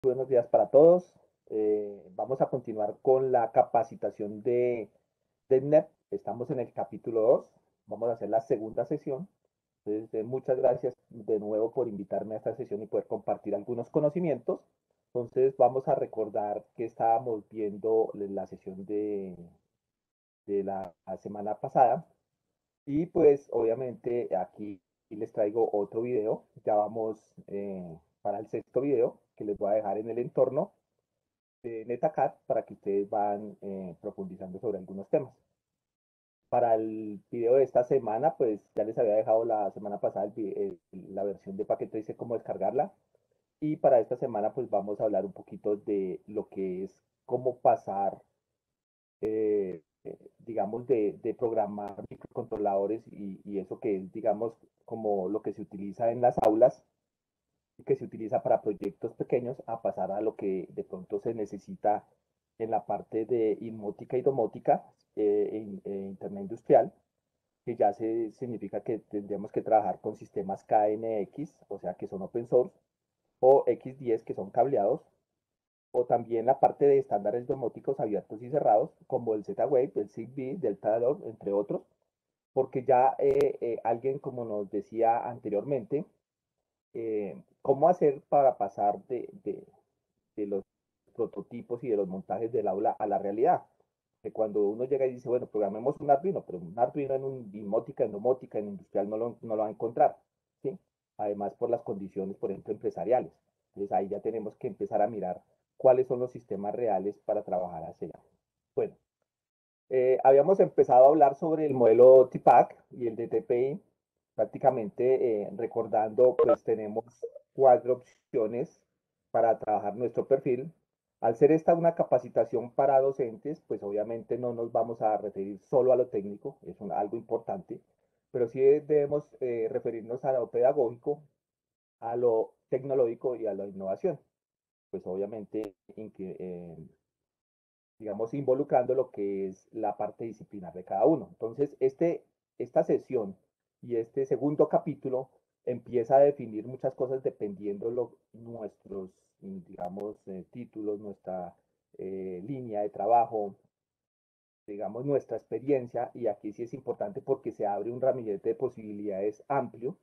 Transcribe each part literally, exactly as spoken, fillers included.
Buenos días para todos. Eh, vamos a continuar con la capacitación de, de N E P. Estamos en el capítulo dos. Vamos a hacer la segunda sesión. Entonces, eh, muchas gracias de nuevo por invitarme a esta sesión y poder compartir algunos conocimientos. Entonces, vamos a recordar que estábamos viendo la sesión de, de la semana pasada. Y pues, obviamente, aquí les traigo otro video. Ya vamos eh, para el sexto video que les voy a dejar en el entorno de NetaCat para que ustedes van eh, profundizando sobre algunos temas. Para el video de esta semana, pues ya les había dejado la semana pasada el, el, la versión de paquete, dice cómo descargarla. Y para esta semana, pues vamos a hablar un poquito de lo que es cómo pasar, eh, eh, digamos, de, de, programar microcontroladores y, y eso que es, digamos, como lo que se utiliza en las aulas que se utiliza para proyectos pequeños a pasar a lo que de pronto se necesita en la parte de inmótica y domótica, eh, en, en Internet Industrial, que ya se significa que tendríamos que trabajar con sistemas K N X, o sea, que son open source, o X diez, que son cableados, o también la parte de estándares domóticos abiertos y cerrados, como el Z-Wave, el Zigbee, Delta-Log, entre otros, porque ya eh, eh, alguien, como nos decía anteriormente, eh, cómo hacer para pasar de, de, de, los prototipos y de los montajes del aula a la realidad. Que cuando uno llega y dice, bueno, programemos un Arduino, pero un Arduino en un inmótica, en domótica, en industrial no lo, no lo va a encontrar, ¿sí? Además por las condiciones, por ejemplo, empresariales. Entonces ahí ya tenemos que empezar a mirar cuáles son los sistemas reales para trabajar hacia allá. Bueno, eh, habíamos empezado a hablar sobre el modelo T PAC y el de T P I. Prácticamente, eh, recordando, pues tenemos cuatro opciones para trabajar nuestro perfil. Al ser esta una capacitación para docentes, pues obviamente no nos vamos a referir solo a lo técnico, es un, algo importante, pero sí debemos eh, referirnos a lo pedagógico, a lo tecnológico y a la innovación. Pues obviamente, en que, eh, digamos, involucrando lo que es la parte disciplinar de cada uno. Entonces, este, esta sesión y este segundo capítulo empieza a definir muchas cosas dependiendo lo, nuestros, digamos, eh, títulos, nuestra eh, línea de trabajo, digamos, nuestra experiencia, y aquí sí es importante porque se abre un ramillete de posibilidades amplio.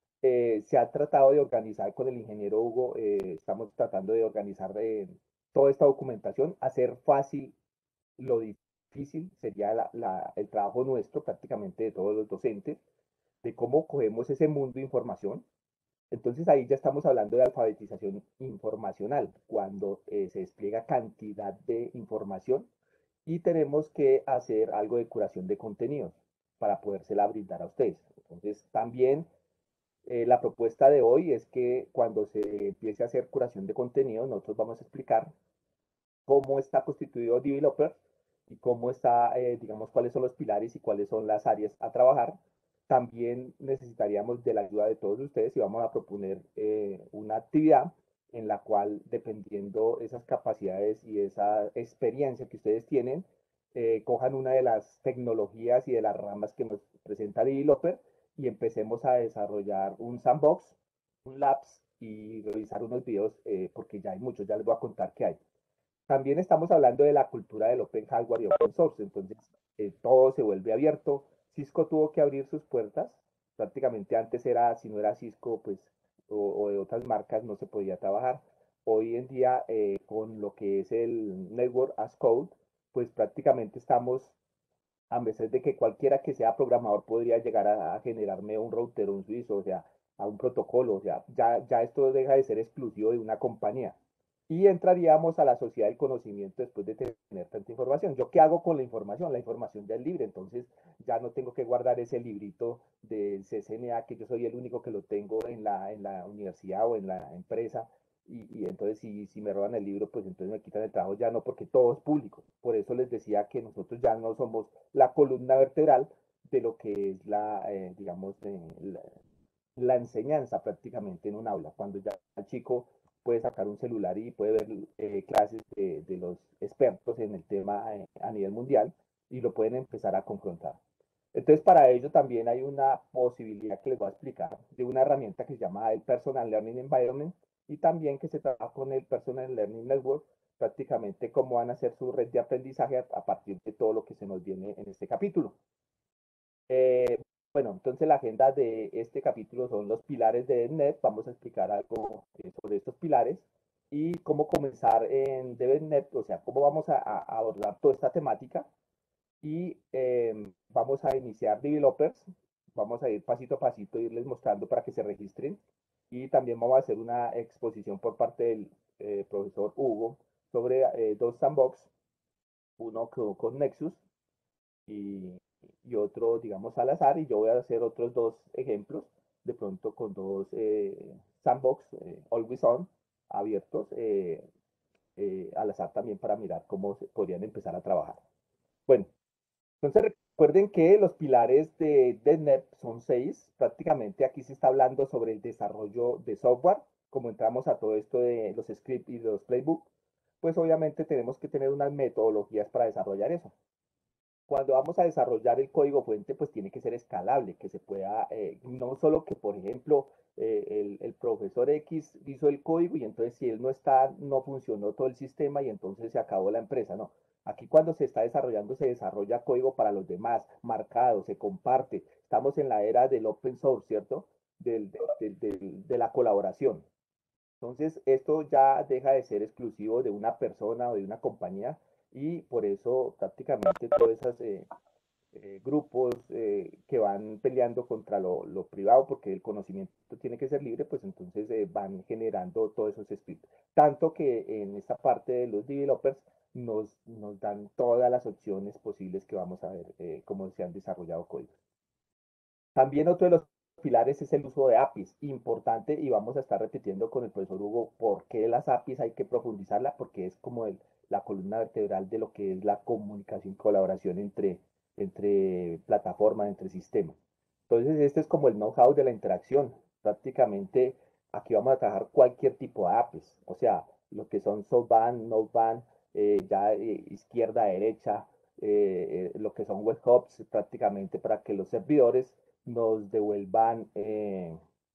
Eh, se ha tratado de organizar con el ingeniero Hugo, eh, estamos tratando de organizar eh, toda esta documentación, hacer fácil lo difícil sería la, la, el trabajo nuestro, prácticamente de todos los docentes, de cómo cogemos ese mundo de información. Entonces ahí ya estamos hablando de alfabetización informacional, cuando eh, se despliega cantidad de información y tenemos que hacer algo de curación de contenidos para podérsela brindar a ustedes. Entonces también eh, la propuesta de hoy es que cuando se empiece a hacer curación de contenidos, nosotros vamos a explicar cómo está constituido Developer y cómo está, eh, digamos, cuáles son los pilares y cuáles son las áreas a trabajar. También necesitaríamos de la ayuda de todos ustedes y vamos a proponer eh, una actividad en la cual, dependiendo esas capacidades y esa experiencia que ustedes tienen, eh, cojan una de las tecnologías y de las ramas que nos presenta Developer y empecemos a desarrollar un sandbox, un labs y revisar unos videos, eh, porque ya hay muchos, ya les voy a contar qué hay. También estamos hablando de la cultura del open hardware y open source, entonces eh, todo se vuelve abierto. Cisco tuvo que abrir sus puertas, prácticamente antes era, si no era Cisco, pues, o, o de otras marcas no se podía trabajar. Hoy en día, eh, con lo que es el Network as Code, pues prácticamente estamos, a veces de que cualquiera que sea programador podría llegar a, a generarme un router, un suizo, o sea, a un protocolo, o sea, ya, ya esto deja de ser exclusivo de una compañía. Y entraríamos a la sociedad del conocimiento después de tener tanta información. ¿Yo qué hago con la información? La información ya es libre, entonces ya no tengo que guardar ese librito del C C N A, que yo soy el único que lo tengo en la, en la universidad o en la empresa, y, y entonces si, si me roban el libro, pues entonces me quitan el trabajo, ya no, porque todo es público. Por eso les decía que nosotros ya no somos la columna vertebral de lo que es la, eh, digamos, eh, la, la enseñanza prácticamente en un aula, cuando ya el chico puede sacar un celular y puede ver eh, clases de, de, los expertos en el tema eh, a nivel mundial y lo pueden empezar a confrontar. Entonces, para ello también hay una posibilidad que les voy a explicar de una herramienta que se llama el Personal Learning Environment, y también que se trabaja con el Personal Learning Network, prácticamente cómo van a hacer su red de aprendizaje a, a partir de todo lo que se nos viene en este capítulo. Eh, bueno, entonces la agenda de este capítulo son los pilares de DevNet. Vamos a explicar algo eh, sobre estos pilares y cómo comenzar en DevNet, o sea, cómo vamos a, a abordar toda esta temática. Y eh, vamos a iniciar developers, vamos a ir pasito a pasito, irles mostrando para que se registren. Y también vamos a hacer una exposición por parte del eh, profesor Hugo sobre eh, dos sandbox, uno con, con Nexus y, y, otro, digamos, al azar, y yo voy a hacer otros dos ejemplos, de pronto con dos eh, sandbox, eh, always on, abiertos, eh, eh, al azar también para mirar cómo se podrían empezar a trabajar. Bueno, entonces recuerden que los pilares de, de NET son seis, prácticamente aquí se está hablando sobre el desarrollo de software, como entramos a todo esto de los scripts y los playbooks, pues obviamente tenemos que tener unas metodologías para desarrollar eso. Cuando vamos a desarrollar el código fuente, pues tiene que ser escalable, que se pueda, eh, no solo que, por ejemplo, eh, el, el, profesor X hizo el código y entonces si él no está, no funcionó todo el sistema y entonces se acabó la empresa, no. Aquí cuando se está desarrollando, se desarrolla código para los demás, marcado, se comparte. Estamos en la era del open source, ¿cierto? Del, del, del, de la colaboración. Entonces, esto ya deja de ser exclusivo de una persona o de una compañía y por eso prácticamente todos esos eh, eh, grupos eh, que van peleando contra lo, lo, privado, porque el conocimiento tiene que ser libre, pues entonces eh, van generando todos esos scripts. Tanto que en esta parte de los developers nos, nos dan todas las opciones posibles que vamos a ver eh, cómo se han desarrollado códigos. También otro de los pilares es el uso de A P Is, importante, y vamos a estar repitiendo con el profesor Hugo por qué las A P Is hay que profundizarla, porque es como el, la columna vertebral de lo que es la comunicación y colaboración entre, entre plataformas, entre sistemas. Entonces, este es como el know-how de la interacción. Prácticamente aquí vamos a trabajar cualquier tipo de A P Is, o sea, lo que son softband, nodeband, eh, ya eh, izquierda, derecha, eh, eh, lo que son webhooks, prácticamente para que los servidores nos devuelvan, eh,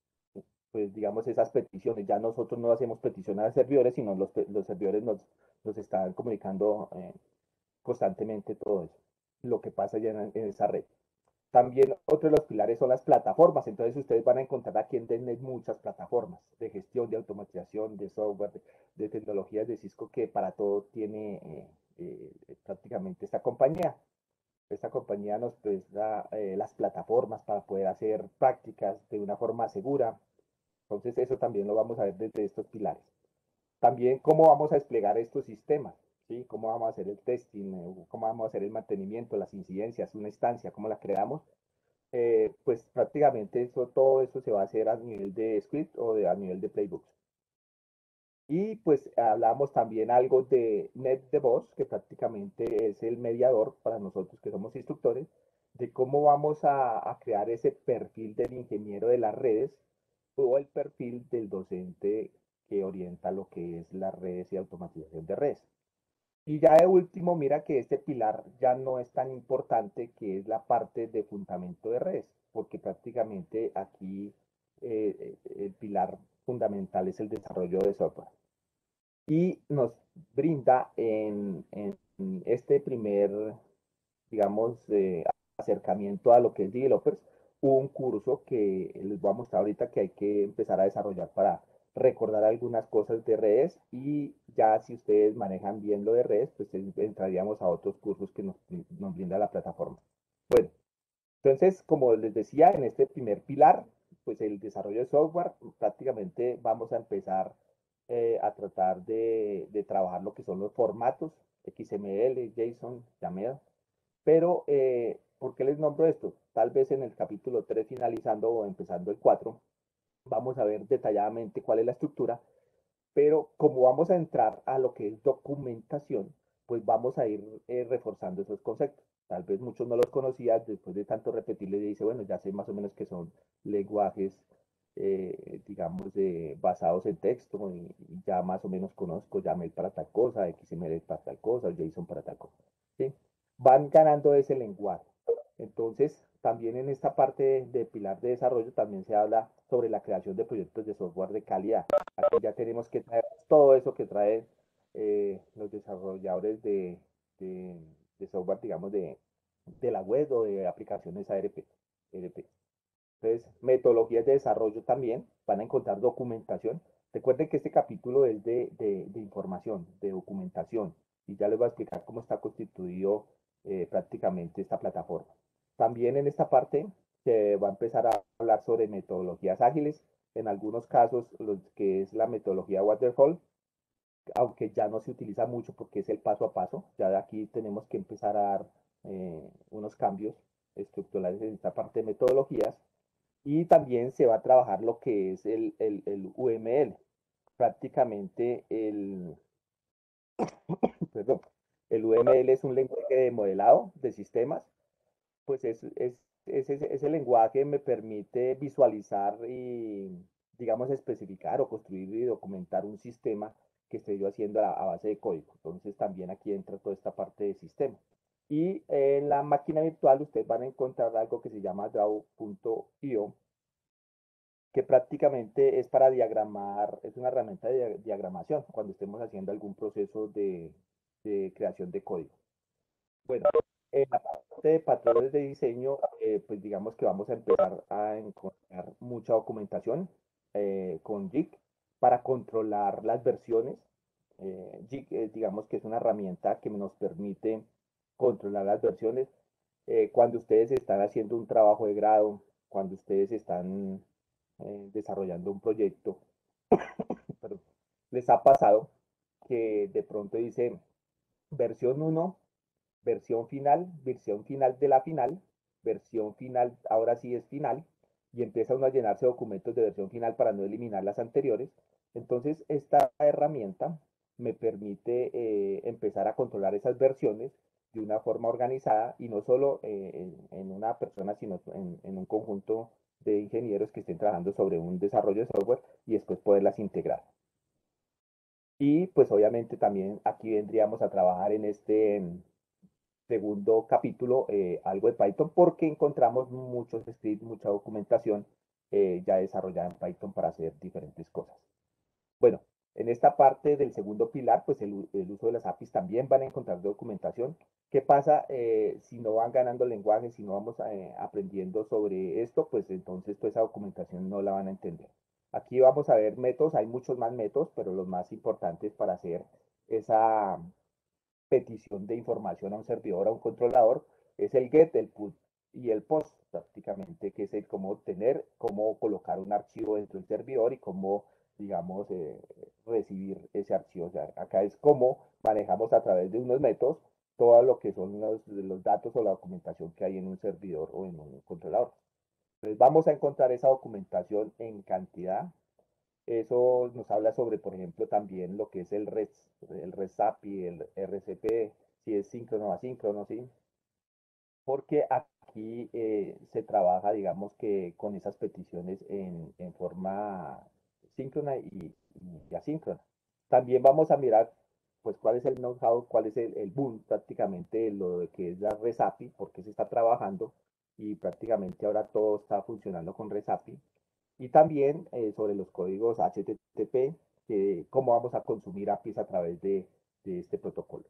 pues digamos, esas peticiones. Ya nosotros no hacemos peticiones a servidores, sino los, los servidores nos, nos están comunicando eh, constantemente todo eso, lo que pasa ya en, en, esa red. También otro de los pilares son las plataformas. Entonces ustedes van a encontrar aquí en DevNet muchas plataformas de gestión, de automatización, de software, de, de tecnologías de Cisco, que para todo tiene eh, eh, prácticamente esta compañía. Esta compañía nos presta eh, las plataformas para poder hacer prácticas de una forma segura. Entonces eso también lo vamos a ver desde estos pilares. También cómo vamos a desplegar estos sistemas, ¿sí? Cómo vamos a hacer el testing, eh, cómo vamos a hacer el mantenimiento, las incidencias, una instancia, cómo la creamos. Eh, pues prácticamente eso, todo eso se va a hacer a nivel de script o de, a nivel de playbooks. Y pues hablamos también algo de NetDevOps, que prácticamente es el mediador para nosotros que somos instructores, de cómo vamos a, a crear ese perfil del ingeniero de las redes o el perfil del docente que orienta lo que es las redes y automatización de redes. Y ya de último, mira que este pilar ya no es tan importante, que es la parte de fundamento de redes, porque prácticamente aquí eh, el pilar fundamental es el desarrollo de software. Y nos brinda en, en este primer, digamos, eh, acercamiento a lo que es developers, un curso que les voy a mostrar ahorita que hay que empezar a desarrollar para recordar algunas cosas de redes, y ya si ustedes manejan bien lo de redes, pues entraríamos a otros cursos que nos, nos brinda la plataforma. Bueno, entonces, como les decía, en este primer pilar, pues el desarrollo de software, prácticamente vamos a empezar eh, a tratar de, de, trabajar lo que son los formatos, X M L, JSON, YAML. Pero, eh, ¿por qué les nombro esto? Tal vez en el capítulo tres, finalizando o empezando el cuatro, vamos a ver detalladamente cuál es la estructura, pero como vamos a entrar a lo que es documentación, pues vamos a ir eh, reforzando esos conceptos. Tal vez muchos no los conocían, después de tanto repetirles, dice, bueno, ya sé más o menos que son lenguajes, eh, digamos, de, basados en texto, y, y, ya más o menos conozco YAML para tal cosa, X M L para tal cosa, JSON para tal cosa. ¿Sí? Van ganando ese lenguaje. Entonces, también en esta parte de, de pilar de desarrollo también se habla sobre la creación de proyectos de software de calidad. Aquí ya tenemos que traer todo eso que traen eh, los desarrolladores de, de, de software, digamos, de, de la web o de aplicaciones A R P. E R P. Entonces, metodologías de desarrollo también, van a encontrar documentación. Recuerden que este capítulo es de, de, de información, de documentación, y ya les voy a explicar cómo está constituido eh, prácticamente esta plataforma. También en esta parte se va a empezar a hablar sobre metodologías ágiles, en algunos casos, lo que es la metodología Waterfall, aunque ya no se utiliza mucho porque es el paso a paso, ya de aquí tenemos que empezar a dar eh, unos cambios estructurales en esta parte de metodologías, y también se va a trabajar lo que es el, el, el U M L. Prácticamente el, perdón, el U M L es un lenguaje de modelado de sistemas, pues es, es, es, es, ese lenguaje me permite visualizar y, digamos, especificar o construir y documentar un sistema que estoy yo haciendo a, a base de código. Entonces también aquí entra toda esta parte de sistema. Y en la máquina virtual ustedes van a encontrar algo que se llama draw punto i o, que prácticamente es para diagramar, es una herramienta de diagramación cuando estemos haciendo algún proceso de, de creación de código. Bueno, en la parte de patrones de diseño, eh, pues digamos que vamos a empezar a encontrar mucha documentación eh, con Jig para controlar las versiones. Eh, Jig, eh, digamos que es una herramienta que nos permite controlar las versiones. Eh, cuando ustedes están haciendo un trabajo de grado, cuando ustedes están eh, desarrollando un proyecto, perdón, les ha pasado que de pronto dice versión uno, versión final, versión final de la final, versión final, ahora sí es final, y empieza uno a llenarse documentos de versión final para no eliminar las anteriores. Entonces, esta herramienta me permite eh, empezar a controlar esas versiones de una forma organizada y no solo eh, en, en, una persona, sino en, en un conjunto de ingenieros que estén trabajando sobre un desarrollo de software y después poderlas integrar. Y pues obviamente también aquí vendríamos a trabajar en este segundo capítulo eh, algo de Python porque encontramos muchos scripts, mucha documentación eh, ya desarrollada en Python para hacer diferentes cosas. Bueno, en esta parte del segundo pilar, pues el, el uso de las A P Is también van a encontrar documentación. ¿Qué pasa eh, si no van ganando lenguaje, si no vamos eh, aprendiendo sobre esto? Pues entonces toda esa documentación no la van a entender. Aquí vamos a ver métodos, hay muchos más métodos, pero los más importantes para hacer esa petición de información a un servidor, a un controlador, es el get, el put y el post, prácticamente, que es el cómo obtener, cómo colocar un archivo dentro del servidor y cómo, digamos, eh, recibir ese archivo. O sea, acá es cómo manejamos a través de unos métodos todo lo que son los, los datos o la documentación que hay en un servidor o en un controlador. Entonces vamos a encontrar esa documentación en cantidad. Eso nos habla sobre, por ejemplo, también lo que es el REST, el REST A P I, el R C P, si es síncrono o asíncrono, ¿sí? Porque aquí eh, se trabaja, digamos que con esas peticiones en, en forma síncrona y, y, asíncrona. También vamos a mirar, pues, cuál es el know-how, cuál es el, el boom prácticamente, lo de que es la REST A P I, porque se está trabajando y prácticamente ahora todo está funcionando con REST A P I. Y también eh, sobre los códigos H T T P, que cómo vamos a consumir A P Is a través de, de este protocolo.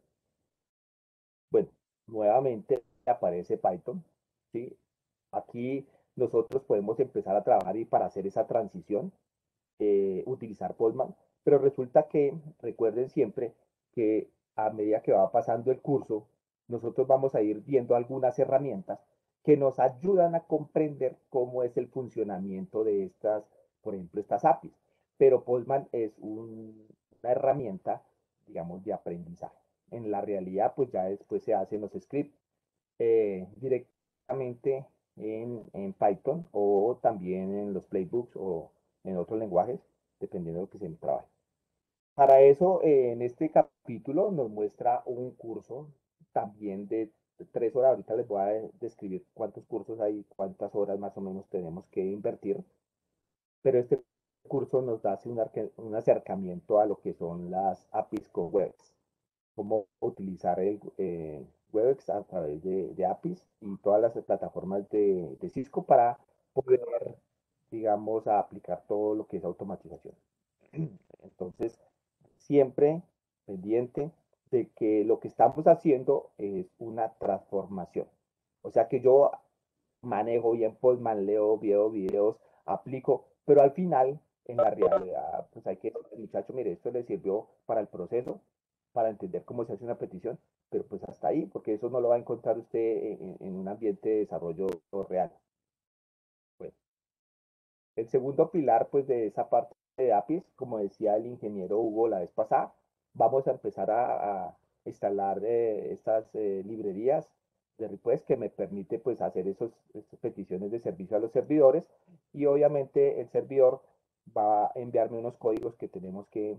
Bueno, nuevamente aparece Python, ¿sí? Aquí nosotros podemos empezar a trabajar y para hacer esa transición, eh, utilizar Postman, pero resulta que recuerden siempre que a medida que va pasando el curso, nosotros vamos a ir viendo algunas herramientas que nos ayudan a comprender cómo es el funcionamiento de estas, por ejemplo, estas A P Is. Pero Postman es un, una herramienta, digamos, de aprendizaje. En la realidad, pues ya después se hacen los scripts eh, directamente en, en, Python o también en los playbooks o en otros lenguajes, dependiendo de lo que se trabaje. Para eso, eh, en este capítulo nos muestra un curso también de tres horas. Ahorita les voy a describir cuántos cursos hay, cuántas horas más o menos tenemos que invertir, pero este curso nos da un, un acercamiento a lo que son las A P Is con webs, cómo utilizar el eh, Webex a través de, de A P Is y todas las plataformas de, de Cisco para poder, digamos, aplicar todo lo que es automatización. Entonces, siempre pendiente de que lo que estamos haciendo es una transformación. O sea que yo manejo bien Postman, leo, veo videos, aplico, pero al final, en la realidad, pues hay que, muchacho, mire, esto le sirvió para el proceso, para entender cómo se hace una petición, pero pues hasta ahí, porque eso no lo va a encontrar usted en, en un ambiente de desarrollo real. Bueno, el segundo pilar, pues, de esa parte de A P Is, como decía el ingeniero Hugo la vez pasada, vamos a empezar a, a instalar eh, estas eh, librerías de request que me permite, pues, hacer esos, esas peticiones de servicio a los servidores y obviamente el servidor va a enviarme unos códigos que tenemos que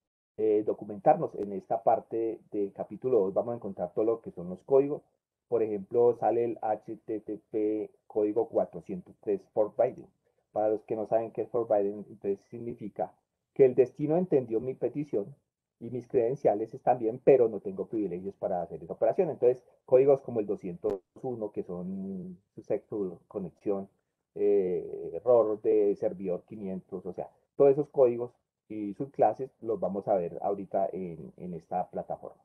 eh, documentarnos. En esta parte del capítulo dos vamos a encontrar todo lo que son los códigos. Por ejemplo, sale el H T T P código cuatrocientos tres for Biden. Para los que no saben qué es for Biden, entonces significa que el destino entendió mi petición y mis credenciales están bien, pero no tengo privilegios para hacer esa operación. Entonces, códigos como el doscientos uno, que son successful conexión, eh, error de servidor quinientos, o sea, todos esos códigos y sus clases los vamos a ver ahorita en, en esta plataforma.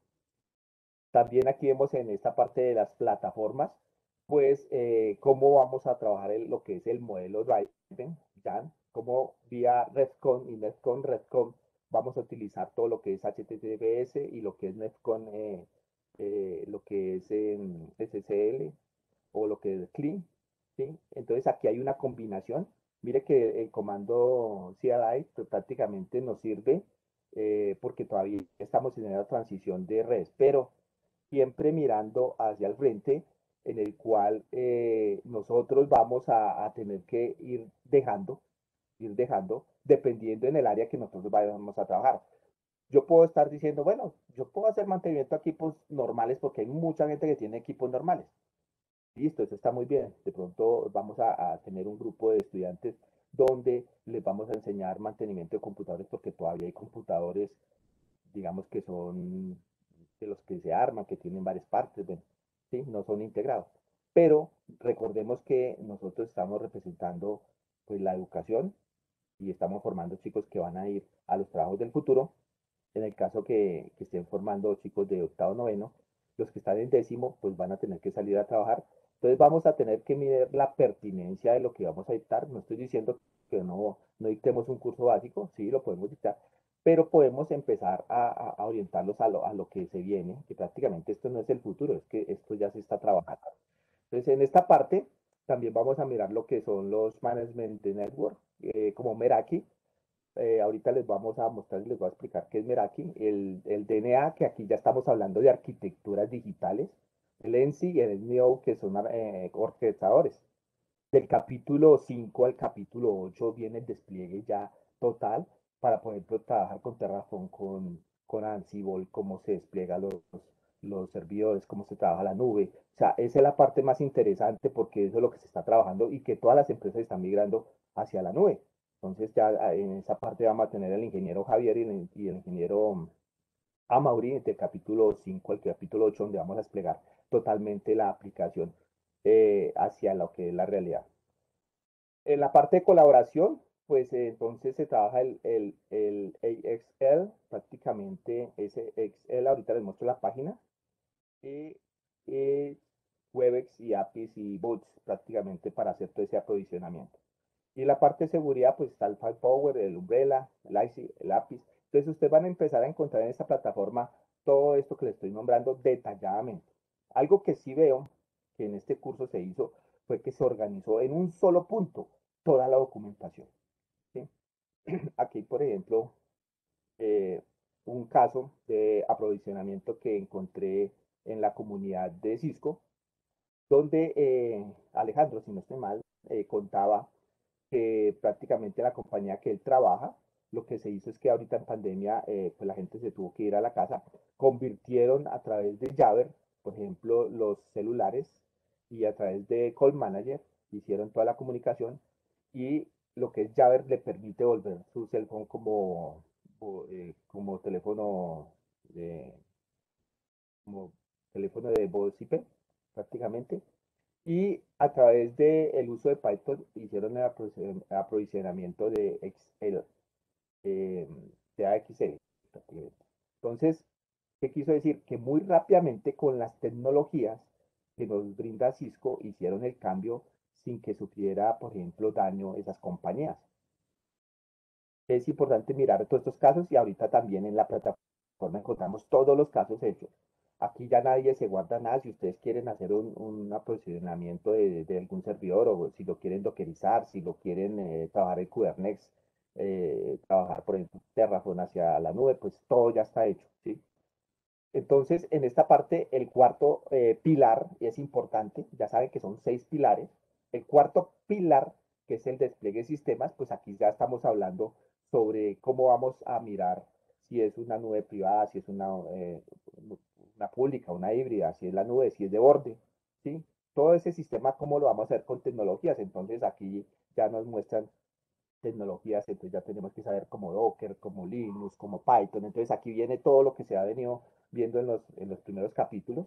También aquí vemos en esta parte de las plataformas, pues eh, cómo vamos a trabajar el, lo que es el modelo Driven, ¿ya? Cómo vía RESTCON y NetCon, RESTCON vamos a utilizar todo lo que es H T T P S y lo que es NetCon, eh, eh, lo que es eh, S S L o lo que es Clean, ¿sí? Entonces aquí hay una combinación. Mire que el comando C L I pues, prácticamente nos sirve eh, porque todavía estamos en la transición de redes, pero siempre mirando hacia el frente, en el cual eh, nosotros vamos a, a, tener que ir dejando, ir dejando, dependiendo en el área que nosotros vayamos a trabajar. Yo puedo estar diciendo, bueno, yo puedo hacer mantenimiento a equipos normales porque hay mucha gente que tiene equipos normales. Listo, eso está muy bien. De pronto vamos a, a, tener un grupo de estudiantes donde les vamos a enseñar mantenimiento de computadores porque todavía hay computadores, digamos que son de los que se arman, que tienen varias partes, bueno, ¿sí? No son integrados. Pero recordemos que nosotros estamos representando pues la educación y estamos formando chicos que van a ir a los trabajos del futuro. En el caso que, que estén formando chicos de octavo, noveno, los que están en décimo, pues van a tener que salir a trabajar. Entonces vamos a tener que medir la pertinencia de lo que vamos a dictar. No estoy diciendo que no, no dictemos un curso básico, sí, lo podemos dictar, pero podemos empezar a, a, a orientarlos a lo, a lo que se viene, que prácticamente esto no es el futuro, es que esto ya se está trabajando. Entonces, en esta parte también vamos a mirar lo que son los management de network, eh, como Meraki. Eh, ahorita les vamos a mostrar y les voy a explicar qué es Meraki. El, el D N A, que aquí ya estamos hablando de arquitecturas digitales. El N C y el N O, que son eh, orquestadores. Del capítulo cinco al capítulo ocho viene el despliegue ya total para poder pues, trabajar con Terraform, con, con Ansible, cómo se despliega los, los servidores, cómo se trabaja la nube. O sea, esa es la parte más interesante porque eso es lo que se está trabajando y que todas las empresas están migrando hacia la nube. Entonces ya ah, en esa parte vamos a tener el ingeniero Javier y el, y el ingeniero Amaury del capítulo cinco al capítulo ocho donde vamos a desplegar totalmente la aplicación eh, hacia lo que es la realidad. En la parte de colaboración, pues eh, entonces se trabaja el, el, el A X L, prácticamente ese X L, ahorita les muestro la página, y, y Webex y A P Is y bots prácticamente para hacer todo ese aprovisionamiento. Y en la parte de seguridad, pues está el Firepower, el Umbrella, el I C, el A P Is. Entonces ustedes van a empezar a encontrar en esta plataforma todo esto que les estoy nombrando detalladamente. Algo que sí veo que en este curso se hizo fue que se organizó en un solo punto toda la documentación. ¿Sí? Aquí, por ejemplo, eh, un caso de aprovisionamiento que encontré en la comunidad de Cisco, donde eh, Alejandro, si no estoy mal, eh, contaba que prácticamente la compañía que él trabaja, lo que se hizo es que ahorita en pandemia, eh, pues la gente se tuvo que ir a la casa, convirtieron a través de Jabber, por ejemplo, los celulares y a través de Call Manager, hicieron toda la comunicación y lo que es Jabber le permite volver su cell phone como, eh, como teléfono de, como teléfono de voz I P prácticamente. Y a través del uso de Python hicieron el aprovisionamiento de Excel, eh, de A X L prácticamente. Entonces, ¿qué quiso decir? Que muy rápidamente con las tecnologías que nos brinda Cisco hicieron el cambio sin que sufriera, por ejemplo, daño esas compañías. Es importante mirar todos estos casos y ahorita también en la plataforma encontramos todos los casos hechos. Aquí ya nadie se guarda nada. Si ustedes quieren hacer un, un aprovisionamiento de, de, algún servidor o si lo quieren dockerizar, si lo quieren eh, trabajar en Kubernetes, eh, trabajar por ejemplo Terraform hacia la nube, pues todo ya está hecho, ¿sí? Entonces, en esta parte, el cuarto eh, pilar, y es importante, ya saben que son seis pilares, el cuarto pilar, que es el despliegue de sistemas, pues aquí ya estamos hablando sobre cómo vamos a mirar si es una nube privada, si es una, eh, una pública, una híbrida, si es la nube, si es de borde, ¿sí? Todo ese sistema, cómo lo vamos a hacer con tecnologías. Entonces, aquí ya nos muestran tecnologías, entonces ya tenemos que saber como Docker, como Linux, como Python. Entonces aquí viene todo lo que se ha venido viendo en los, en los primeros capítulos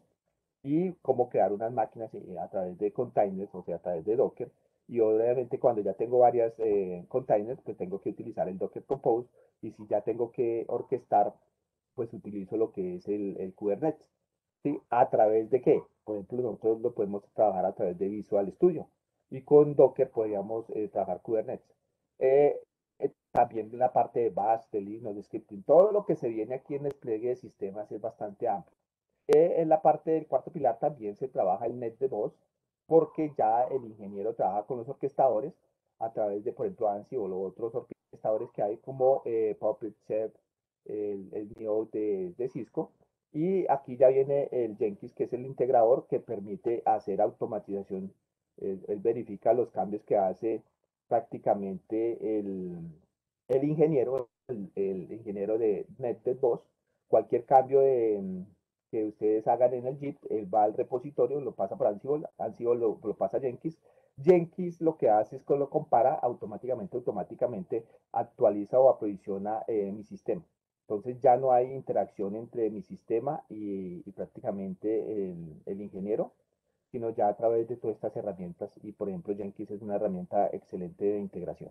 y cómo crear unas máquinas eh, a través de containers, o sea, a través de Docker. Y obviamente cuando ya tengo varias eh, containers, pues tengo que utilizar el Docker Compose. Y si ya tengo que orquestar, pues utilizo lo que es el, el Kubernetes. ¿Sí? ¿A través de qué? Por ejemplo, nosotros lo podemos trabajar a través de Visual Studio. Y con Docker podríamos eh, trabajar Kubernetes. Eh, eh, también la parte de Bash, de Linux, de scripting, todo lo que se viene aquí en despliegue de sistemas es bastante amplio. Eh, en la parte del cuarto pilar también se trabaja el net de voz, porque ya el ingeniero trabaja con los orquestadores a través de, por ejemplo, ANSI o los otros orquestadores que hay como eh, Puppet, Chef, el, el mío de, de Cisco. Y aquí ya viene el Jenkins, que es el integrador que permite hacer automatización. Él, él verifica los cambios que hace prácticamente el, el ingeniero, el, el, ingeniero de NetDevOps. Cualquier cambio de, que ustedes hagan en el Git, él va al repositorio, lo pasa por Ansible, Ansible lo, lo pasa a Jenkins. Jenkins lo que hace es que lo compara automáticamente, automáticamente actualiza o aprovisiona eh, mi sistema. Entonces ya no hay interacción entre mi sistema y, y prácticamente el, el, ingeniero, sino ya a través de todas estas herramientas. Y por ejemplo, Jenkins es una herramienta excelente de integración.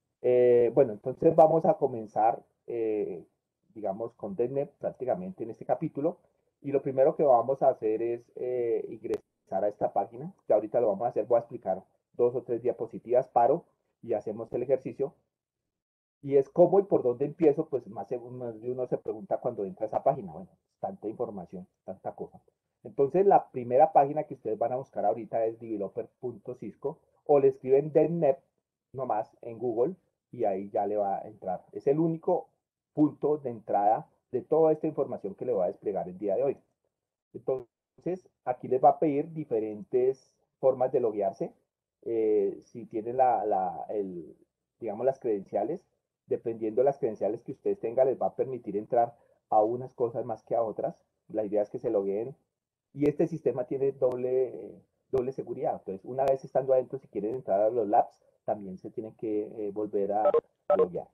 Eh, bueno, entonces vamos a comenzar, eh, digamos, con DevNet prácticamente en este capítulo. Y lo primero que vamos a hacer es eh, ingresar a esta página. Ya ahorita lo vamos a hacer, voy a explicar dos o tres diapositivas, paro y hacemos el ejercicio. Y es cómo y por dónde empiezo, pues más, más de uno se pregunta cuando entra a esa página. Bueno, tanta información, tanta cosa. Entonces, la primera página que ustedes van a buscar ahorita es developer punto cisco o le escriben DevNet nomás en Google y ahí ya le va a entrar. Es el único punto de entrada de toda esta información que le va a desplegar el día de hoy. Entonces, aquí les va a pedir diferentes formas de loguearse. Eh, si tienen la, la, el, digamos, las credenciales, dependiendo de las credenciales que ustedes tengan, les va a permitir entrar a unas cosas más que a otras. La idea es que se logueen. Y este sistema tiene doble, eh, doble seguridad. Entonces, una vez estando adentro, si quieren entrar a los labs, también se tienen que eh, volver a, a loguear.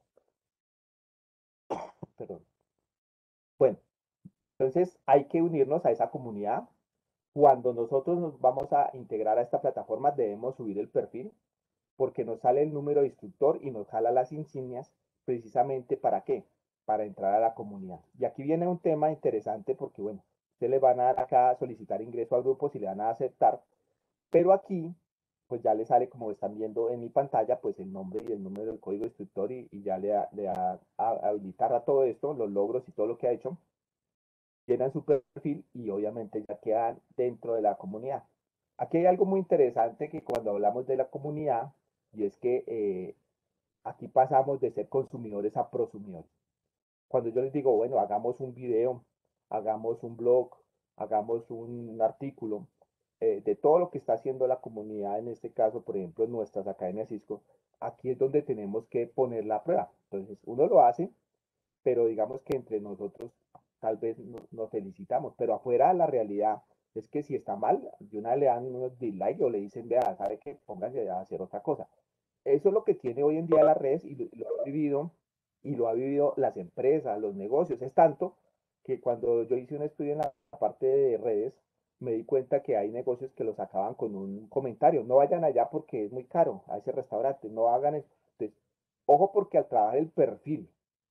Perdón. Bueno, entonces hay que unirnos a esa comunidad. Cuando nosotros nos vamos a integrar a esta plataforma, debemos subir el perfil porque nos sale el número de instructor y nos jala las insignias precisamente para qué, para entrar a la comunidad. Y aquí viene un tema interesante porque, bueno, ustedes le van a dar acá a solicitar ingreso al grupo si le van a aceptar, pero aquí, pues ya le sale, como están viendo en mi pantalla, pues el nombre y el número del código instructor y, y ya le da, le da a, a habilitar a todo esto, los logros y todo lo que ha hecho, llenan su perfil y obviamente ya quedan dentro de la comunidad. Aquí hay algo muy interesante que cuando hablamos de la comunidad, y es que eh, aquí pasamos de ser consumidores a prosumidores. Cuando yo les digo, bueno, hagamos un video, hagamos un blog, hagamos un artículo, eh, de todo lo que está haciendo la comunidad, en este caso, por ejemplo, en nuestras academias Cisco, aquí es donde tenemos que poner la prueba. Entonces, uno lo hace, pero digamos que entre nosotros tal vez nos, nos felicitamos, pero afuera la realidad es que si está mal, de una le dan unos dislikes o le dicen, vea, sabe que póngase a hacer otra cosa. Eso es lo que tiene hoy en día las redes y lo, lo ha vivido y lo ha vivido las empresas, los negocios. Es tanto que cuando yo hice un estudio en la parte de redes, me di cuenta que hay negocios que los acaban con un comentario. No vayan allá porque es muy caro, a ese restaurante, no hagan eso. Entonces, ojo porque al trabajar el perfil,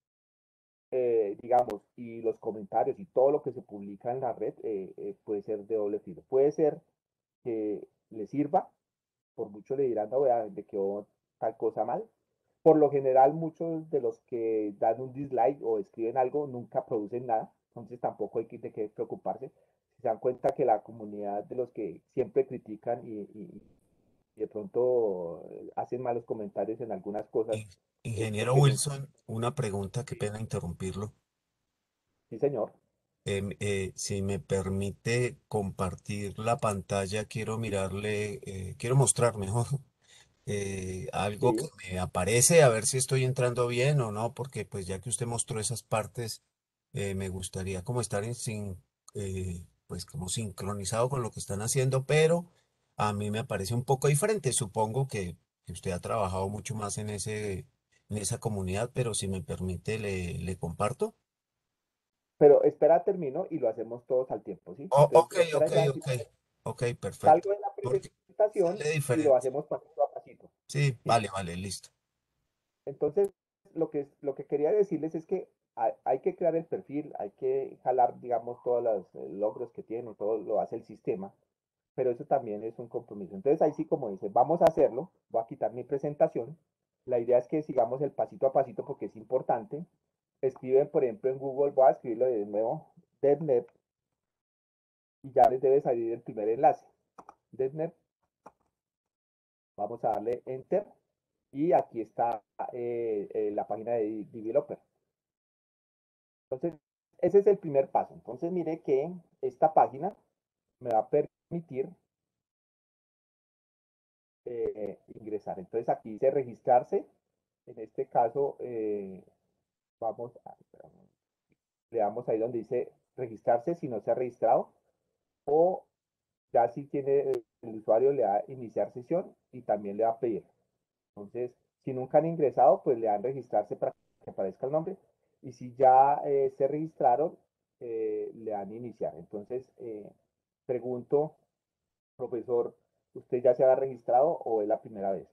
eh, digamos, y los comentarios y todo lo que se publica en la red eh, eh, puede ser de doble filo. Puede ser que le sirva, por mucho le dirán, no, vea, le quedó tal cosa mal. Por lo general, muchos de los que dan un dislike o escriben algo nunca producen nada, entonces tampoco hay que, de qué preocuparse. Si se dan cuenta que la comunidad de los que siempre critican y, y- y de pronto eh, hacen malos comentarios en algunas cosas, In- es Ingeniero porque nunca... Wilson, una pregunta, qué Sí, pena interrumpirlo. sí, señor. Em, eh, si me permite compartir la pantalla, quiero mirarle, eh, quiero mostrar mejor eh, algo que Sí, me aparece, a ver si estoy entrando bien o no, porque pues ya que usted mostró esas partes, eh, me gustaría como estar en sin, eh, pues como sincronizado con lo que están haciendo, pero a mí me parece un poco diferente. Supongo que, que usted ha trabajado mucho más en ese, en esa comunidad, pero si me permite, le, le comparto. pero espera, termino y lo hacemos todos al tiempo, ¿sí? Oh, Entonces, ok, espera ok, ya, ok, ok, perfecto. salgo de la Porque presentación sale y lo diferente. hacemos pasito a pasito, Sí, ¿sí? vale, vale, listo. Entonces, lo que, lo que quería decirles es que hay, hay que crear el perfil, hay que jalar, digamos, todos los eh, logros que tiene, todo lo hace el sistema, pero eso también es un compromiso. Entonces, ahí sí, como dice, vamos a hacerlo, voy a quitar mi presentación. La idea es que sigamos el pasito a pasito porque es importante. Escriben, por ejemplo, en Google, voy a escribirlo de nuevo, DevNet, y ya les debe salir el primer enlace. DevNet, vamos a darle Enter, y aquí está eh, eh, la página de Developer. Entonces, ese es el primer paso. Entonces, mire que esta página me va a permitir eh, ingresar. Entonces, aquí dice registrarse. En este caso, eh, vamos a, le damos ahí donde dice registrarse si no se ha registrado. O ya si tiene el, el usuario, le da iniciar sesión y también le va a pedir. Entonces, si nunca han ingresado, pues le dan registrarse para que aparezca el nombre. Y si ya eh, se registraron, eh, le dan iniciar. Entonces, eh, pregunto, profesor, ¿usted ya se ha registrado o es la primera vez?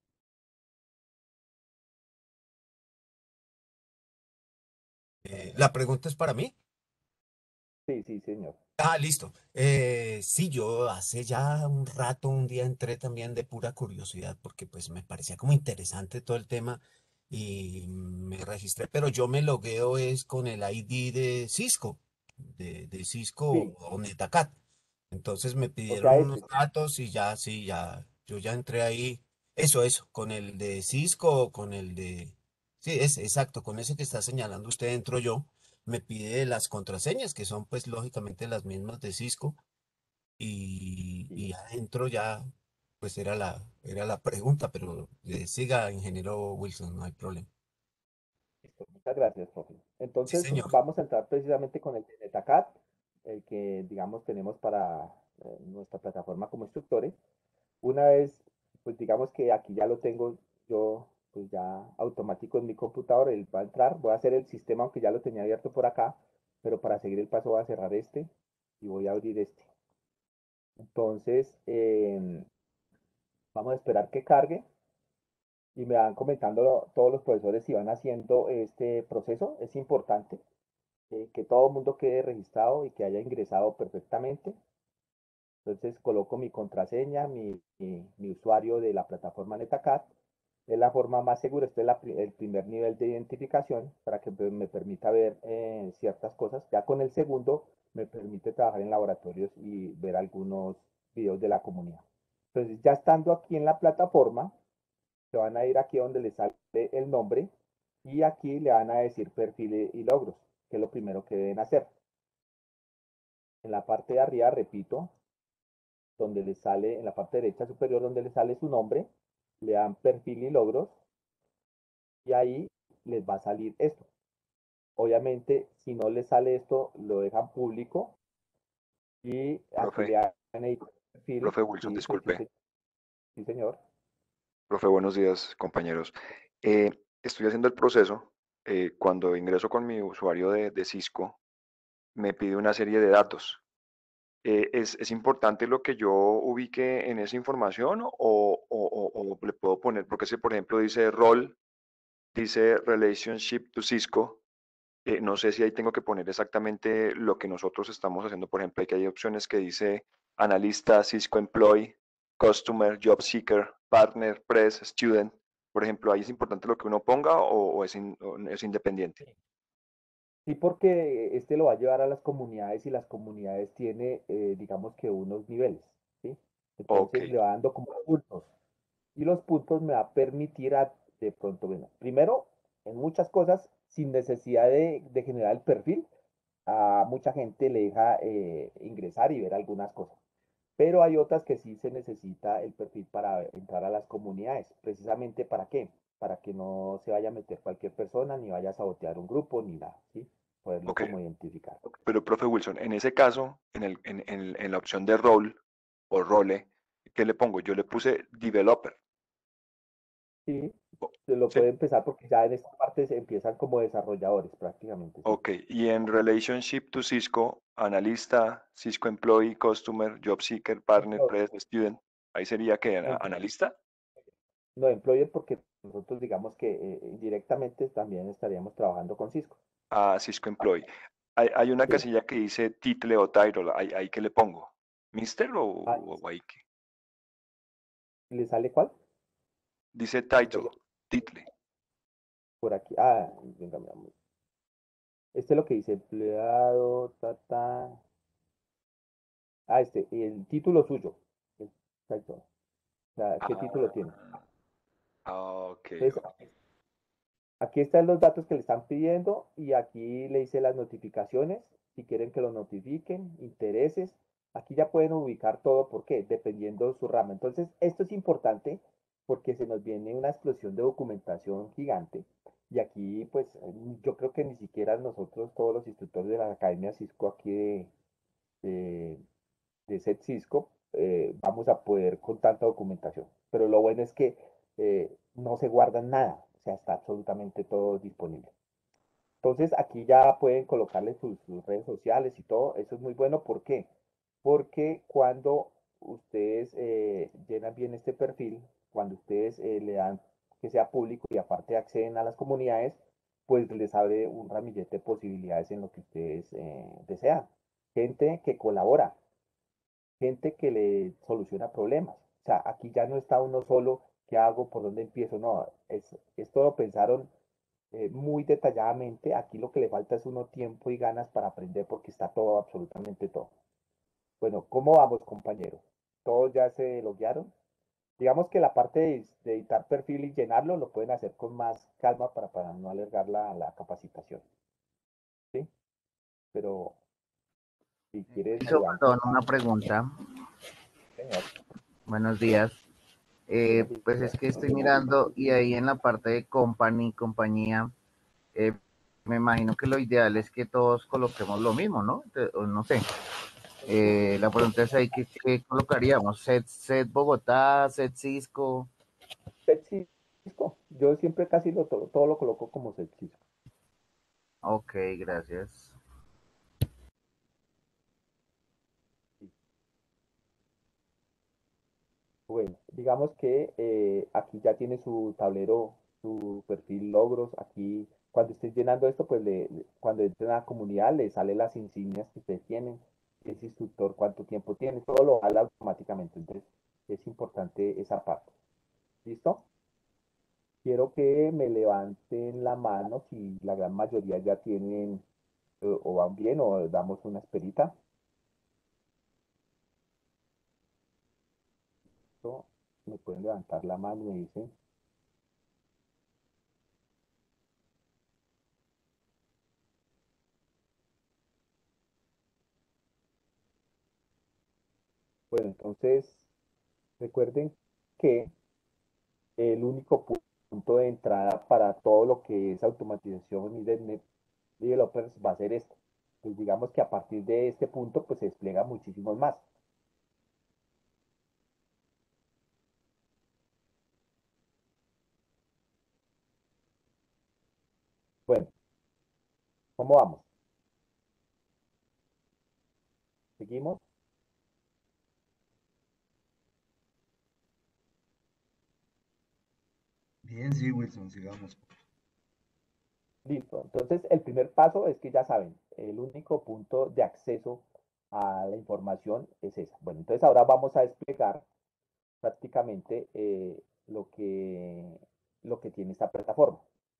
Eh, la pregunta es para mí. Sí, sí, señor. Ah, listo. Eh, sí, yo hace ya un rato, un día entré también de pura curiosidad porque pues me parecía como interesante todo el tema y me registré, pero yo me logueo es con el I D de Cisco, de, de Cisco Sí, o Netacat. Entonces me o pidieron sea, unos este, sí. datos y ya, sí, ya, yo ya entré ahí. Eso, eso, con el de Cisco o con el de... Sí, es exacto, con ese que está señalando usted entro yo. Me pide las contraseñas, que son pues lógicamente las mismas de Cisco, y, Sí, y adentro ya, pues era la, era la pregunta, pero eh, siga, ingeniero Wilson, no hay problema. listo. Muchas gracias, profe. Sí, Entonces, señor. vamos a entrar precisamente con el de Netacat, el que, digamos, tenemos para eh, nuestra plataforma como instructores. Una vez, pues digamos que aquí ya lo tengo yo, pues ya automático en mi computador, él va a entrar, voy a hacer el sistema, aunque ya lo tenía abierto por acá, pero para seguir el paso voy a cerrar este y voy a abrir este. Entonces, eh, vamos a esperar que cargue y me van comentando todos los profesores si van haciendo este proceso. Es importante eh, que todo el mundo quede registrado y que haya ingresado perfectamente. Entonces coloco mi contraseña, mi, mi, mi usuario de la plataforma NetaCat. Es la forma más segura, este es la, el primer nivel de identificación para que me permita ver eh, ciertas cosas. Ya con el segundo me permite trabajar en laboratorios y ver algunos videos de la comunidad. Entonces ya estando aquí en la plataforma, se van a ir aquí donde le sale el nombre y aquí le van a decir perfil y logros, que es lo primero que deben hacer. En la parte de arriba, repito, donde le sale, en la parte derecha superior, donde le sale su nombre, le dan perfil y logros y ahí les va a salir esto. Obviamente, si no les sale esto, lo dejan público y aquí Profe, le dan editar perfil. profe Wilson, Listo, sí, disculpe. se- sí, señor. Profe, buenos días, compañeros. Eh, estoy haciendo el proceso. Eh, cuando ingreso con mi usuario de, de Cisco, me pide una serie de datos. Eh, ¿es, es importante lo que yo ubique en esa información o, o- o- o le puedo poner, porque ese por ejemplo dice role, dice relationship to Cisco, eh, no sé si ahí tengo que poner exactamente lo que nosotros estamos haciendo, por ejemplo, hay que hay opciones que dice analista, Cisco employee, customer, job seeker, partner, press, student, por ejemplo, ahí es importante lo que uno ponga o, o es, in- o es independiente. Sí, porque este lo va a llevar a las comunidades y las comunidades tiene, eh, digamos que unos niveles, ¿sí? Ok, Entonces le va dando como puntos. Y los puntos me va a permitir a, de pronto, bueno, primero, en muchas cosas, sin necesidad de, de generar el perfil, a mucha gente le deja eh, ingresar y ver algunas cosas. Pero hay otras que sí se necesita el perfil para entrar a las comunidades. ¿Precisamente para qué? Para que no se vaya a meter cualquier persona, ni vaya a sabotear un grupo, ni nada, ¿sí? Poderlo ok. como identificar. Pero, profe Wilson, en ese caso, en, el, en, en- en la opción de role o role, ¿qué le pongo? Yo le puse developer. Sí, O- se lo ¿Sí? puede empezar porque ya en esta parte se empiezan como desarrolladores prácticamente, ¿sí? Ok. Y en relationship to Cisco, analista, Cisco employee, customer, job seeker, partner, No, press, student. Ahí sería que no, analista. no employer porque nosotros digamos que eh, indirectamente también estaríamos trabajando con Cisco. A Cisco employee. Hay, hay una ¿Sí? casilla que dice title o title. ¿Ahí, ahí qué le pongo? ¿Mister o, Ah, o ahí qué? ¿le sale cuál? Dice Yo title, le- title. Por aquí. Ah, venga, miramos. Este es lo que dice empleado, ta, ta. Ah, este, el título suyo. Exacto. O sea, ¿qué título tiene? Ah, ah, ok, Entonces, ok. aquí están los datos que le están pidiendo y aquí le hice las notificaciones, si quieren que lo notifiquen, intereses. Aquí ya pueden ubicar todo, ¿por qué? Dependiendo de su rama. Entonces, esto es importante porque se nos viene una explosión de documentación gigante. Y aquí, pues, yo creo que ni siquiera nosotros, todos los instructores de la Academia Cisco aquí de, de, de Set Cisco, eh, vamos a poder con tanta documentación. Pero lo bueno es que eh, no se guarda nada, o sea, está absolutamente todo disponible. Entonces aquí ya pueden colocarle sus, sus redes sociales y todo, eso es muy bueno. ¿Por qué? Porque cuando ustedes eh, llenan bien este perfil, cuando ustedes eh, le dan que sea público y aparte acceden a las comunidades, pues les abre un ramillete de posibilidades en lo que ustedes eh, desean. Gente que colabora, gente que le soluciona problemas. O sea, aquí ya no está uno solo, ¿qué hago? ¿Por dónde empiezo? No, es, esto lo pensaron eh, muy detalladamente. Aquí lo que le falta es uno tiempo y ganas para aprender porque está todo, absolutamente todo. Bueno, ¿cómo vamos, compañeros? ¿Todos ya se loguearon? Digamos que la parte de, de editar perfil y llenarlo lo pueden hacer con más calma para, para no alargar la, la capacitación, ¿sí? Pero si quieres, me Hizo, levanto perdón, la una mano, pregunta. señor. Buenos días. Buenos Eh, pues es días. que estoy mirando y ahí en la parte de company, compañía, eh, me imagino que lo ideal es que todos coloquemos lo mismo, ¿no? Te- o no sé. Eh, la pregunta es ahí, ¿qué, qué colocaríamos? ¿Set, set Bogotá, set Cisco? Cisco. Yo siempre casi lo, todo, todo lo coloco como Cisco. Ok, gracias. Bueno, digamos que eh, aquí ya tiene su tablero, su perfil logros. Aquí, cuando estés llenando esto, pues le, le- cuando entre a la comunidad, le sale las insignias que ustedes tienen, ese instructor, cuánto tiempo tiene, todo lo habla automáticamente. Entonces, es importante esa parte. ¿Listo? Quiero que me levanten la mano si la gran mayoría ya tienen eh, o van bien o damos una esperita. ¿Listo? Me pueden levantar la mano y me dicen. Bueno, entonces recuerden que el único pu- punto de entrada para todo lo que es automatización y de net developers va a ser este. Pues digamos que a partir de este punto pues se despliega muchísimos más. Bueno, ¿cómo vamos? ¿Seguimos? Bien, sí, Wilson, sigamos. Listo. Entonces, el primer paso es que ya saben, el único punto de acceso a la información es esa. Bueno, entonces ahora vamos a desplegar prácticamente eh, lo que, lo que tiene esta plataforma.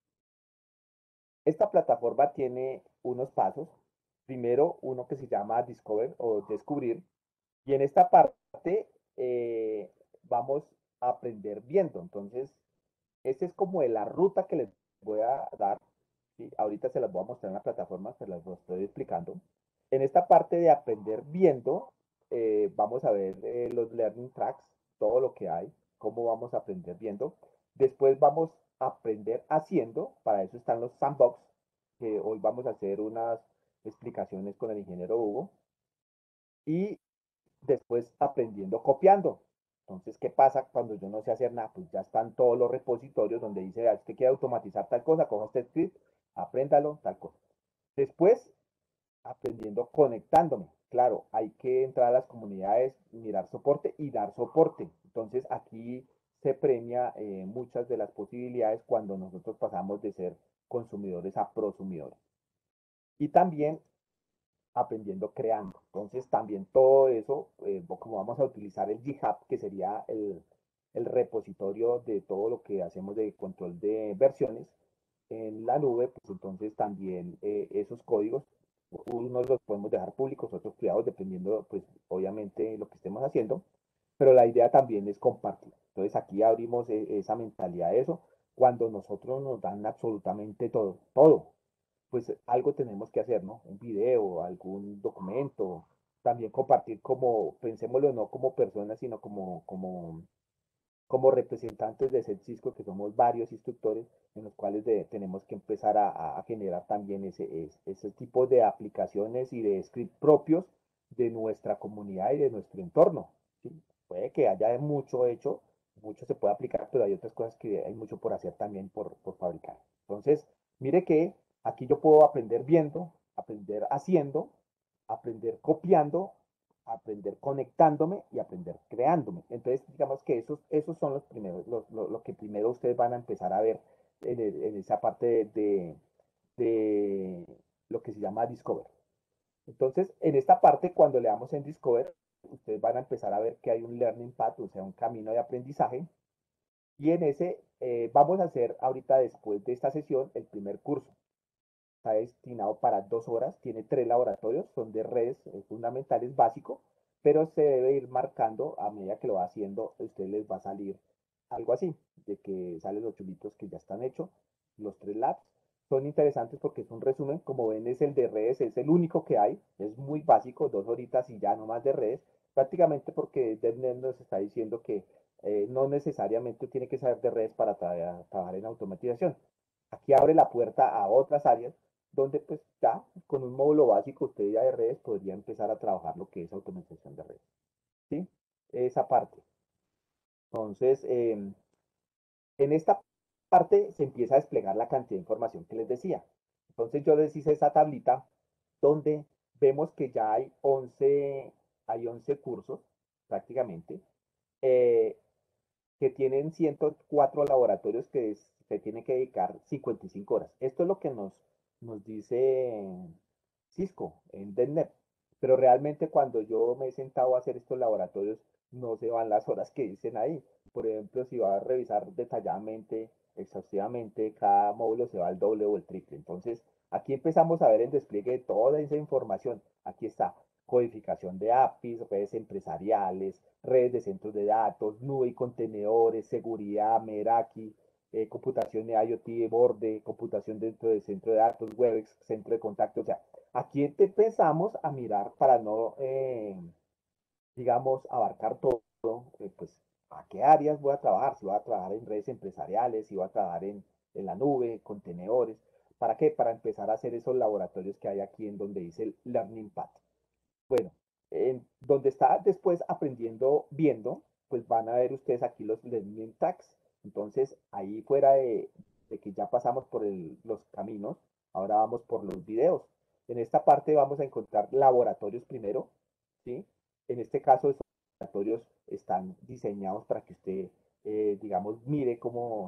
Esta plataforma tiene unos pasos. Primero, uno que se llama Discover o Descubrir. Y en esta parte eh, vamos a aprender viendo. Entonces, esta es como la ruta que les voy a dar. ¿Sí? Ahorita se las voy a mostrar en la plataforma, se las estoy explicando. En esta parte de aprender viendo, eh, vamos a ver eh, los learning tracks, todo lo que hay, cómo vamos a aprender viendo. Después vamos a aprender haciendo, para eso están los sandbox, que hoy vamos a hacer unas explicaciones con el ingeniero Hugo. Y después aprendiendo copiando. Entonces, ¿qué pasa cuando yo no sé hacer nada? Pues ya están todos los repositorios donde dice, ah, usted quiere automatizar tal cosa, coja este script, apréndalo, tal cosa. Después, aprendiendo conectándome. Claro, hay que entrar a las comunidades, mirar soporte y dar soporte. Entonces, aquí se premia eh, muchas de las posibilidades cuando nosotros pasamos de ser consumidores a prosumidores. Y también aprendiendo creando. Entonces también todo eso, eh, como vamos a utilizar el GitHub, que sería el, el repositorio de todo lo que hacemos de control de versiones en la nube, pues entonces también eh, esos códigos, unos los podemos dejar públicos, otros privados, dependiendo, pues obviamente lo que estemos haciendo, pero la idea también es compartir. Entonces aquí abrimos e esa mentalidad de eso, cuando nosotros nos dan absolutamente todo, todo, pues algo tenemos que hacer, ¿no? Un video, algún documento, también compartir como, pensémoslo no como personas, sino como, como, como representantes de Cisco, que somos varios instructores en los cuales de, tenemos que empezar a, a generar también ese, ese, ese tipo de aplicaciones y de script propios de nuestra comunidad y de nuestro entorno. ¿Sí? Puede que haya mucho hecho, mucho se puede aplicar, pero hay otras cosas que hay mucho por hacer también por, por fabricar. Entonces, mire que aquí yo puedo aprender viendo, aprender haciendo, aprender copiando, aprender conectándome y aprender creándome. Entonces, digamos que esos, esos son los primeros, los, lo, lo que primero ustedes van a empezar a ver en, el, en esa parte de, de, de, lo que se llama Discover. Entonces, en esta parte, cuando le damos en Discover, ustedes van a empezar a ver que hay un Learning Path, o sea, un camino de aprendizaje. Y en ese eh, vamos a hacer ahorita, después de esta sesión, el primer curso. Está destinado para dos horas, tiene tres laboratorios, son de redes eh, fundamentales básico, pero se debe ir marcando a medida que lo va haciendo, a ustedes les va a salir algo así, de que salen los chulitos que ya están hechos, los tres labs. Son interesantes porque es un resumen, como ven es el de redes, es el único que hay, es muy básico, dos horitas y ya no más de redes, prácticamente porque DevNet nos está diciendo que eh, no necesariamente tiene que saber de redes para tra trabajar en automatización. Aquí abre la puerta a otras áreas donde pues ya con un módulo básico usted ya de redes podría empezar a trabajar lo que es automatización de redes. ¿Sí? Esa parte. Entonces, eh, en esta parte se empieza a desplegar la cantidad de información que les decía. Entonces yo les hice esa tablita donde vemos que ya hay once, hay once cursos prácticamente, eh, que tienen ciento cuatro laboratorios que es, se tiene que dedicar cincuenta y cinco horas. Esto es lo que nos, nos dice Cisco en DevNet. Pero realmente cuando yo me he sentado a hacer estos laboratorios, no se van las horas que dicen ahí. Por ejemplo, si va a revisar detalladamente, exhaustivamente, cada módulo se va al doble o el triple. Entonces, aquí empezamos a ver el despliegue de toda esa información. Aquí está codificación de A P Is, redes empresariales, redes de centros de datos, nube y contenedores, seguridad, Meraki, eh, computación de IoT de borde, computación dentro del centro de datos, Webex, centro de contacto. O sea, aquí empezamos a mirar para no, eh, digamos, abarcar todo, eh, pues, a qué áreas voy a trabajar, si voy a trabajar en redes empresariales, si voy a trabajar en, en la nube, contenedores. ¿Para qué? Para empezar a hacer esos laboratorios que hay aquí en donde dice el Learning Path. Bueno, en donde está después aprendiendo, viendo, pues van a ver ustedes aquí los learning tags. Entonces, ahí fuera de, de que ya pasamos por el, los caminos, ahora vamos por los videos. En esta parte vamos a encontrar laboratorios primero, ¿sí? En este caso, estos laboratorios están diseñados para que usted, eh, digamos, mire cómo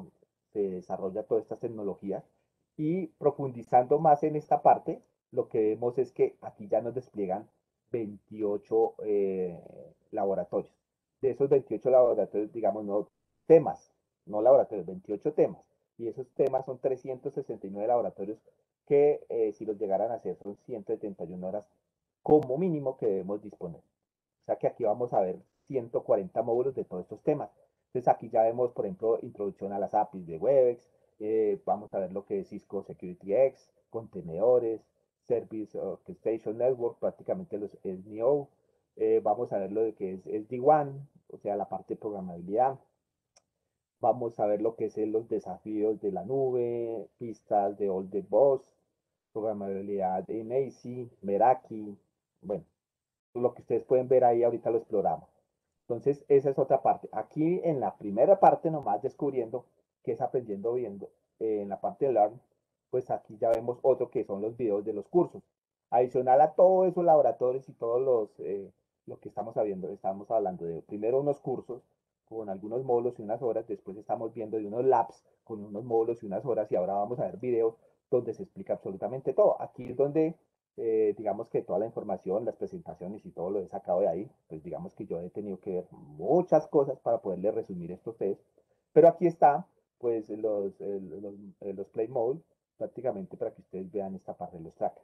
se desarrolla todas estas tecnologías. Y profundizando más en esta parte, lo que vemos es que aquí ya nos despliegan veintiocho eh, laboratorios. De esos veintiocho laboratorios, digamos, no temas, no laboratorios, veintiocho temas. Y esos temas son trescientos sesenta y nueve laboratorios que eh, si los llegaran a hacer son ciento setenta y una horas como mínimo que debemos disponer. O sea que aquí vamos a ver ciento cuarenta módulos de todos estos temas. Entonces aquí ya vemos, por ejemplo, introducción a las A P Is de Webex, eh, vamos a ver lo que es Cisco Security X, contenedores, Service Orchestration Network, prácticamente los S N O, eh, vamos a ver lo de que es S D WAN, o sea, la parte de programabilidad, vamos a ver lo que es los desafíos de la nube, pistas de All the Boss, programabilidad en A C I, Meraki, bueno, lo que ustedes pueden ver ahí ahorita lo exploramos. Entonces, esa es otra parte. Aquí en la primera parte, nomás descubriendo que es aprendiendo viendo, eh, en la parte de Learn, pues aquí ya vemos otro que son los videos de los cursos. Adicional a todos esos laboratorios y todos los, eh, lo que estamos hablando, estamos hablando de primero unos cursos con algunos módulos y unas horas, después estamos viendo de unos labs con unos módulos y unas horas y ahora vamos a ver videos donde se explica absolutamente todo. Aquí es donde eh, digamos que toda la información, las presentaciones y todo lo he sacado de ahí, pues digamos que yo he tenido que ver muchas cosas para poderle resumir esto a ustedes, pero aquí está, pues los, eh, los, eh, los play mode, prácticamente para que ustedes vean esta parte de los tracks.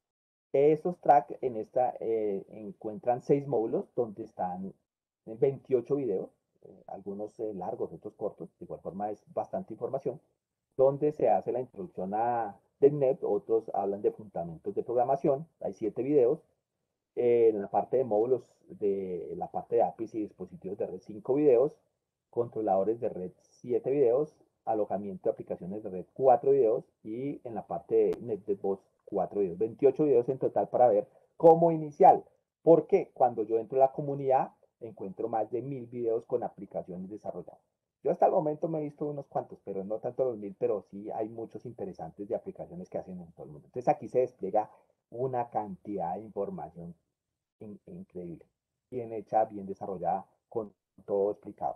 Esos tracks en esta eh, encuentran seis módulos donde están veintiocho videos, eh, algunos eh, largos, otros cortos, de igual forma es bastante información, donde se hace la introducción a .NET, otros hablan de fundamentos de programación, hay siete videos, eh, en la parte de módulos de la parte de A P Is y dispositivos de red, cinco videos, controladores de red, siete videos, alojamiento de aplicaciones de red, cuatro videos, y en la parte de NetBox, cuatro videos, veintiocho videos en total para ver cómo inicial, porque cuando yo entro a la comunidad encuentro más de mil videos con aplicaciones desarrolladas. Yo hasta el momento me he visto unos cuantos, pero no tanto los mil, pero sí hay muchos interesantes de aplicaciones que hacen en todo el mundo. Entonces aquí se despliega una cantidad de información in increíble, bien hecha, bien desarrollada, con todo explicado.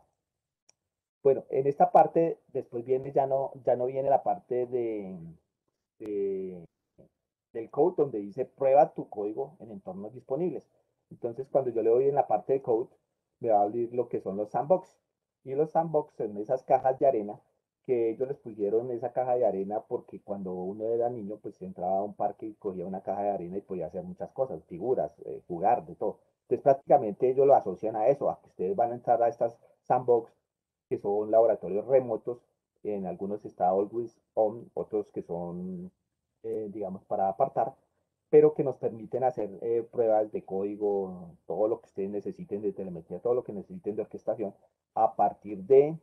Bueno, en esta parte después viene, ya no, ya no viene la parte de, de, del code donde dice prueba tu código en entornos disponibles. Entonces cuando yo le doy en la parte de code, me va a abrir lo que son los sandbox. Y los sandbox son esas cajas de arena que ellos les pusieron esa caja de arena porque cuando uno era niño, pues entraba a un parque y cogía una caja de arena y podía hacer muchas cosas, figuras, eh, jugar, de todo. Entonces prácticamente ellos lo asocian a eso, a que ustedes van a entrar a estas sandbox que son laboratorios remotos, en algunos está Always On, otros que son, eh, digamos, para apartar, pero que nos permiten hacer eh, pruebas de código, todo lo que ustedes necesiten de telemetría, todo lo que necesiten de orquestación, a partir de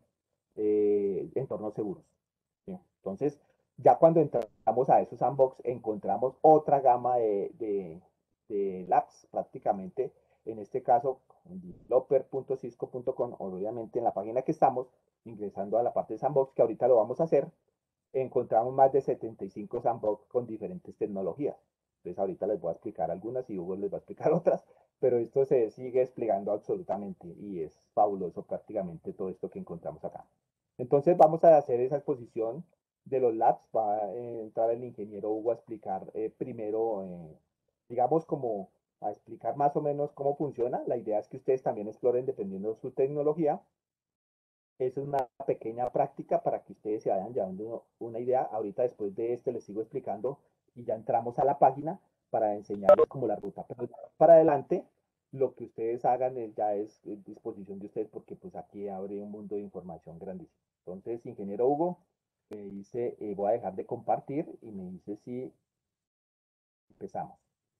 eh, entornos seguros. ¿Sí? Entonces, ya cuando entramos a esos sandbox, encontramos otra gama de, de, de labs prácticamente, en este caso, en developer punto cisco punto com, obviamente en la página que estamos, ingresando a la parte de sandbox, que ahorita lo vamos a hacer, encontramos más de setenta y cinco sandbox con diferentes tecnologías. Entonces ahorita les voy a explicar algunas y Hugo les va a explicar otras, pero esto se sigue desplegando absolutamente y es fabuloso prácticamente todo esto que encontramos acá. Entonces vamos a hacer esa exposición de los labs, va a entrar el ingeniero Hugo a explicar eh, primero, eh, digamos como a explicar más o menos cómo funciona. La idea es que ustedes también exploren dependiendo de su tecnología. Es una pequeña práctica para que ustedes se vayan llevando una idea. Ahorita después de este les sigo explicando y ya entramos a la página para enseñarles como la ruta. Pero para adelante, lo que ustedes hagan es, ya es disposición de ustedes porque pues aquí abre un mundo de información grandísimo. Entonces, ingeniero Hugo, me dice, eh, voy a dejar de compartir y me dice si empezamos.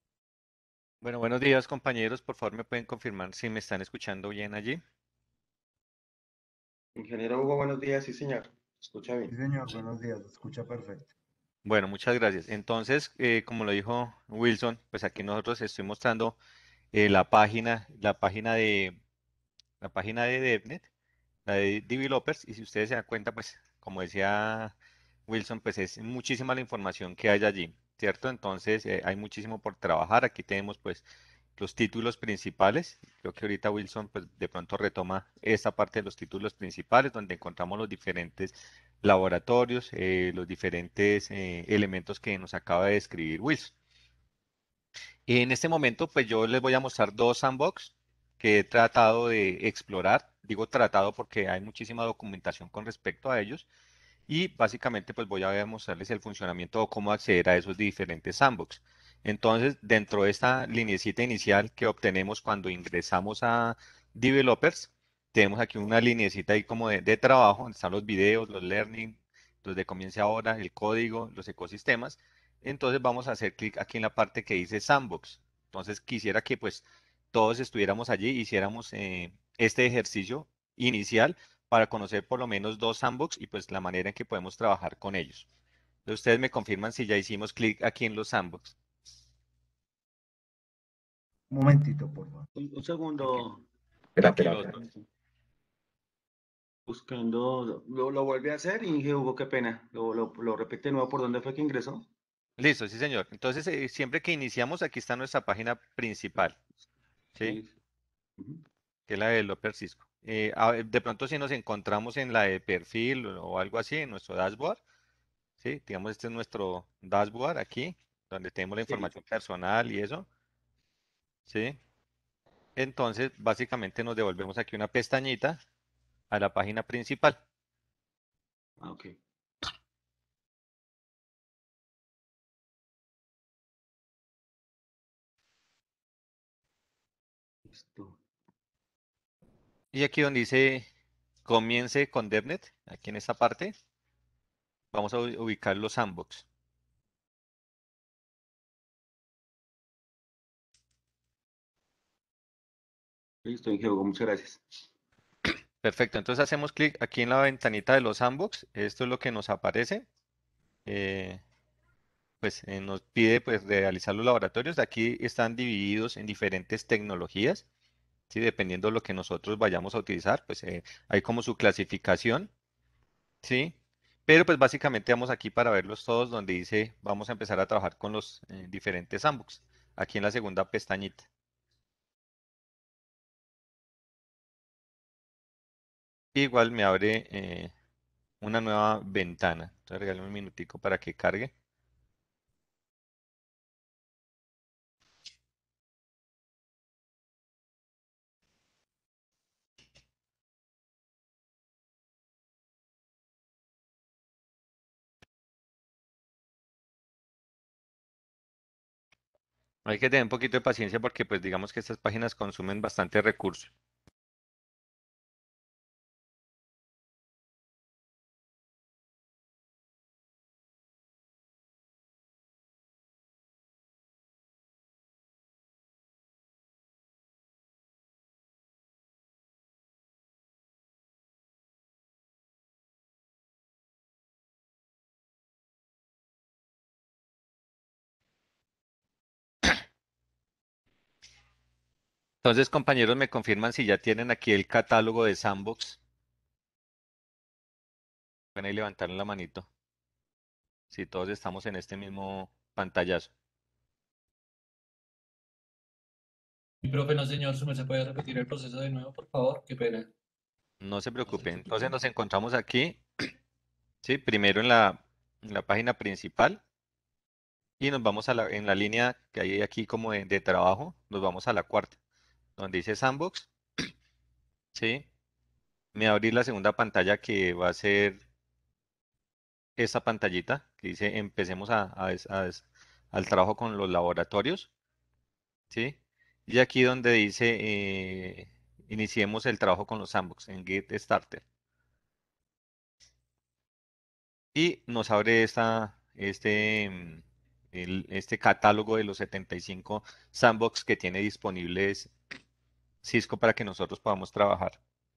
Bueno, buenos días compañeros, por favor me pueden confirmar si me están escuchando bien allí. Ingeniero Hugo, buenos días, sí señor, escucha Sí, bien. señor, buenos días, se escucha perfecto. Bueno, muchas gracias. Entonces, eh, como lo dijo Wilson, pues aquí nosotros estoy mostrando eh, la página, la página de la página de DevNet, la de Developers, y si ustedes se dan cuenta, pues como decía Wilson, pues es muchísima la información que hay allí, ¿cierto? Entonces, eh, hay muchísimo por trabajar. Aquí tenemos pues los títulos principales. Creo que ahorita Wilson pues, de pronto retoma esta parte de los títulos principales, donde encontramos los diferentes laboratorios, eh, los diferentes eh, elementos que nos acaba de describir Wilson. En este momento, pues yo les voy a mostrar dos sandbox que he tratado de explorar. Digo tratado porque hay muchísima documentación con respecto a ellos. Y básicamente pues voy a mostrarles el funcionamiento o cómo acceder a esos diferentes sandbox. Entonces, dentro de esta lineecita inicial que obtenemos cuando ingresamos a Developers, tenemos aquí una lineecita ahí como de, de trabajo, donde están los videos, los learning, los de comience ahora, el código, los ecosistemas. Entonces vamos a hacer clic aquí en la parte que dice Sandbox. Entonces quisiera que pues todos estuviéramos allí, hiciéramos eh, este ejercicio inicial para conocer por lo menos dos sandbox y pues la manera en que podemos trabajar con ellos. Entonces, ustedes me confirman si ya hicimos clic aquí en los sandbox. Un momentito, por favor. Un, un segundo. Espera, Aquí espera, lo espera. otro. Buscando, lo, lo vuelve a hacer y dije, Hugo, qué pena. Lo, lo, lo repite de nuevo por dónde fue que ingresó. Listo, sí señor. Entonces, eh, siempre que iniciamos, aquí está nuestra página principal, ¿sí? Sí. Ujú. Que es la de Developer Cisco. Eh, a ver, de pronto si nos encontramos en la de perfil o algo así, en nuestro dashboard, ¿sí? Digamos, este es nuestro dashboard aquí, donde tenemos la Sí. información personal y eso, ¿sí? Entonces, básicamente nos devolvemos aquí una pestañita a la página principal. Ah, ok. Listo. Y aquí donde dice comience con DevNet, aquí en esta parte, vamos a u- ubicar los sandbox. Listo, dije, Hugo, muchas gracias. Perfecto, entonces hacemos clic aquí en la ventanita de los sandbox. Esto es lo que nos aparece. Eh, pues eh, nos pide pues realizar los laboratorios. Aquí están divididos en diferentes tecnologías, ¿sí? Dependiendo de lo que nosotros vayamos a utilizar, pues eh, hay como su clasificación, ¿sí? Pero pues básicamente vamos aquí para verlos todos donde dice vamos a empezar a trabajar con los eh, diferentes sandbox. Aquí en la segunda pestañita. Igual me abre eh, una nueva ventana. Entonces regálame un minutico para que cargue. Hay que tener un poquito de paciencia porque pues digamos que estas páginas consumen bastante recursos. Entonces, compañeros, me confirman si ya tienen aquí el catálogo de Sandbox. Pueden ahí levantar la manito. Si todos estamos en este mismo pantallazo. Mi profe, no señor, ¿se me se puede repetir el proceso de nuevo, por favor? Qué pena. No se No se preocupen. escuchó. Entonces nos encontramos aquí, ¿sí? Primero en la, en la página principal y nos vamos a la, en la línea que hay aquí como de, de trabajo, nos vamos a la cuarta, donde dice Sandbox, ¿sí? Me va a abrir la segunda pantalla que va a ser esta pantallita que dice empecemos a, a des- a des- al trabajo con los laboratorios, ¿sí? Y aquí donde dice eh, iniciemos el trabajo con los sandbox en Get Started. Y nos abre esta, este, mm, el- este catálogo de los setenta y cinco sandbox que tiene disponibles Cisco para que nosotros podamos trabajar.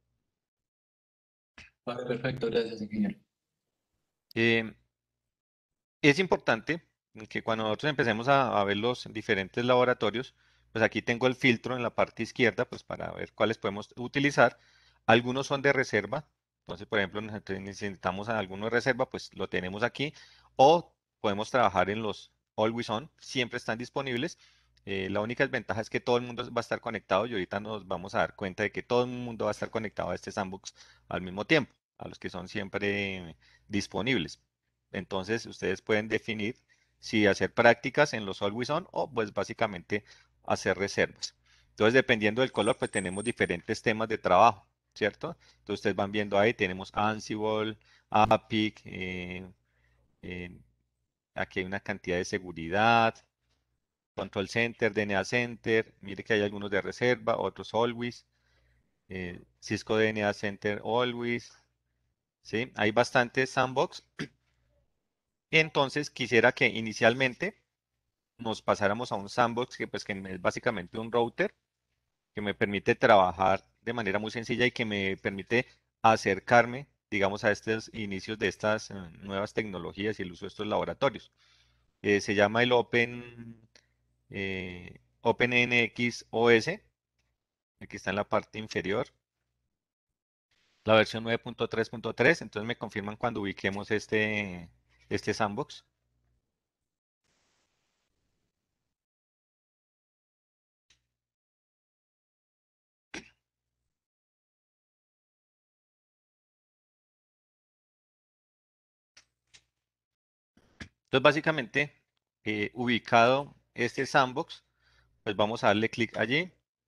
Vale, perfecto, gracias, ingeniero. Eh, Es importante que cuando nosotros empecemos a, a ver los diferentes laboratorios, pues aquí tengo el filtro en la parte izquierda, pues para ver cuáles podemos utilizar. Algunos son de reserva, entonces por ejemplo nosotros necesitamos alguno de reserva, pues lo tenemos aquí, o podemos trabajar en los Always On, siempre están disponibles, Eh, la única desventaja es que todo el mundo va a estar conectado y ahorita nos vamos a dar cuenta de que todo el mundo va a estar conectado a este sandbox al mismo tiempo, a los que son siempre disponibles. Entonces, ustedes pueden definir si hacer prácticas en los Always On o pues básicamente hacer reservas. Entonces, dependiendo del color, pues tenemos diferentes temas de trabajo, ¿cierto? Entonces, ustedes van viendo ahí, tenemos Ansible, Apic, eh, eh, aquí hay una cantidad de seguridad, Control Center, D N A Center, mire que hay algunos de reserva, otros Always, eh, Cisco D N A Center Always, ¿sí? Hay bastantes sandbox. Entonces quisiera que inicialmente nos pasáramos a un sandbox que pues que es básicamente un router que me permite trabajar de manera muy sencilla y que me permite acercarme, digamos, a estos inicios de estas eh, nuevas tecnologías y el uso de estos laboratorios. Eh, se llama el Open, eh, OpenNX O S. Aquí está en la parte inferior. La versión nueve punto tres punto tres. Entonces me confirman cuando ubiquemos este, este sandbox. Entonces básicamente, eh, ubicado este sandbox, pues vamos a darle clic allí.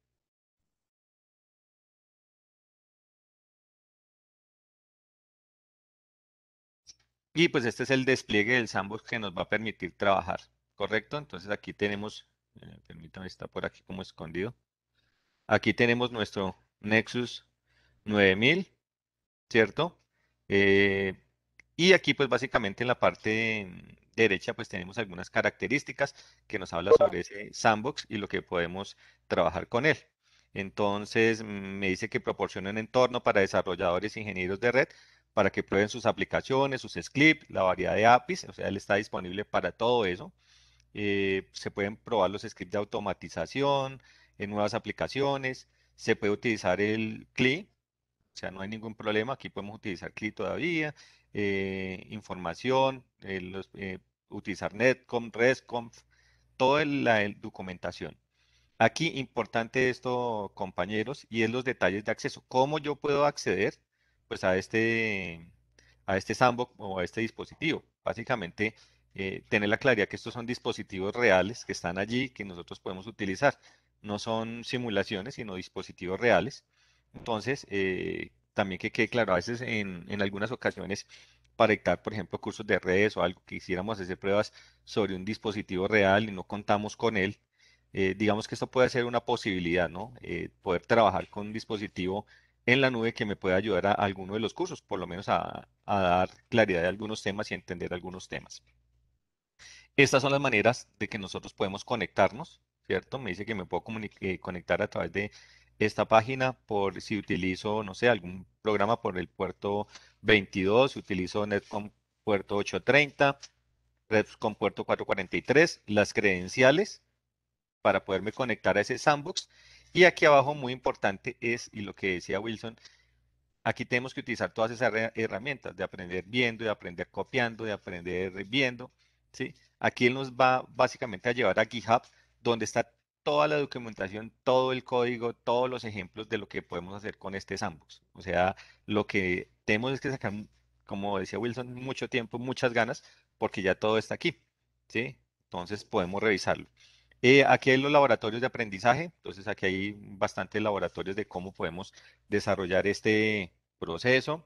Y pues este es el despliegue del sandbox que nos va a permitir trabajar, ¿correcto? Entonces aquí tenemos, eh, permítame, está por aquí como escondido. Aquí tenemos nuestro Nexus nueve mil, ¿cierto? Eh, y aquí pues básicamente en la parte derecha pues tenemos algunas características que nos habla sobre ese sandbox y lo que podemos trabajar con él. Entonces mm, me dice que proporciona un entorno para desarrolladores e ingenieros de red para que prueben sus aplicaciones, sus scripts, la variedad de A P Is, o sea, él está disponible para todo eso. Eh, se pueden probar los scripts de automatización en nuevas aplicaciones, se puede utilizar el C L I, o sea, no hay ningún problema. Aquí podemos utilizar C L I todavía, eh, información, eh, los, eh, utilizar Netconf, RESTconf, toda la el- documentación. Aquí importante esto, compañeros, y es los detalles de acceso. ¿Cómo yo puedo acceder pues a este, a este sandbox o a este dispositivo? Básicamente, eh, tener la claridad que estos son dispositivos reales que están allí, que nosotros podemos utilizar. No son simulaciones, sino dispositivos reales. Entonces, eh, también que quede claro, a veces en, en algunas ocasiones, para dictar, por ejemplo, cursos de redes o algo, que quisiéramos hacer pruebas sobre un dispositivo real y no contamos con él, eh, digamos que esto puede ser una posibilidad, ¿no? Eh, poder trabajar con un dispositivo en la nube que me pueda ayudar a, alguno de los cursos, por lo menos a, a dar claridad de algunos temas y a entender algunos temas. Estas son las maneras de que nosotros podemos conectarnos, ¿cierto? Me dice que me puedo comuni- eh, conectar a través de esta página por si utilizo, no sé, algún programa por el puerto veintidós, si utilizo Netcom puerto ochocientos treinta, Redcom puerto cuatrocientos cuarenta y tres, las credenciales para poderme conectar a ese sandbox. Y aquí abajo, muy importante es, y lo que decía Wilson, aquí tenemos que utilizar todas esas herra- herramientas de aprender viendo, de aprender copiando, de aprender viendo, ¿sí? Aquí él nos va básicamente a llevar a GitHub, donde está toda la documentación, todo el código, todos los ejemplos de lo que podemos hacer con este sandbox. O sea, lo que tenemos es que sacar, como decía Wilson, mucho tiempo, muchas ganas, porque ya todo está aquí, ¿sí? Entonces podemos revisarlo. Eh, aquí hay los laboratorios de aprendizaje, entonces aquí hay bastantes laboratorios de cómo podemos desarrollar este proceso,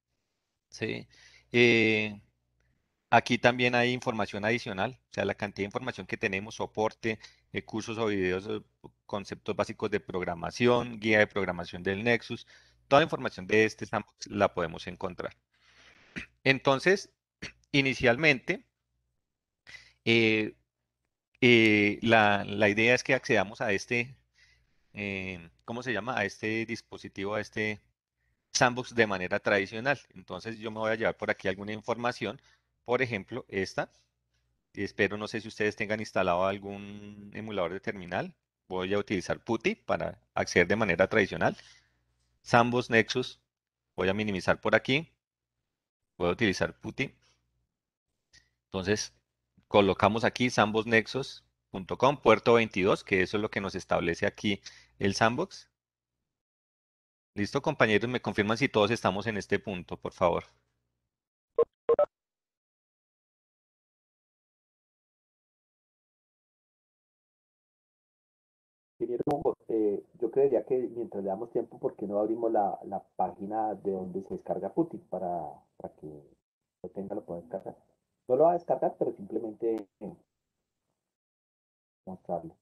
¿sí? Eh, aquí también hay información adicional, o sea, la cantidad de información que tenemos, soporte, eh, cursos o videos, eh, conceptos básicos de programación, guía de programación del Nexus, toda la información de este sandbox la podemos encontrar. Entonces, inicialmente, eh, eh, la, la idea es que accedamos a este, eh, ¿cómo se llama? A este dispositivo, a este sandbox de manera tradicional. Entonces yo me voy a llevar por aquí alguna información, por ejemplo, esta. Espero, no sé si ustedes tengan instalado algún emulador de terminal. Voy a utilizar PuTTY para acceder de manera tradicional. Sandbox Nexus, voy a minimizar por aquí. Voy a utilizar PuTTY. Entonces colocamos aquí Sandbox Nexus, punto com, puerto veintidós, que eso es lo que nos establece aquí el sandbox. Listo, compañeros, me confirman si todos estamos en este punto, por favor. Ingeniero Hugo, eh, yo creería que mientras le damos tiempo, ¿por qué no abrimos la, la página de donde se descarga Putty para, para que lo tenga, lo pueda descargar? No lo va a descargar, pero simplemente eh, mostrarlo.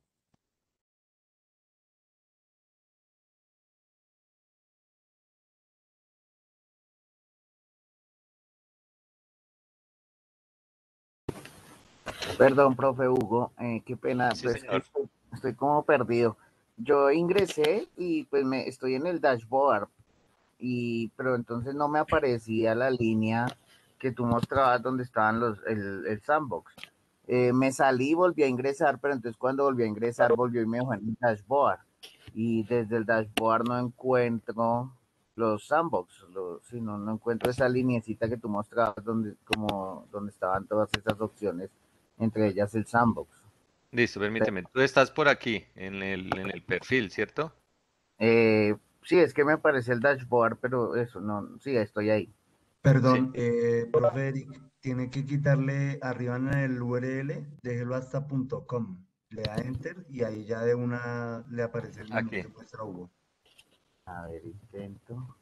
Perdón, profe Hugo, eh, qué pena, Sí, pues que señor. estoy, estoy como perdido. Yo ingresé y pues me estoy en el dashboard, y pero entonces no me aparecía la línea que tú mostrabas donde estaban los el, el sandbox. Eh, me salí, volví a ingresar, pero entonces cuando volví a ingresar volvió y me dejó en el dashboard. Y desde el dashboard no encuentro los sandbox, los, sí, no, no encuentro esa lineecita que tú mostrabas donde, como, donde estaban todas esas opciones, entre ellas el sandbox. Listo, permíteme. Tú estás por aquí, en el, en el perfil, ¿cierto? Eh, sí, es que me aparece el dashboard, pero eso, no, sí, estoy ahí. Sí. Perdón, eh, profe Eric, tiene que quitarle arriba en el U R L, déjelo hasta punto .com, le da enter y ahí ya de una le aparece el menú Aquí. que muestra Hugo. A ver, intento.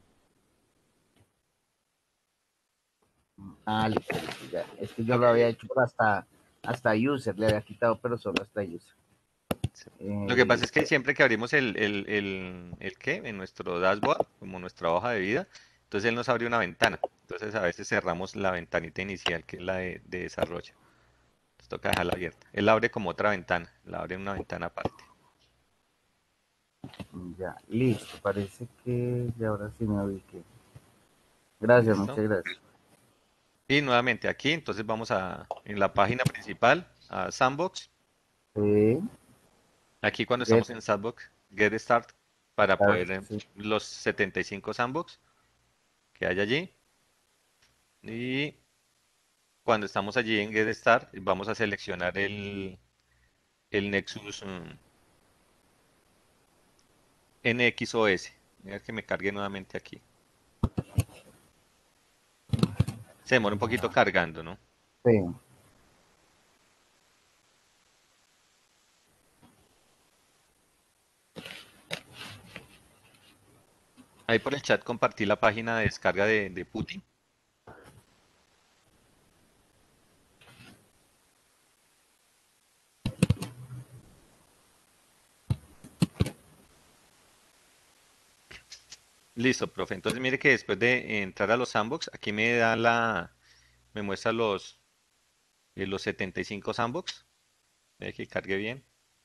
Ah, listo, listo, ya. Es que yo lo había Ok. hecho hasta, hasta user, le había quitado, pero solo hasta user. Sí. Eh, Lo que pasa es que listo. siempre que abrimos el, el, el, el ¿qué? En nuestro dashboard, como nuestra hoja de vida, entonces él nos abre una ventana. Entonces a veces cerramos la ventanita inicial, que es la de, de desarrollo. Nos toca dejarla abierta. Él abre como otra ventana, la abre en una ventana aparte. Ya, listo. Parece que ya ahora sí me ubiqué. Gracias, ¿Listo? muchas gracias. Y nuevamente aquí, entonces vamos a, en la página principal, a Sandbox. Sí, Aquí cuando get estamos en Sandbox, Get Start, para start, poder eh, sí. los setenta y cinco Sandbox que hay allí. Y cuando estamos allí en Get Start, vamos a seleccionar el, el Nexus mm, N X O S. Mira que me cargue nuevamente aquí. Se demora un poquito cargando, ¿no? Sí. Ahí por el chat compartí la página de descarga de, de Putty. Listo, profe. Entonces mire que después de entrar a los sandbox, aquí me da la, me muestra los, eh, los setenta y cinco sandbox. Ve que cargue bien.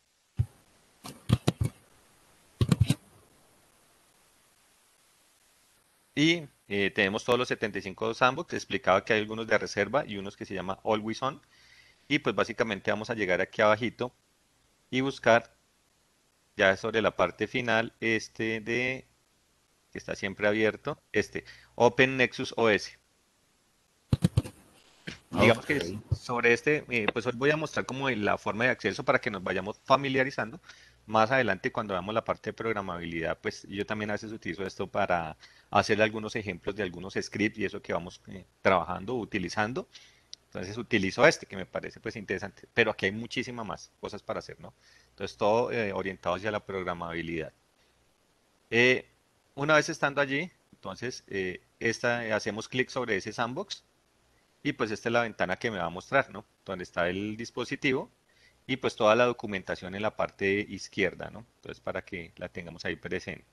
Y eh, tenemos todos los setenta y cinco sandbox. Explicaba que hay algunos de reserva y unos que se llama Always On. Y pues básicamente vamos a llegar aquí abajito y buscar ya sobre la parte final este de, que está siempre abierto, este, Open Nexus O S. Digamos Ok. que es- sobre este, eh, pues hoy voy a mostrar como la forma de acceso para que nos vayamos familiarizando. Más adelante, cuando veamos la parte de programabilidad, pues yo también a veces utilizo esto para hacer algunos ejemplos de algunos scripts y eso que vamos eh, trabajando, utilizando. Entonces utilizo este que me parece pues interesante, pero aquí hay muchísimas más cosas para hacer, ¿no? Entonces todo eh, orientado hacia la programabilidad. Eh, una vez estando allí, entonces eh, esta, eh, hacemos clic sobre ese sandbox y pues esta es la ventana que me va a mostrar, ¿no? Donde está el dispositivo y pues toda la documentación en la parte izquierda, ¿no? Entonces para que la tengamos ahí presente.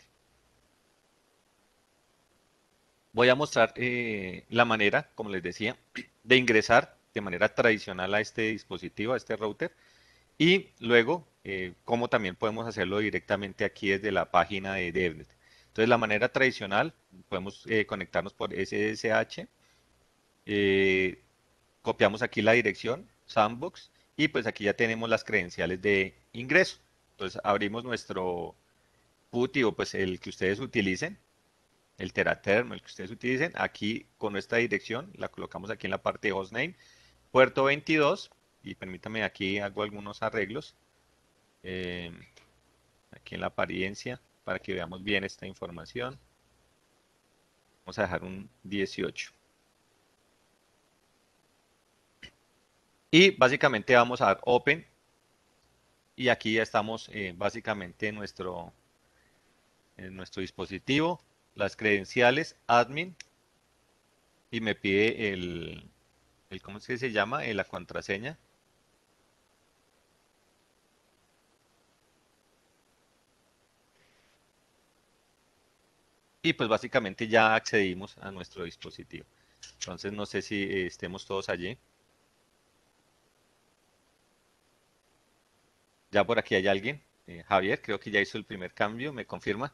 Voy a mostrar eh, la manera, como les decía, de ingresar de manera tradicional a este dispositivo, a este router, y luego eh, cómo también podemos hacerlo directamente aquí desde la página de DevNet. Entonces la manera tradicional, podemos eh, conectarnos por S S H, eh, copiamos aquí la dirección, Sandbox, y pues aquí ya tenemos las credenciales de ingreso. Entonces abrimos nuestro PuTTY o pues el que ustedes utilicen, el Teraterm, el que ustedes utilicen, aquí con nuestra dirección, la colocamos aquí en la parte de hostname, puerto veintidós, y permítame, aquí hago algunos arreglos eh, aquí en la apariencia para que veamos bien esta información. Vamos a dejar un dieciocho. Y básicamente vamos a dar Open. Y aquí ya estamos eh, básicamente en nuestro, en nuestro dispositivo, las credenciales, admin, y me pide el, el ¿cómo es que se llama? Eh, la contraseña. Y pues básicamente ya accedimos a nuestro dispositivo. Entonces no sé si eh, estemos todos allí. Ya por aquí hay alguien. Eh, Javier, creo que ya hizo el primer cambio, ¿me confirma?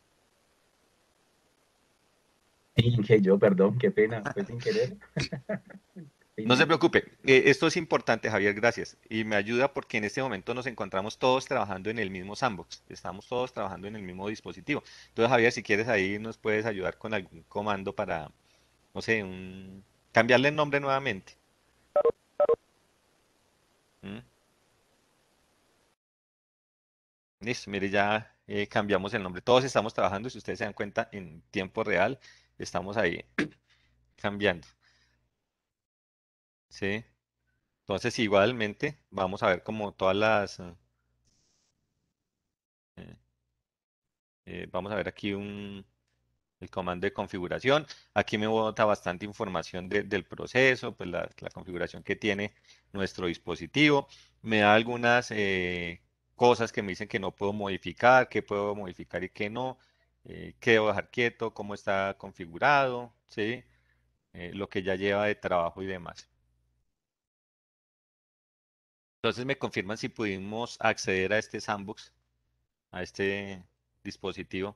Inge, yo, perdón, qué pena, fue sin querer. No se Pena. preocupe, eh, esto es importante, Javier, gracias. Y me ayuda porque en este momento nos encontramos todos trabajando en el mismo sandbox. Estamos todos trabajando en el mismo dispositivo. Entonces, Javier, si quieres ahí nos puedes ayudar con algún comando para, no sé, un... cambiarle el nombre nuevamente. ¿Mm? Listo, mire, ya eh, cambiamos el nombre. Todos estamos trabajando, si ustedes se dan cuenta, en tiempo real, estamos ahí cambiando. ¿Sí? Entonces, igualmente, vamos a ver como todas las... eh, eh, eh, vamos a ver aquí un, el comando de configuración. Aquí me bota bastante información de- del proceso, pues la, la configuración que tiene nuestro dispositivo. Me da algunas eh, cosas que me dicen que no puedo modificar, qué puedo modificar y qué no, eh, qué debo dejar quieto, cómo está configurado, ¿sí? Eh, lo que ya lleva de trabajo y demás. Entonces me confirman si pudimos acceder a este sandbox, a este dispositivo.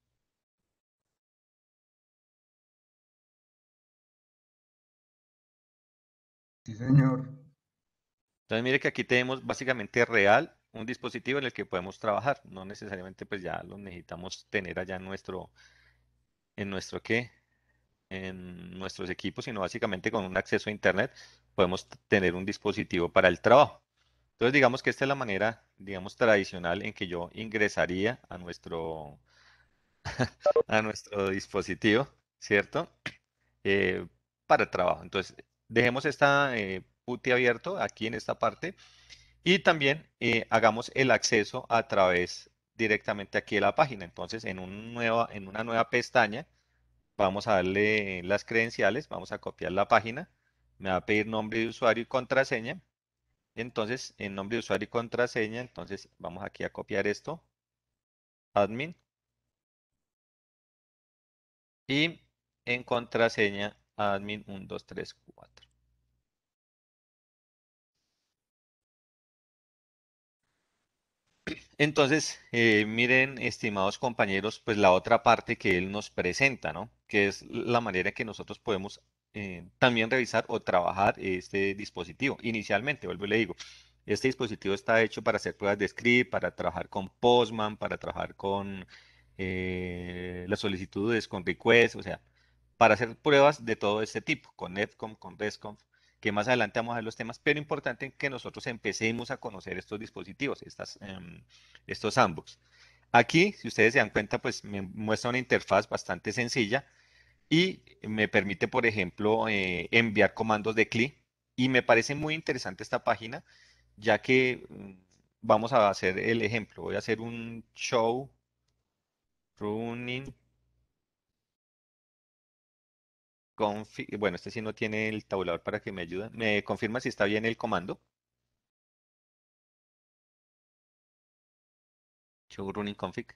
Sí, señor. Entonces mire que aquí tenemos básicamente real un dispositivo en el que podemos trabajar. No necesariamente pues ya lo necesitamos tener allá en nuestro, en nuestro qué, en nuestros equipos, sino básicamente con un acceso a internet podemos t- tener un dispositivo para el trabajo. Entonces digamos que esta es la manera, digamos, tradicional en que yo ingresaría a nuestro, a nuestro dispositivo, ¿cierto? Eh, para el trabajo. Entonces dejemos esta eh, PuTTY abierto aquí en esta parte. Y también eh, hagamos el acceso a través directamente aquí de la página. Entonces, en, un nueva, en una nueva pestaña, vamos a darle las credenciales, vamos a copiar la página, me va a pedir nombre de usuario y contraseña. Entonces, en nombre de usuario y contraseña, entonces vamos aquí a copiar esto, admin, y en contraseña, admin uno, dos, tres, cuatro. Entonces, eh, miren, estimados compañeros, pues la otra parte que él nos presenta, ¿no? Que es la manera en que nosotros podemos eh, también revisar o trabajar este dispositivo. Inicialmente, vuelvo y le digo, este dispositivo está hecho para hacer pruebas de script, para trabajar con Postman, para trabajar con eh, las solicitudes, con requests, o sea, para hacer pruebas de todo este tipo, con Netconf, con RESTconf, que más adelante vamos a ver los temas, pero importante que nosotros empecemos a conocer estos dispositivos, estas, em, estos sandbox. Aquí, si ustedes se dan cuenta, pues me muestra una interfaz bastante sencilla y me permite, por ejemplo, eh, enviar comandos de C L I. Y me parece muy interesante esta página, ya que mm, vamos a hacer el ejemplo. Voy a hacer un show running config. Bueno, este sí no tiene el tabulador para que me ayude. ¿Me confirma si está bien el comando? Show running config.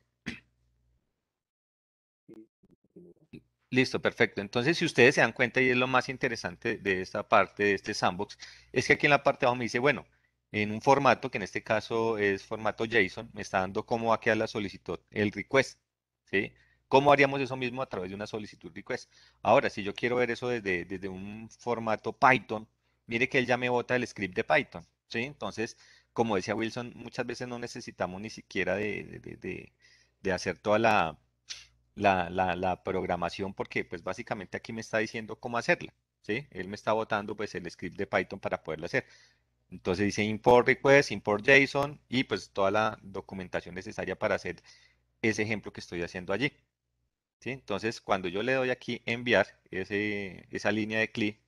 Listo, perfecto. Entonces, si ustedes se dan cuenta, y es lo más interesante de esta parte, de este sandbox, es que aquí en la parte de abajo me dice, bueno, en un formato, que en este caso es formato JSON, me está dando cómo va a quedar la solicitud, el request, ¿sí? ¿Cómo haríamos eso mismo a través de una solicitud request? Ahora, si yo quiero ver eso desde, desde un formato Python, mire que él ya me bota el script de Python, ¿sí? Entonces, como decía Wilson, muchas veces no necesitamos ni siquiera de, de de- de- de hacer toda la la, la, la programación porque pues básicamente aquí me está diciendo cómo hacerla, ¿sí? Él me está botando pues el script de Python para poderlo hacer. Entonces dice import request, import JSON y pues toda la documentación necesaria para hacer ese ejemplo que estoy haciendo allí. ¿Sí? Entonces, cuando yo le doy aquí enviar ese, esa línea de clic,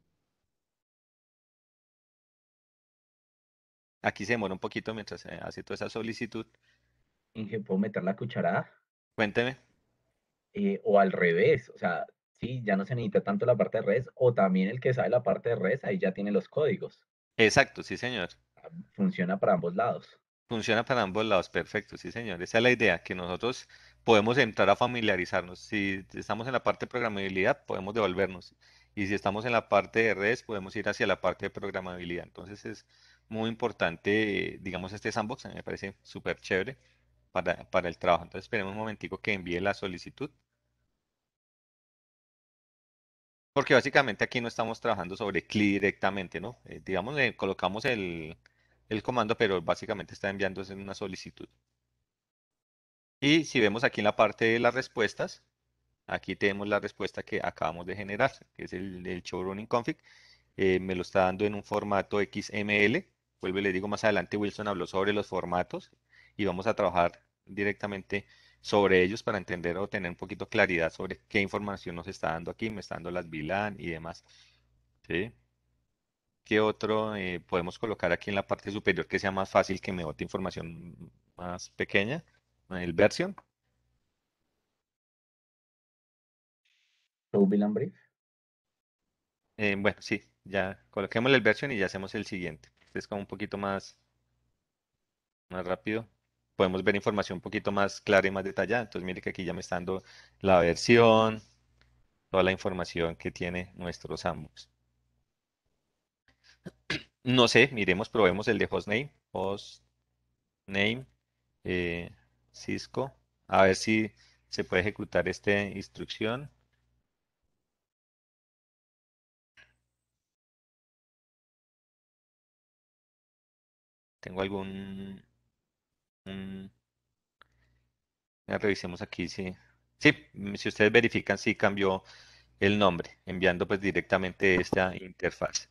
aquí se demora un poquito mientras se hace toda esa solicitud. Inge, ¿puedo meter la cucharada? Cuénteme. Eh, o al revés, o sea, sí, ya no se necesita tanto la parte de res, o también el que sabe la parte de res, ahí ya tiene los códigos. Exacto, sí, señor. Funciona para ambos lados. Funciona para ambos lados, perfecto, sí, señor. Esa es la idea, que nosotros podemos entrar a familiarizarnos. Si estamos en la parte de programabilidad, podemos devolvernos. Y si estamos en la parte de redes, podemos ir hacia la parte de programabilidad. Entonces es muy importante, eh, digamos, este sandbox, a mí me parece súper chévere para, para el trabajo. Entonces esperemos un momentico que envíe la solicitud. Porque básicamente aquí no estamos trabajando sobre C L I directamente, ¿no? Eh, digamos, le colocamos el, el comando, pero básicamente está enviándose una solicitud. Y si vemos aquí en la parte de las respuestas, aquí tenemos la respuesta que acabamos de generar, que es el, el show running config. Eh, me lo está dando en un formato X M L. Vuelvo y le digo, más adelante Wilson habló sobre los formatos y vamos a trabajar directamente sobre ellos para entender o tener un poquito claridad sobre qué información nos está dando aquí. Me está dando las V LAN y demás. ¿Sí? ¿Qué otro eh, podemos colocar aquí en la parte superior que sea más fácil que me bote información más pequeña? El version. ¿Show VLAN brief? Eh, bueno, sí, ya coloquémosle el version y ya hacemos el siguiente. Este es como un poquito más, más rápido. Podemos ver información un poquito más clara y más detallada. Entonces, mire que aquí ya me está dando la versión, toda la información que tiene nuestro sandbox. No sé, miremos, probemos el de hostname. Hostname, eh, Cisco. A ver si se puede ejecutar esta instrucción. Tengo algún... un- ya revisemos aquí, sí. Sí, mm, si ustedes verifican, sí cambió el nombre, enviando pues directamente esta interfaz.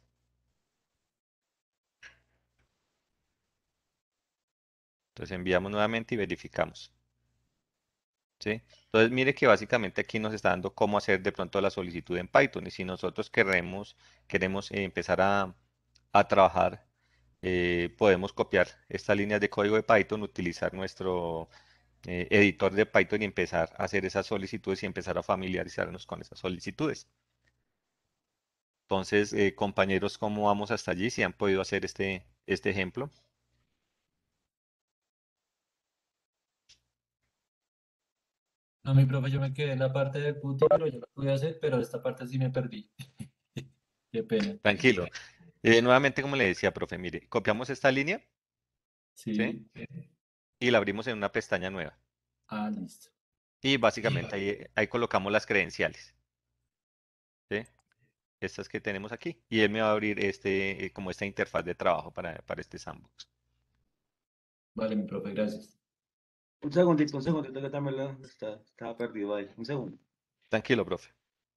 Entonces enviamos nuevamente y verificamos. ¿Sí? Entonces mire que básicamente aquí nos está dando cómo hacer de pronto la solicitud en Python. Y si nosotros queremos, queremos eh, empezar a, a trabajar, eh, podemos copiar estas líneas de código de Python, utilizar nuestro eh, editor de Python y empezar a hacer esas solicitudes y empezar a familiarizarnos con esas solicitudes. Entonces, eh, compañeros, ¿cómo vamos hasta allí? Si han podido hacer este, este ejemplo. No, mi profe, yo me quedé en la parte del puti, pero yo lo pude hacer, pero esta parte sí me perdí. Qué pena. Tranquilo. Eh, nuevamente, como le decía, profe, mire, copiamos esta línea, ¿sí? Sí. Y la abrimos en una pestaña nueva. Ah, listo. Y básicamente ahí, ahí colocamos las credenciales, ¿sí? Estas que tenemos aquí. Y él me va a abrir este, eh, como esta interfaz de trabajo para, para este sandbox. Vale, mi profe, gracias. Un segundito, un segundito que también lo- está, estaba perdido ahí. Un segundo. Tranquilo, profe.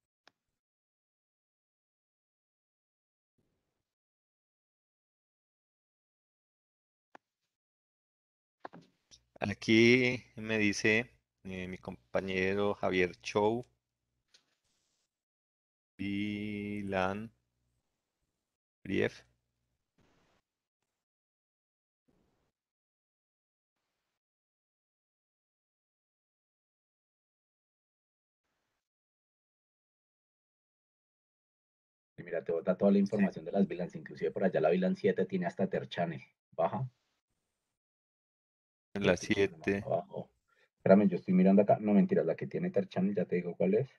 Aquí me dice eh, mi compañero Javier Chow, VLAN, Brief. Y mira, te bota toda la información de las V LANs, inclusive por allá la V LAN siete tiene hasta Ether Channel. Baja. Y La aquí como más siete. abajo. Espérame, yo estoy mirando acá. No, mentira, la que tiene Ether Channel, ya te digo cuál es.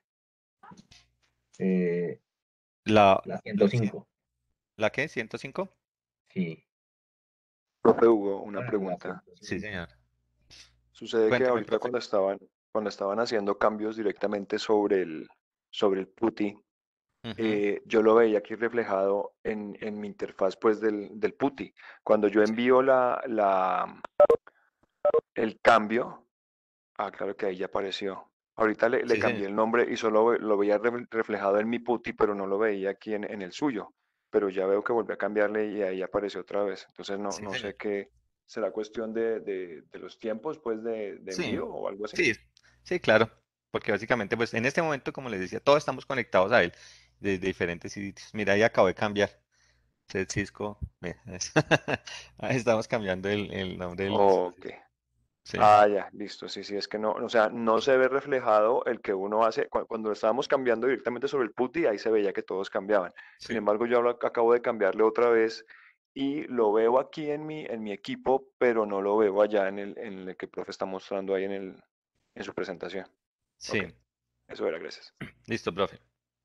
Eh, La, la ciento cinco. ¿la qué? ¿ciento cinco? Sí. Profe Hugo, una Bueno, la pregunta. Sí, ciento cinco. señor. Sucede que Cuénteme, ahorita profe. cuando estaban, cuando estaban haciendo cambios directamente sobre el, sobre el PuTTY, Ujú. eh, yo lo veía aquí reflejado en, en mi interfaz pues del, del PuTTY. Cuando yo envío la, la, el cambio, ah, claro que ahí ya apareció. Ahorita le, le Sí, cambié señor. el nombre y solo ve- lo veía re- reflejado en mi PuTTY, pero no lo veía aquí en, en el suyo. pero ya veo que volví a cambiarle y ahí apareció otra vez. Entonces no, Sí, no señor. sé qué, ¿será cuestión de, de, de los tiempos pues de, de Sí, envío o algo así? sí, sí, claro. Porque básicamente, pues en este momento, como les decía, todos estamos conectados a él desde diferentes sitios. Mira, ahí acabo de cambiar. Set Cisco. Mira, es- ahí estamos cambiando el, el nombre del Ok. dispositivo. Sí, Ah, ya, listo. Sí, sí, es que no, o sea, no se ve reflejado el que uno hace. cu- Cuando estábamos cambiando directamente sobre el PuTTY, ahí se veía que todos cambiaban. Sin sí. embargo, yo ahora acabo de cambiarle otra vez y lo veo aquí en mi, en mi equipo, pero no lo veo allá en el, en el que el profe está mostrando ahí en el, en su presentación. Ok, Sí. eso era, gracias. Listo, profe.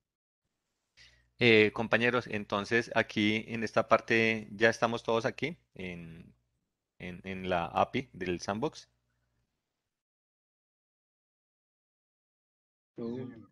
Eh, compañeros, entonces aquí en esta parte ya estamos todos aquí en, en, en la A P I del Sandbox. Sí, señor.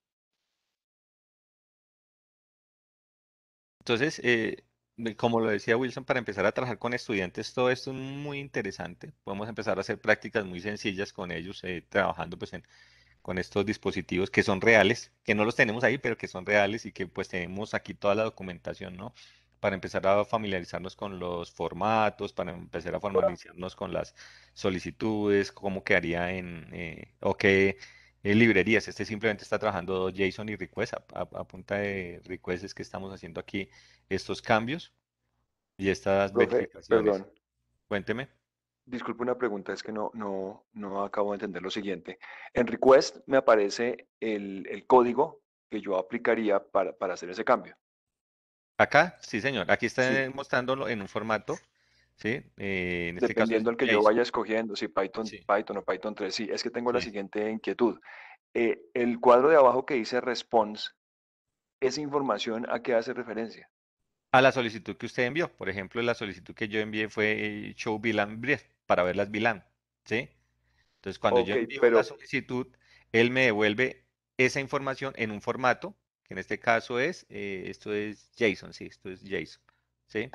Entonces, eh, de- como lo decía Wilson, para empezar a trabajar con estudiantes, todo esto es muy interesante. Podemos empezar a hacer prácticas muy sencillas con ellos, eh, trabajando pues en, con estos dispositivos que son reales, que no los tenemos ahí, pero que son reales y que pues tenemos aquí toda la documentación, ¿no? Para empezar a familiarizarnos con los formatos, para empezar a familiarizarnos con las solicitudes, cómo quedaría en, eh, o qué eh, librerías. Este simplemente está trabajando JSON y request, a, a- a punta de requests es que estamos haciendo aquí estos cambios y estas Profe, verificaciones. perdón, Cuénteme. disculpe una pregunta, es que no, no, no acabo de entender lo siguiente. En request me aparece el, el código que yo aplicaría para, para hacer ese cambio. Acá, sí, señor. Aquí está Sí, mostrándolo en un formato, ¿sí? Eh, en este caso es dependiendo del que yo JSON. vaya escogiendo, si Python, Sí, Python o Python tres. Sí, es que tengo la sí. siguiente inquietud. Eh, el cuadro de abajo que dice response, ¿esa información a qué hace referencia? A la solicitud que usted envió. Por ejemplo, la solicitud que yo envié fue eh, Show VLAN Brief para ver las VLAN, ¿sí? Entonces, cuando yo Ok, envío la pero, solicitud, él me devuelve esa información en un formato, que en este caso es, eh, esto es JSON, sí, esto es JSON, ¿sí?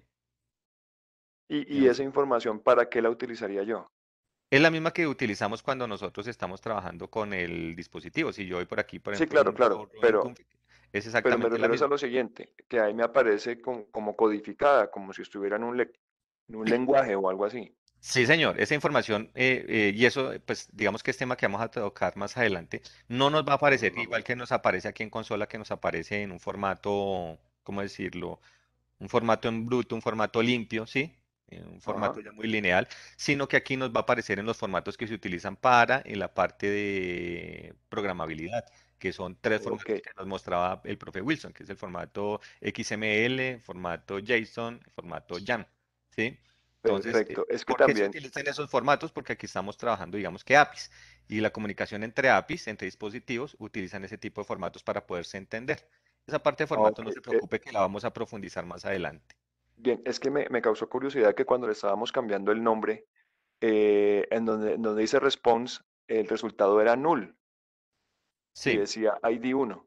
¿y, En y un esa información para qué la utilizaría yo? Es la misma que utilizamos cuando nosotros estamos trabajando con el dispositivo. Si yo voy por aquí, por Sí, ejemplo, en claro, un show claro, running pero, config, es pero me exactamente la refiero es a misma. lo siguiente, que ahí me aparece com- como codificada, como si estuviera en un, le- en un lenguaje o algo así. Sí, señor, esa información eh, eh, y eso, pues digamos que es tema que vamos a tocar más adelante, no nos va a aparecer igual que nos aparece aquí en consola, que nos aparece en un formato, ¿cómo decirlo? Un formato en bruto, un formato limpio, ¿sí? Eh, Un Ajá. formato ya muy lineal, sino que aquí nos va a aparecer en los formatos que se utilizan para en la parte de programabilidad, que son tres Ok, formatos que nos mostraba el profe Wilson, que es el formato X M L, formato JSON, formato YAML, ¿sí? Entonces, eh, perfecto. Es que ¿por qué se también, utilizan esos formatos? Porque aquí estamos trabajando, digamos que A P Is, y la comunicación entre A P Is, entre dispositivos, utilizan ese tipo de formatos para poderse entender. Esa parte de formato ok, no se eh, preocupe que la vamos a profundizar más adelante. bien, es que me, me causó curiosidad que cuando le estábamos cambiando el nombre, eh, en donde, en donde dice response, el resultado era null y Sí, decía I D uno.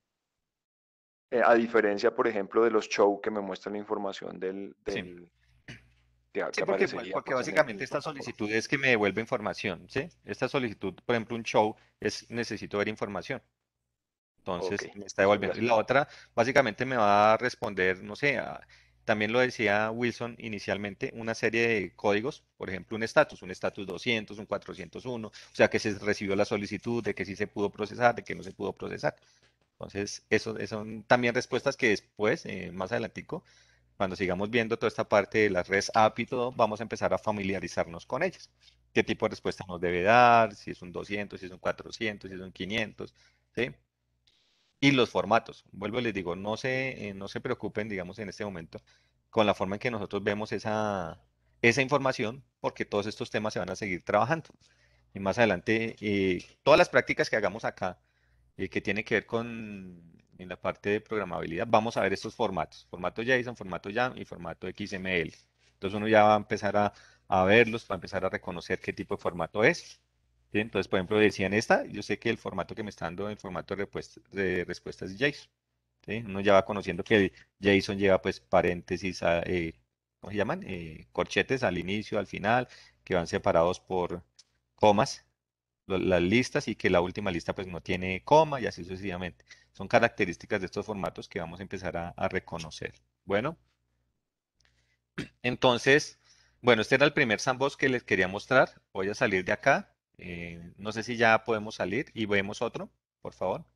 Eh, a diferencia, por ejemplo, de los show que me muestran la información del, sí. del que, Sí, que porque, pues, aparecería porque pues en el básicamente mismo esta campo. solicitud es que me devuelve información, ¿sí? Esta solicitud, por ejemplo, un show es necesito ver información. Ok, Entonces me está muchas devolviendo. Y la gracias. otra, básicamente me va a responder, no sé, a- también lo decía Wilson inicialmente, una serie de códigos, por ejemplo, un estatus, un estatus doscientos, un cuatrocientos uno, o sea, que se recibió la solicitud, de que sí se pudo procesar, de que no se pudo procesar. Entonces, eso, eso son también respuestas que después, eh, más adelantico, cuando sigamos viendo toda esta parte de las redes A P I y todo, vamos a empezar a familiarizarnos con ellas. ¿Qué tipo de respuesta nos debe dar? Si es un doscientos, si es un cuatrocientos, si es un quinientos, ¿sí? Y los formatos. Vuelvo y les digo, no se, eh, no se preocupen, digamos, en este momento con la forma en que nosotros vemos esa, esa información, porque todos estos temas se van a seguir trabajando. Y más adelante, eh, todas las prácticas que hagamos acá, eh, que tiene que ver con en la parte de programabilidad, vamos a ver estos formatos, formato JSON, formato YAML y formato X M L. Entonces uno ya va a empezar a, a verlos, va a empezar a reconocer qué tipo de formato es. ¿Sí? Entonces, por ejemplo, decían esta, yo sé que el formato que me está dando, el formato de, respuesta, de respuesta es JSON. ¿Sí? Uno ya va conociendo que el JSON lleva pues paréntesis, a, eh, ¿cómo se llaman? Eh, corchetes al inicio, al final, que van separados por comas, lo- las listas, y que la última lista pues no tiene coma y así sucesivamente. Son características de estos formatos que vamos a empezar a, a reconocer. Bueno, entonces, bueno, este era el primer sandbox que les quería mostrar. Voy a salir de acá. Eh, no sé si ya podemos salir y vemos otro, por favor.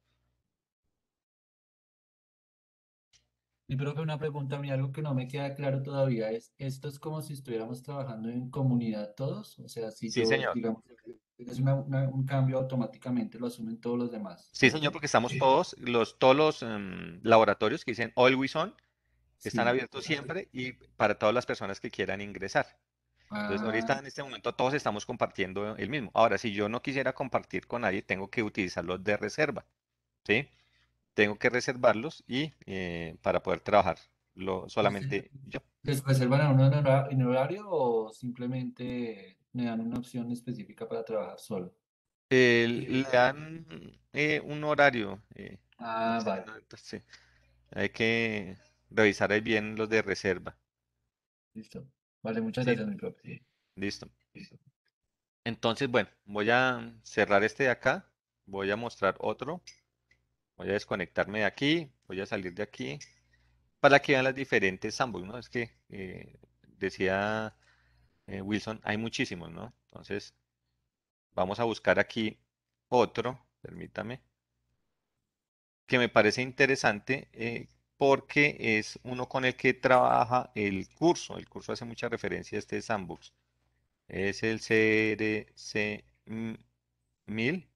Y profe, una pregunta a mí, algo que no me queda claro todavía es, ¿esto es como si estuviéramos trabajando en comunidad todos? O sea, si Sí, yo, señor. digamos, es una- una- un cambio automáticamente, lo asumen todos los demás, Sí, señor, ¿cierto? porque estamos todos, los, todos los em, laboratorios que dicen Always On están Sí. abiertos siempre y para todas las personas que quieran ingresar. Entonces, Ah, ahorita en este momento todos estamos compartiendo el mismo. Ahora, si yo no quisiera compartir con nadie, tengo que utilizarlos de reserva, ¿sí? Tengo que reservarlos y eh, para poder trabajar lo, ¿les solamente yo. les reservan a uno en hora- en horario o simplemente me dan una opción específica para trabajar solo? Eh, le dan eh, un horario. eh, no Ah, sé, vale, no, entonces, sí, hay que revisar ahí bien los de reserva. listo. Vale, muchas Sí, gracias, mi profe. Sí, listo. listo. Entonces, bueno, voy a cerrar este de acá. Voy a mostrar otro. Voy a desconectarme de aquí. Voy a salir de aquí. Para que vean las diferentes sandbox, ¿no? Es que eh, decía eh, Wilson, hay muchísimos, ¿no? Entonces, vamos a buscar aquí otro. Permítame. Que me parece interesante eh, porque es uno con el que trabaja el curso. El curso hace mucha referencia a este sandbox. Es el C R C mil.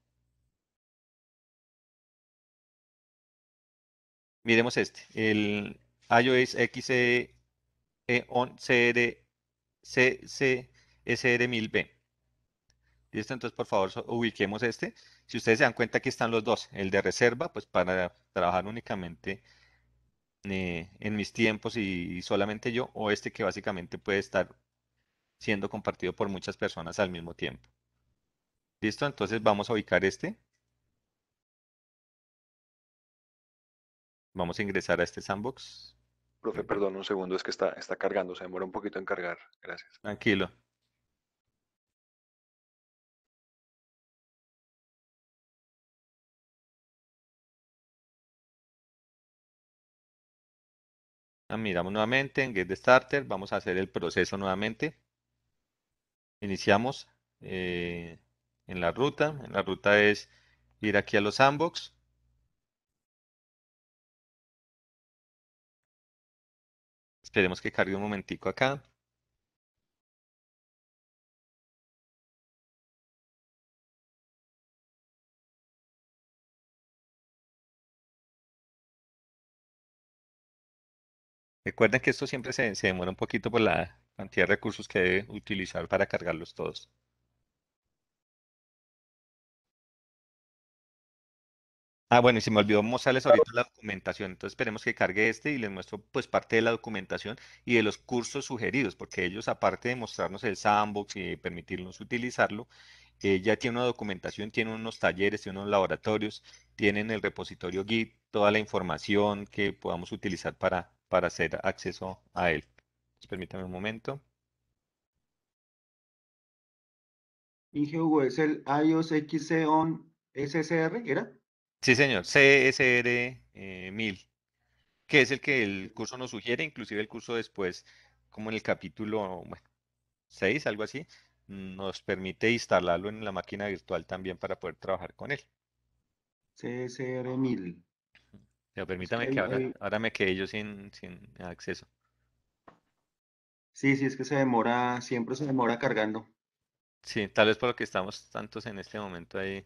Miremos este, el iOS X E on C R C C S R mil B. ¿Listo? Entonces, por favor, so- ubiquemos este. Si ustedes se dan cuenta, aquí están los dos. El de reserva, pues para trabajar únicamente eh, en mis tiempos y, y solamente yo, o este que básicamente puede estar siendo compartido por muchas personas al mismo tiempo. ¿Listo? Entonces vamos a ubicar este. Vamos a ingresar a este sandbox. Profe, perdón un segundo, es que está, está cargando, se demora un poquito en cargar. Gracias. Tranquilo. Ah, miramos nuevamente en Get Starter. Vamos a hacer el proceso nuevamente. Iniciamos eh, en la ruta. En la ruta es ir aquí a los sandbox. Esperemos que cargue un momentico acá. Recuerden que esto siempre se, se demora un poquito por la cantidad de recursos que debe utilizar para cargarlos todos. Ah, bueno, y se me olvidó mostrarles ahorita la documentación. Entonces esperemos que cargue este y les muestro pues parte de la documentación y de los cursos sugeridos, porque ellos aparte de mostrarnos el sandbox y permitirnos utilizarlo, eh, ya tiene una documentación, tiene unos talleres, tiene unos laboratorios, tienen el repositorio Git, toda la información que podamos utilizar para, para hacer acceso a él. Entonces, permítame un momento. Inge Hugo, ¿es el iOS X E on S S R? ¿Era? Sí, señor, C S R eh, mil, que es el que el curso nos sugiere, inclusive el curso después, como en el capítulo, bueno, seis, algo así, nos permite instalarlo en la máquina virtual también para poder trabajar con él. C S R mil. Pero Es que permítame que hay, ahora, hay- ahora me quedé yo sin, sin acceso. Sí, sí, es que se demora, siempre se demora cargando. Sí, tal vez por lo que estamos tantos en este momento ahí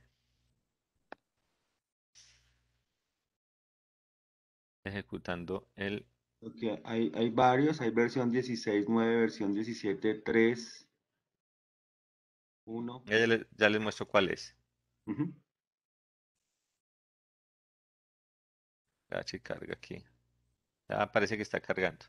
ejecutando el... Porque hay, hay varios, hay versión dieciséis punto nueve, versión diecisiete punto tres, uno. Ya les, ya les muestro cuál es. Ujú. Ya se carga aquí. Ya parece que está cargando.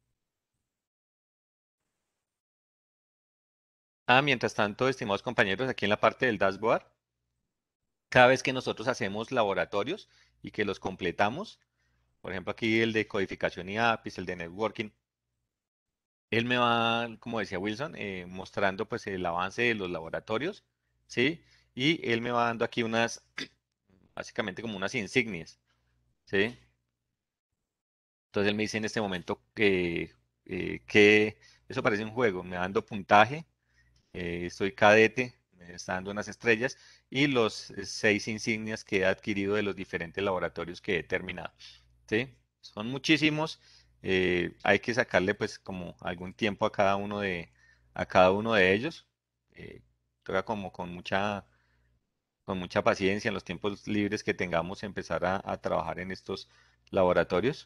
Ah, mientras tanto, estimados compañeros, aquí en la parte del dashboard, cada vez que nosotros hacemos laboratorios y que los completamos, por ejemplo, aquí el de codificación y A P Is, el de networking, él me va, como decía Wilson, eh, mostrando pues el avance de los laboratorios, ¿sí? Y él me va dando aquí unas, básicamente como unas insignias, ¿sí? Entonces él me dice en este momento que, eh, que eso parece un juego, me va dando puntaje, eh, soy cadete, me está dando unas estrellas y los eh, seis insignias que he adquirido de los diferentes laboratorios que he terminado. ¿Sí? Son muchísimos, eh, hay que sacarle pues como algún tiempo a cada uno de, a cada uno de ellos. Eh, toca como con mucha, con mucha paciencia en los tiempos libres que tengamos empezar a, a trabajar en estos laboratorios.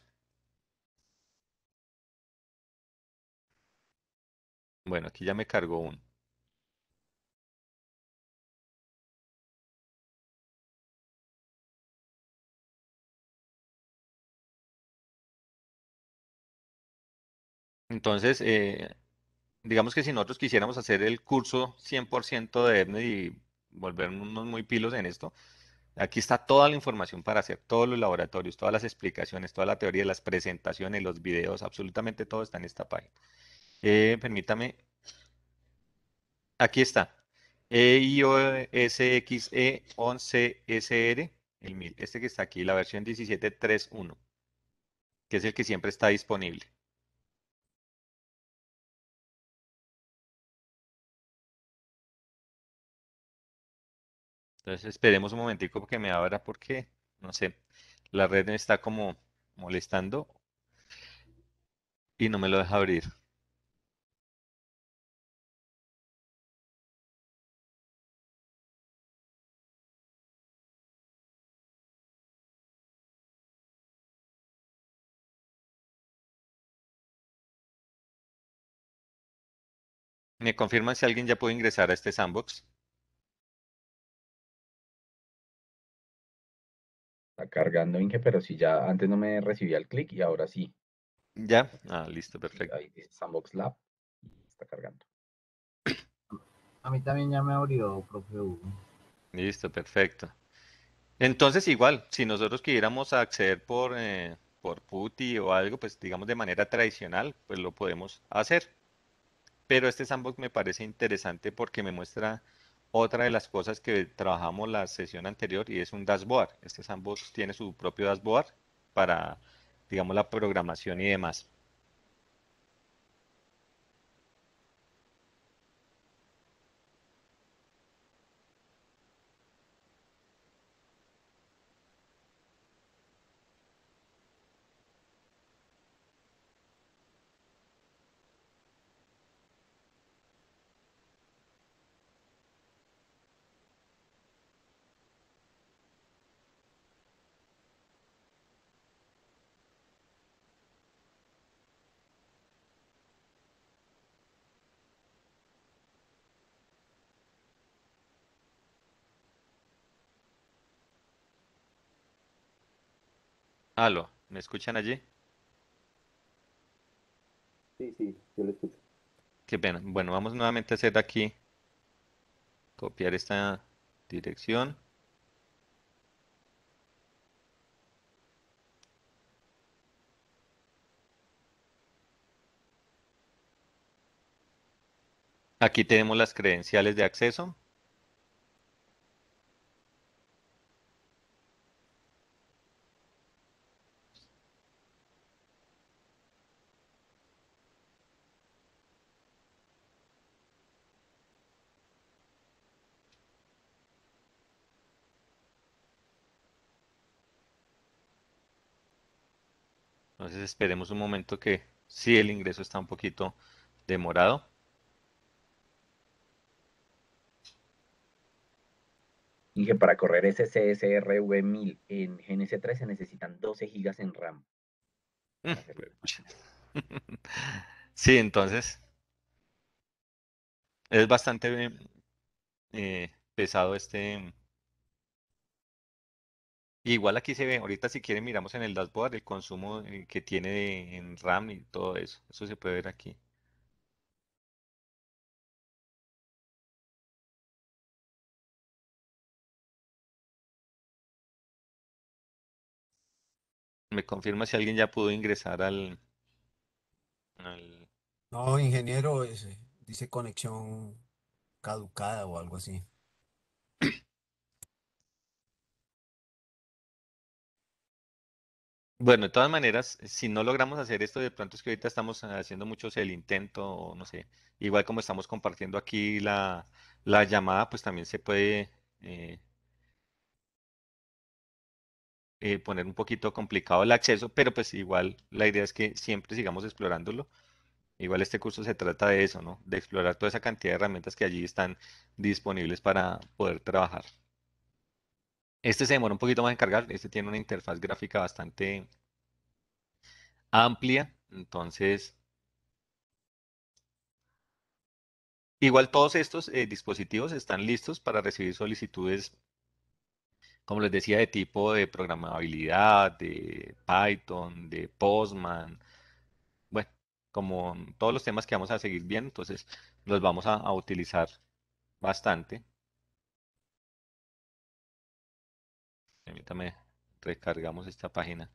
Bueno, aquí ya me cargó uno. Entonces, eh, digamos que si nosotros quisiéramos hacer el curso cien por ciento de EPNET y volvernos muy pilos en esto, aquí está toda la información para hacer todos los laboratorios, todas las explicaciones, toda la teoría, las presentaciones, los videos, absolutamente todo está en esta página. Eh, permítame, aquí está. E I O S X E once S R, el mil, este que está aquí, la versión diecisiete punto tres punto uno, que es el que siempre está disponible. Entonces esperemos un momentico porque me abra porque, no sé, la red me está como molestando y no me lo deja abrir. ¿Me confirman si alguien ya puede ingresar a este sandbox? Está cargando, Inge, pero si ya antes no me recibía el clic y ahora sí. ¿Ya? Ah, listo, Sí, perfecto. ahí dice Sandbox Lab y está cargando. A mí también ya me abrió, profe Hugo. Listo, perfecto. Entonces, igual, si nosotros quisiéramos acceder por, eh, por PuTTY o algo, pues digamos de manera tradicional, pues lo podemos hacer. Pero este sandbox me parece interesante porque me muestra otra de las cosas que trabajamos la sesión anterior y es un dashboard. Este sandbox tiene su propio dashboard para, digamos, la programación y demás. Aló, ¿me escuchan allí? Sí, sí, yo lo escucho. Qué pena. Bueno, vamos nuevamente a hacer aquí, copiar esta dirección. Aquí tenemos las credenciales de acceso. Entonces esperemos un momento que sí, el ingreso está un poquito demorado. Inge, para correr ese C S R V mil en G N S tres se necesitan doce gigas en RAM Mm, para hacerlo. pucha. Sí, entonces es bastante eh, pesado este. Igual aquí se ve, ahorita si quieren miramos en el dashboard el consumo eh, que tiene de- en RAM y todo eso. Eso se puede ver aquí. Me confirma si alguien ya pudo ingresar al, al- No, ingeniero, ese, dice conexión caducada o algo así. Bueno, de todas maneras, si no logramos hacer esto, de pronto es que ahorita estamos haciendo muchos el intento, o no sé, igual como estamos compartiendo aquí la, la llamada, pues también se puede eh, eh, poner un poquito complicado el acceso, pero pues igual la idea es que siempre sigamos explorándolo. Igual este curso se trata de eso, ¿no? De explorar toda esa cantidad de herramientas que allí están disponibles para poder trabajar. Este se demora un poquito más en cargar, este tiene una interfaz gráfica bastante amplia, entonces igual todos estos eh, dispositivos están listos para recibir solicitudes, como les decía, de tipo de programabilidad, de Python, de Postman, bueno, como todos los temas que vamos a seguir viendo, entonces los vamos a, a utilizar bastante. Permítame, recargamos esta página.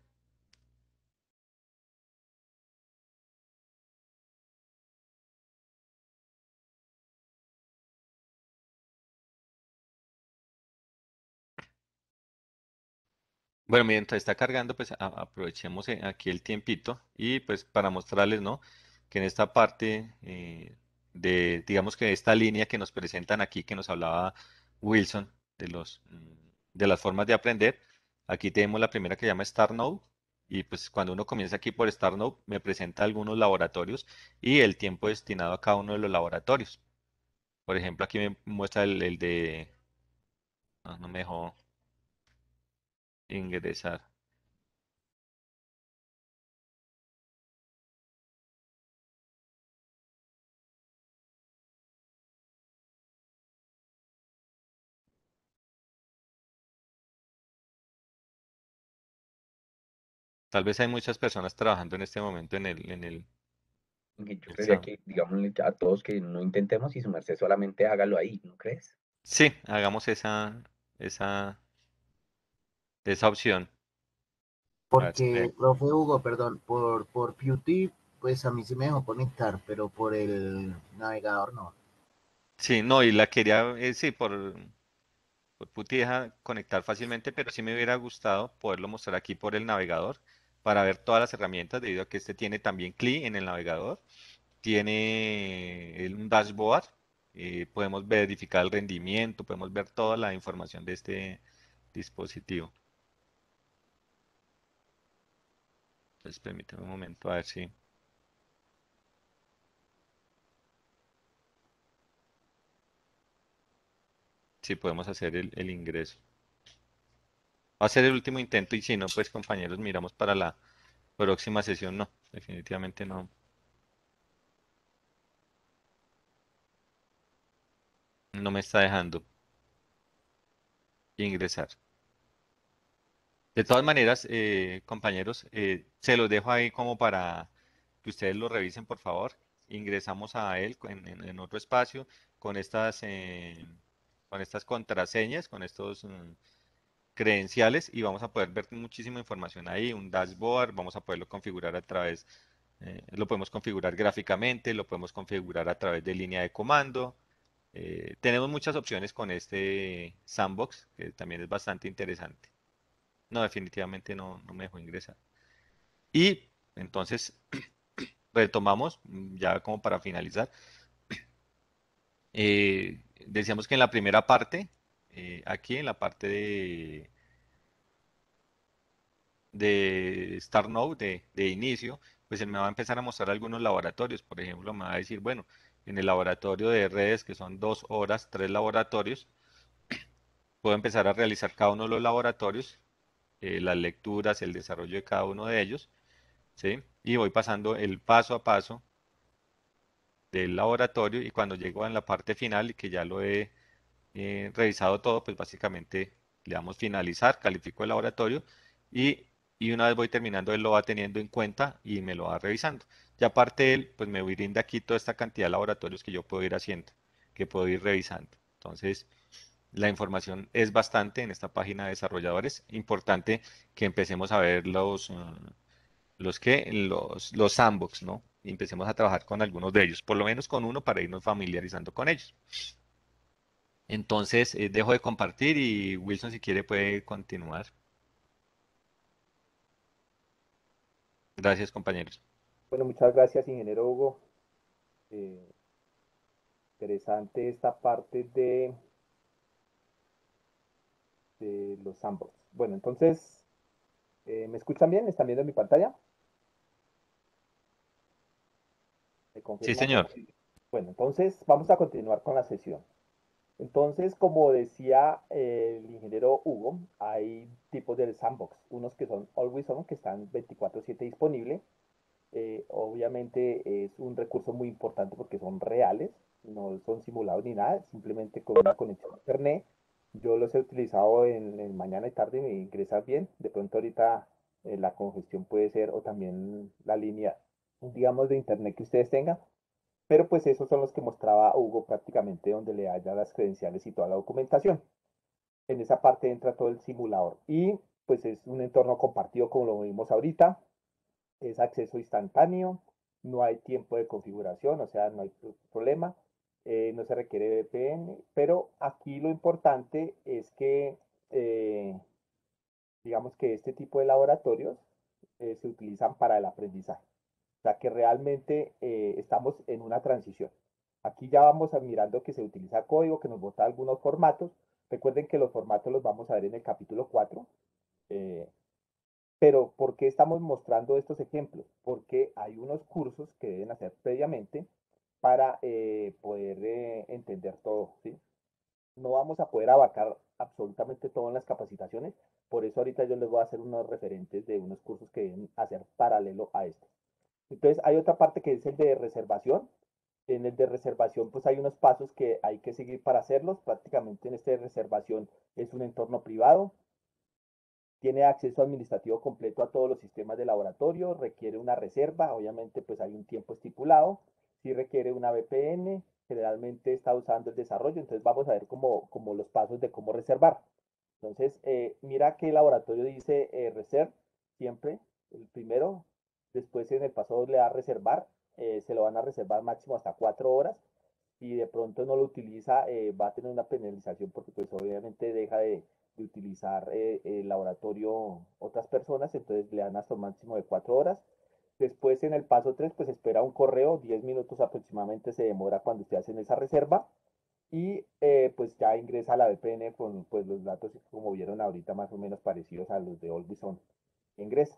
Bueno, mientras está cargando, pues a- aprovechemos eh, aquí el tiempito y pues para mostrarles, ¿no? Que en esta parte eh, de, digamos que esta línea que nos presentan aquí, que nos hablaba Wilson, de los, mm, de las formas de aprender, aquí tenemos la primera que se llama Start Node y pues cuando uno comienza aquí por Start Node, me presenta algunos laboratorios y el tiempo destinado a cada uno de los laboratorios. Por ejemplo, aquí me muestra el, el de... No, no me dejó ingresar. Tal vez hay muchas personas trabajando en este momento en el, en el, Y yo el creería SAM. que, digámosle a todos que no intentemos y su merced solamente hágalo ahí, ¿no crees? Sí, hagamos esa, esa, esa opción. A ver si Porque, me- profe Hugo, perdón, por, por Qt, pues a mí sí me dejó conectar, pero por el navegador no. Sí, no, y la quería, eh, sí, por, por Putty deja conectar fácilmente, pero sí me hubiera gustado poderlo mostrar aquí por el navegador para ver todas las herramientas, debido a que este tiene también C L I en el navegador, tiene el- un dashboard, eh, podemos verificar el rendimiento, podemos ver toda la información de este dispositivo. Entonces, permítame un momento a ver si... si podemos hacer el, el ingreso. Va a ser el último intento y si no, pues compañeros, miramos para la próxima sesión. No, definitivamente no, no me está dejando ingresar. De todas maneras, eh, compañeros, eh, se los dejo ahí como para que ustedes lo revisen, por favor. Ingresamos a él en, en- en otro espacio con estas, eh, con estas contraseñas, con estos mm, credenciales y vamos a poder ver muchísima información ahí, un dashboard, vamos a poderlo configurar a través, eh, lo podemos configurar gráficamente, lo podemos configurar a través de línea de comando. Eh, tenemos muchas opciones con este sandbox, que también es bastante interesante. No, definitivamente no, no me dejó ingresar. Y entonces retomamos, mm, ya como para finalizar. Eh, decíamos que en la primera parte, eh, aquí en la parte de de Start Node, de, de inicio, pues él me va a empezar a mostrar algunos laboratorios. Por ejemplo, me va a decir, bueno, en el laboratorio de redes, que son dos horas, tres laboratorios, puedo empezar a realizar cada uno de los laboratorios, eh, las lecturas, el desarrollo de cada uno de ellos, ¿sí? Y voy pasando el paso a paso del laboratorio y cuando llego a la parte final y que ya lo he eh, revisado todo, pues básicamente le damos finalizar, califico el laboratorio y, y una vez voy terminando, él lo va teniendo en cuenta y me lo va revisando. Y aparte él, pues me brinda aquí toda esta cantidad de laboratorios que yo puedo ir haciendo, que puedo ir revisando. Entonces, la información es bastante en esta página de desarrolladores. Importante que empecemos a ver los, uh, los que, los, los sandbox, ¿no? Y empecemos a trabajar con algunos de ellos, por lo menos con uno para irnos familiarizando con ellos. Entonces, eh, dejo de compartir y Wilson, si quiere, puede continuar. Gracias, compañeros. Bueno, muchas gracias, ingeniero Hugo. Eh, interesante esta parte de, de los sandbox. Bueno, entonces, eh, ¿me escuchan bien? ¿Están viendo mi pantalla? ¿Me Sí, confirman, por señor. favor? Bueno, entonces vamos a continuar con la sesión. Entonces, como decía eh, el ingeniero Hugo, hay tipos de sandbox, unos que son always on, que están veinticuatro siete disponibles. Eh, obviamente es un recurso muy importante porque son reales, no son simulados ni nada, simplemente con una conexión a internet. Yo los he utilizado en, en mañana y tarde y me ingresas bien. De pronto ahorita eh, la congestión puede ser o también la línea, digamos, de internet que ustedes tengan. Pero pues esos son los que mostraba Hugo prácticamente donde le haya las credenciales y toda la documentación. En esa parte entra todo el simulador y pues es un entorno compartido como lo vimos ahorita, es acceso instantáneo, no hay tiempo de configuración, o sea, no hay problema, eh, no se requiere V P N, pero aquí lo importante es que, eh, digamos que este tipo de laboratorios eh, se utilizan para el aprendizaje, o sea, que realmente eh, estamos en una transición. Aquí ya vamos a mirando que se utiliza código, que nos bota algunos formatos. Recuerden que los formatos los vamos a ver en el capítulo cuatro. Eh, pero, ¿por qué estamos mostrando estos ejemplos? Porque hay unos cursos que deben hacer previamente para eh, poder eh, entender todo, ¿sí? No vamos a poder abarcar absolutamente todo en las capacitaciones, por eso ahorita yo les voy a hacer unos referentes de unos cursos que deben hacer paralelo a esto. Entonces, hay otra parte que es el de reservación. En el de reservación, pues hay unos pasos que hay que seguir para hacerlos. Prácticamente en este de reservación es un entorno privado, tiene acceso administrativo completo a todos los sistemas de laboratorio, requiere una reserva, obviamente pues hay un tiempo estipulado, si requiere una V P N, generalmente está usando el desarrollo, entonces vamos a ver como, como los pasos de cómo reservar. Entonces, eh, mira que el laboratorio dice eh, reserve, siempre, el primero, después en el paso dos le da reservar, eh, se lo van a reservar máximo hasta cuatro horas, y de pronto no lo utiliza, eh, va a tener una penalización porque pues obviamente deja de, de utilizar eh, el laboratorio otras personas, entonces le dan hasta un máximo de cuatro horas. Después en el paso tres pues espera un correo, diez minutos aproximadamente se demora cuando usted hace esa reserva y eh, pues ya ingresa a la V P N con pues los datos como vieron ahorita más o menos parecidos a los de Olbison. Ingresa.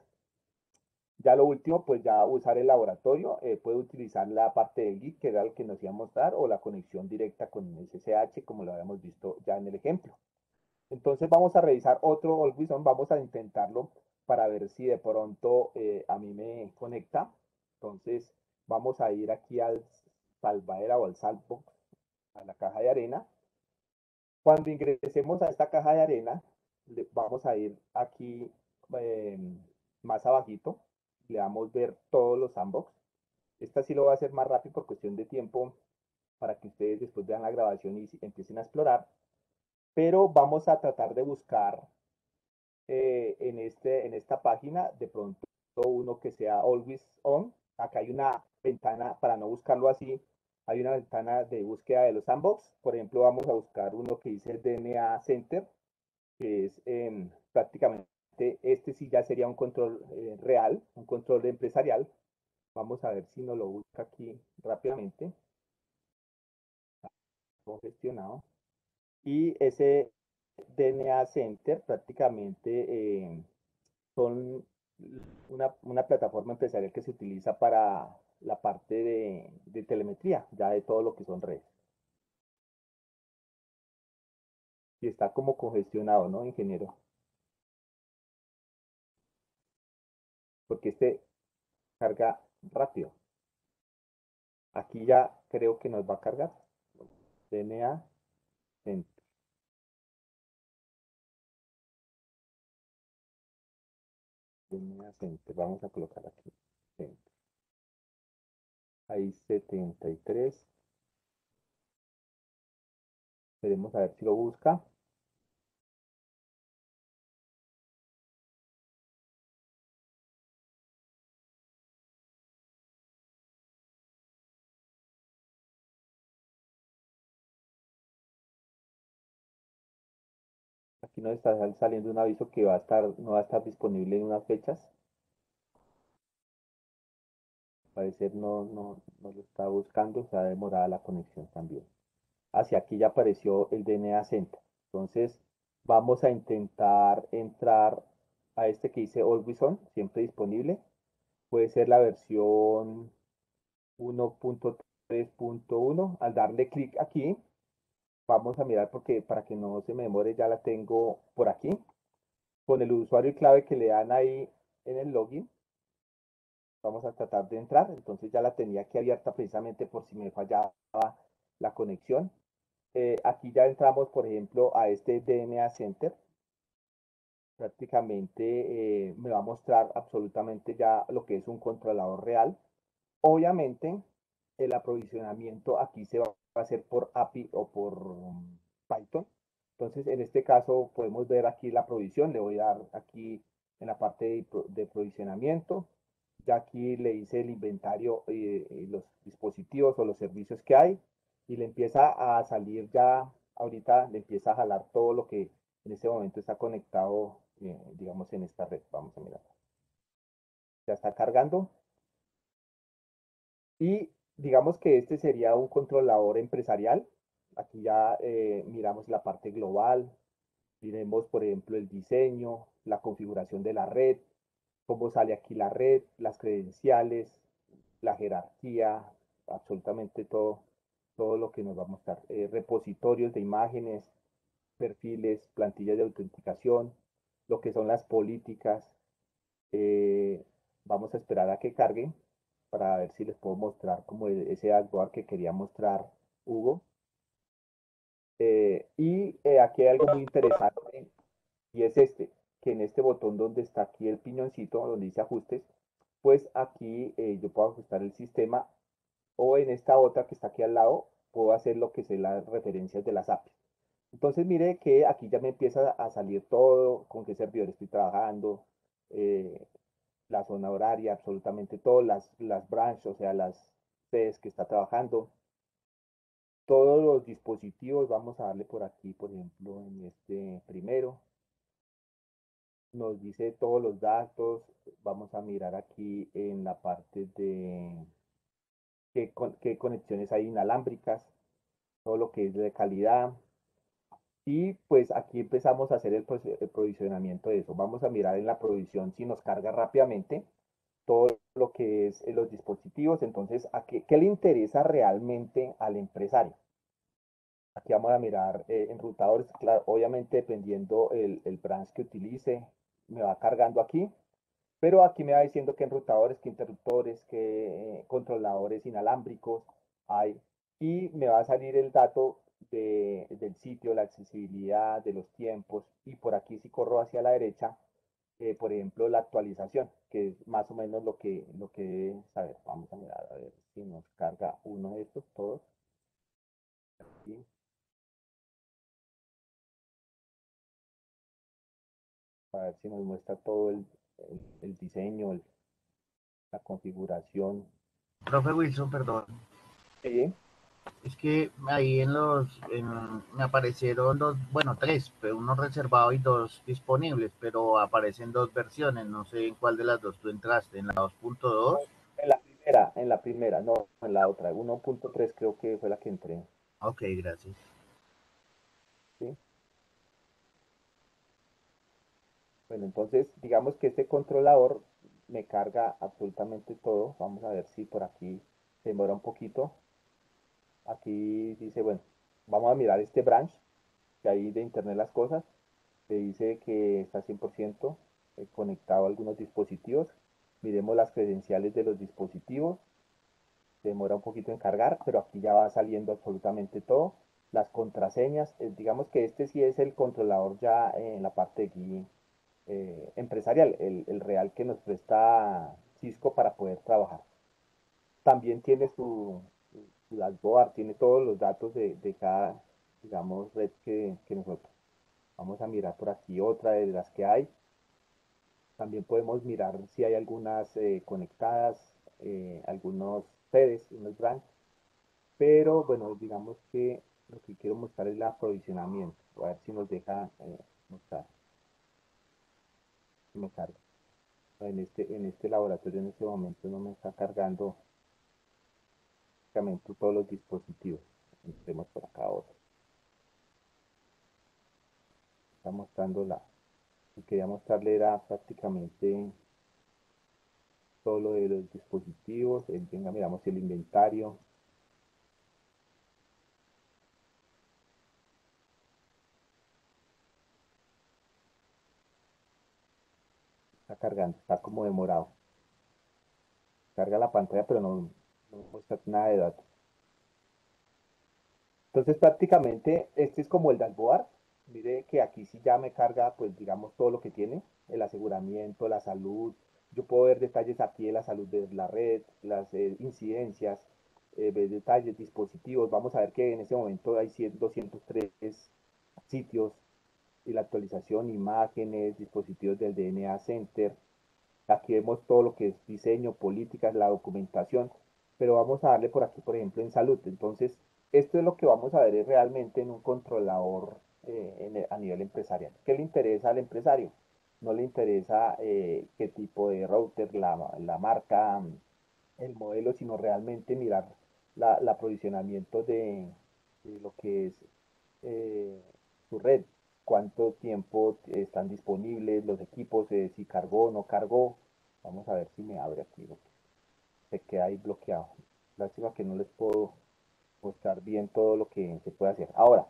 Ya lo último, pues ya usar el laboratorio, eh, puede utilizar la parte del Git, que era el que nos iba a mostrar, o la conexión directa con S S H, como lo habíamos visto ya en el ejemplo. Entonces vamos a revisar otro Always-On, vamos a intentarlo para ver si de pronto eh, a mí me conecta. Entonces vamos a ir aquí al salvadera o al sandbox, a la caja de arena. Cuando ingresemos a esta caja de arena, le, vamos a ir aquí eh, más abajito, le damos ver todos los sandbox. Esta sí lo voy a hacer más rápido por cuestión de tiempo para que ustedes después vean la grabación y empiecen a explorar. Pero vamos a tratar de buscar eh, en, este, en esta página de pronto uno que sea always on. Acá hay una ventana, para no buscarlo así, hay una ventana de búsqueda de los sandbox. Por ejemplo, vamos a buscar uno que dice D N A Center, que es eh, prácticamente, este sí ya sería un control eh, real, un control empresarial. Vamos a ver si nos lo busca aquí rápidamente, congestionado. Y ese D N A Center prácticamente eh, son una, una, plataforma empresarial que se utiliza para la parte de, de telemetría, ya de todo lo que son redes. Y está como congestionado, ¿no, ingeniero? Porque este carga rápido. Aquí ya creo que nos va a cargar. D N A Center. D N A Center. Vamos a colocar aquí. Center. Ahí setenta y tres. Esperemos a ver si lo busca. Aquí nos está saliendo un aviso que va a estar, no va a estar disponible en unas fechas. parecer no, no, no lo está buscando, se ha demorado la conexión también. Hacia aquí ya apareció el D N A Center. Entonces, vamos a intentar entrar a este que dice Always On, siempre disponible. Puede ser la versión uno punto tres punto uno. Al darle clic aquí, vamos a mirar porque para que no se me demore ya la tengo por aquí. Con el usuario y clave que le dan ahí en el login, vamos a tratar de entrar. Entonces ya la tenía aquí abierta precisamente por si me fallaba la conexión. Eh, aquí ya entramos, por ejemplo, a este D N A Center. Prácticamente eh, me va a mostrar absolutamente ya lo que es un controlador real. Obviamente, el aprovisionamiento aquí se va a hacer por A P I o por um, Python. Entonces, en este caso, podemos ver aquí la provisión. Le voy a dar aquí en la parte de, de provisionamiento. Ya aquí le hice el inventario y eh, los dispositivos o los servicios que hay. Y le empieza a salir ya, ahorita le empieza a jalar todo lo que en este momento está conectado, eh, digamos, en esta red. Vamos a mirar. Ya está cargando. Y digamos que este sería un controlador empresarial. Aquí ya eh, miramos la parte global, miremos por ejemplo el diseño, la configuración de la red, cómo sale aquí la red, las credenciales, la jerarquía, absolutamente todo, todo lo que nos va a mostrar. Eh, repositorios de imágenes, perfiles, plantillas de autenticación, lo que son las políticas. Eh, vamos a esperar a que cargue para ver si les puedo mostrar como ese dashboard que quería mostrar Hugo. Eh, y eh, aquí hay algo muy interesante y es este, que en este botón donde está aquí el piñoncito, donde dice ajustes, pues aquí eh, yo puedo ajustar el sistema o en esta otra que está aquí al lado, puedo hacer lo que son las referencias de las A P Is. Entonces mire que aquí ya me empieza a salir todo, con qué servidor estoy trabajando, eh, la zona horaria, absolutamente todo, las, las branches, o sea, las sedes que está trabajando, todos los dispositivos, vamos a darle por aquí, por ejemplo, en este primero, nos dice todos los datos, vamos a mirar aquí en la parte de qué, qué conexiones hay inalámbricas, todo lo que es de calidad, y pues aquí empezamos a hacer el, el provisionamiento de eso. Vamos a mirar en la provisión si nos carga rápidamente todo lo que es eh, los dispositivos. Entonces, ¿a qué, qué le interesa realmente al empresario? Aquí vamos a mirar eh, enrutadores, claro, obviamente dependiendo el, el branch que utilice, me va cargando aquí, pero aquí me va diciendo qué enrutadores, qué interruptores, qué eh, controladores inalámbricos hay, y me va a salir el dato de, del sitio, la accesibilidad, de los tiempos, y por aquí si corro hacia la derecha, eh, por ejemplo, la actualización, que es más o menos lo que, lo que debe saber. Vamos a mirar a ver si nos carga uno de estos todos. Aquí. A ver si nos muestra todo el, el, el diseño, el, la configuración. Profe Wilson, perdón. Sí. Es que ahí en los, en, me aparecieron dos, bueno, tres, pero uno reservado y dos disponibles, pero aparecen dos versiones, no sé en cuál de las dos tú entraste, en la dos punto dos. En la primera, en la primera, no, en la otra, uno punto tres creo que fue la que entré. Ok, gracias. ¿Sí? Bueno, entonces digamos que este controlador me carga absolutamente todo. Vamos a ver si por aquí se demora un poquito. Aquí dice, bueno, vamos a mirar este branch, que ahí de internet las cosas, te dice que está cien por ciento eh, conectado a algunos dispositivos. Miremos las credenciales de los dispositivos. Se demora un poquito en cargar, pero aquí ya va saliendo absolutamente todo. Las contraseñas, eh, digamos que este sí es el controlador ya en la parte de aquí, eh, empresarial, el, el real que nos presta Cisco para poder trabajar. También tiene su, su dashboard, tiene todos los datos de, de cada, digamos, red que, que nosotros. Vamos a mirar por aquí otra de las que hay. También podemos mirar si hay algunas eh, conectadas, eh, algunos sedes, unos branches. Pero bueno, digamos que lo que quiero mostrar es el aprovisionamiento. A ver si nos deja eh, mostrar. Si me carga. En este, en este laboratorio en este momento no me está cargando prácticamente todos los dispositivos. Entremos por acá otro. Está mostrando la, lo que quería mostrarle era prácticamente todo lo de los dispositivos. Eh, venga, miramos el inventario. Está cargando, está como demorado. Carga la pantalla, pero no, no muestra nada de datos. Entonces prácticamente este es como el dashboard. Mire que aquí sí ya me carga, pues digamos, todo lo que tiene, el aseguramiento, la salud. Yo puedo ver detalles aquí de la salud de la red, las eh, incidencias, eh, ver detalles, dispositivos. Vamos a ver que en este momento hay cien, doscientos tres sitios y la actualización, imágenes, dispositivos del D N A Center. Aquí vemos todo lo que es diseño, políticas, la documentación, pero vamos a darle por aquí, por ejemplo, en salud. Entonces, esto es lo que vamos a ver es realmente en un controlador eh, en el- a nivel empresarial. ¿Qué le interesa al empresario? No le interesa eh, qué tipo de router, la, la marca, el modelo, sino realmente mirar la, la aprovisionamiento de, de lo que es eh, su red, cuánto tiempo están disponibles los equipos, eh, si cargó o no cargó. Vamos a ver si me abre aquí, porque se queda ahí bloqueado. Lástima que no les puedo mostrar bien todo lo que se puede hacer. Ahora,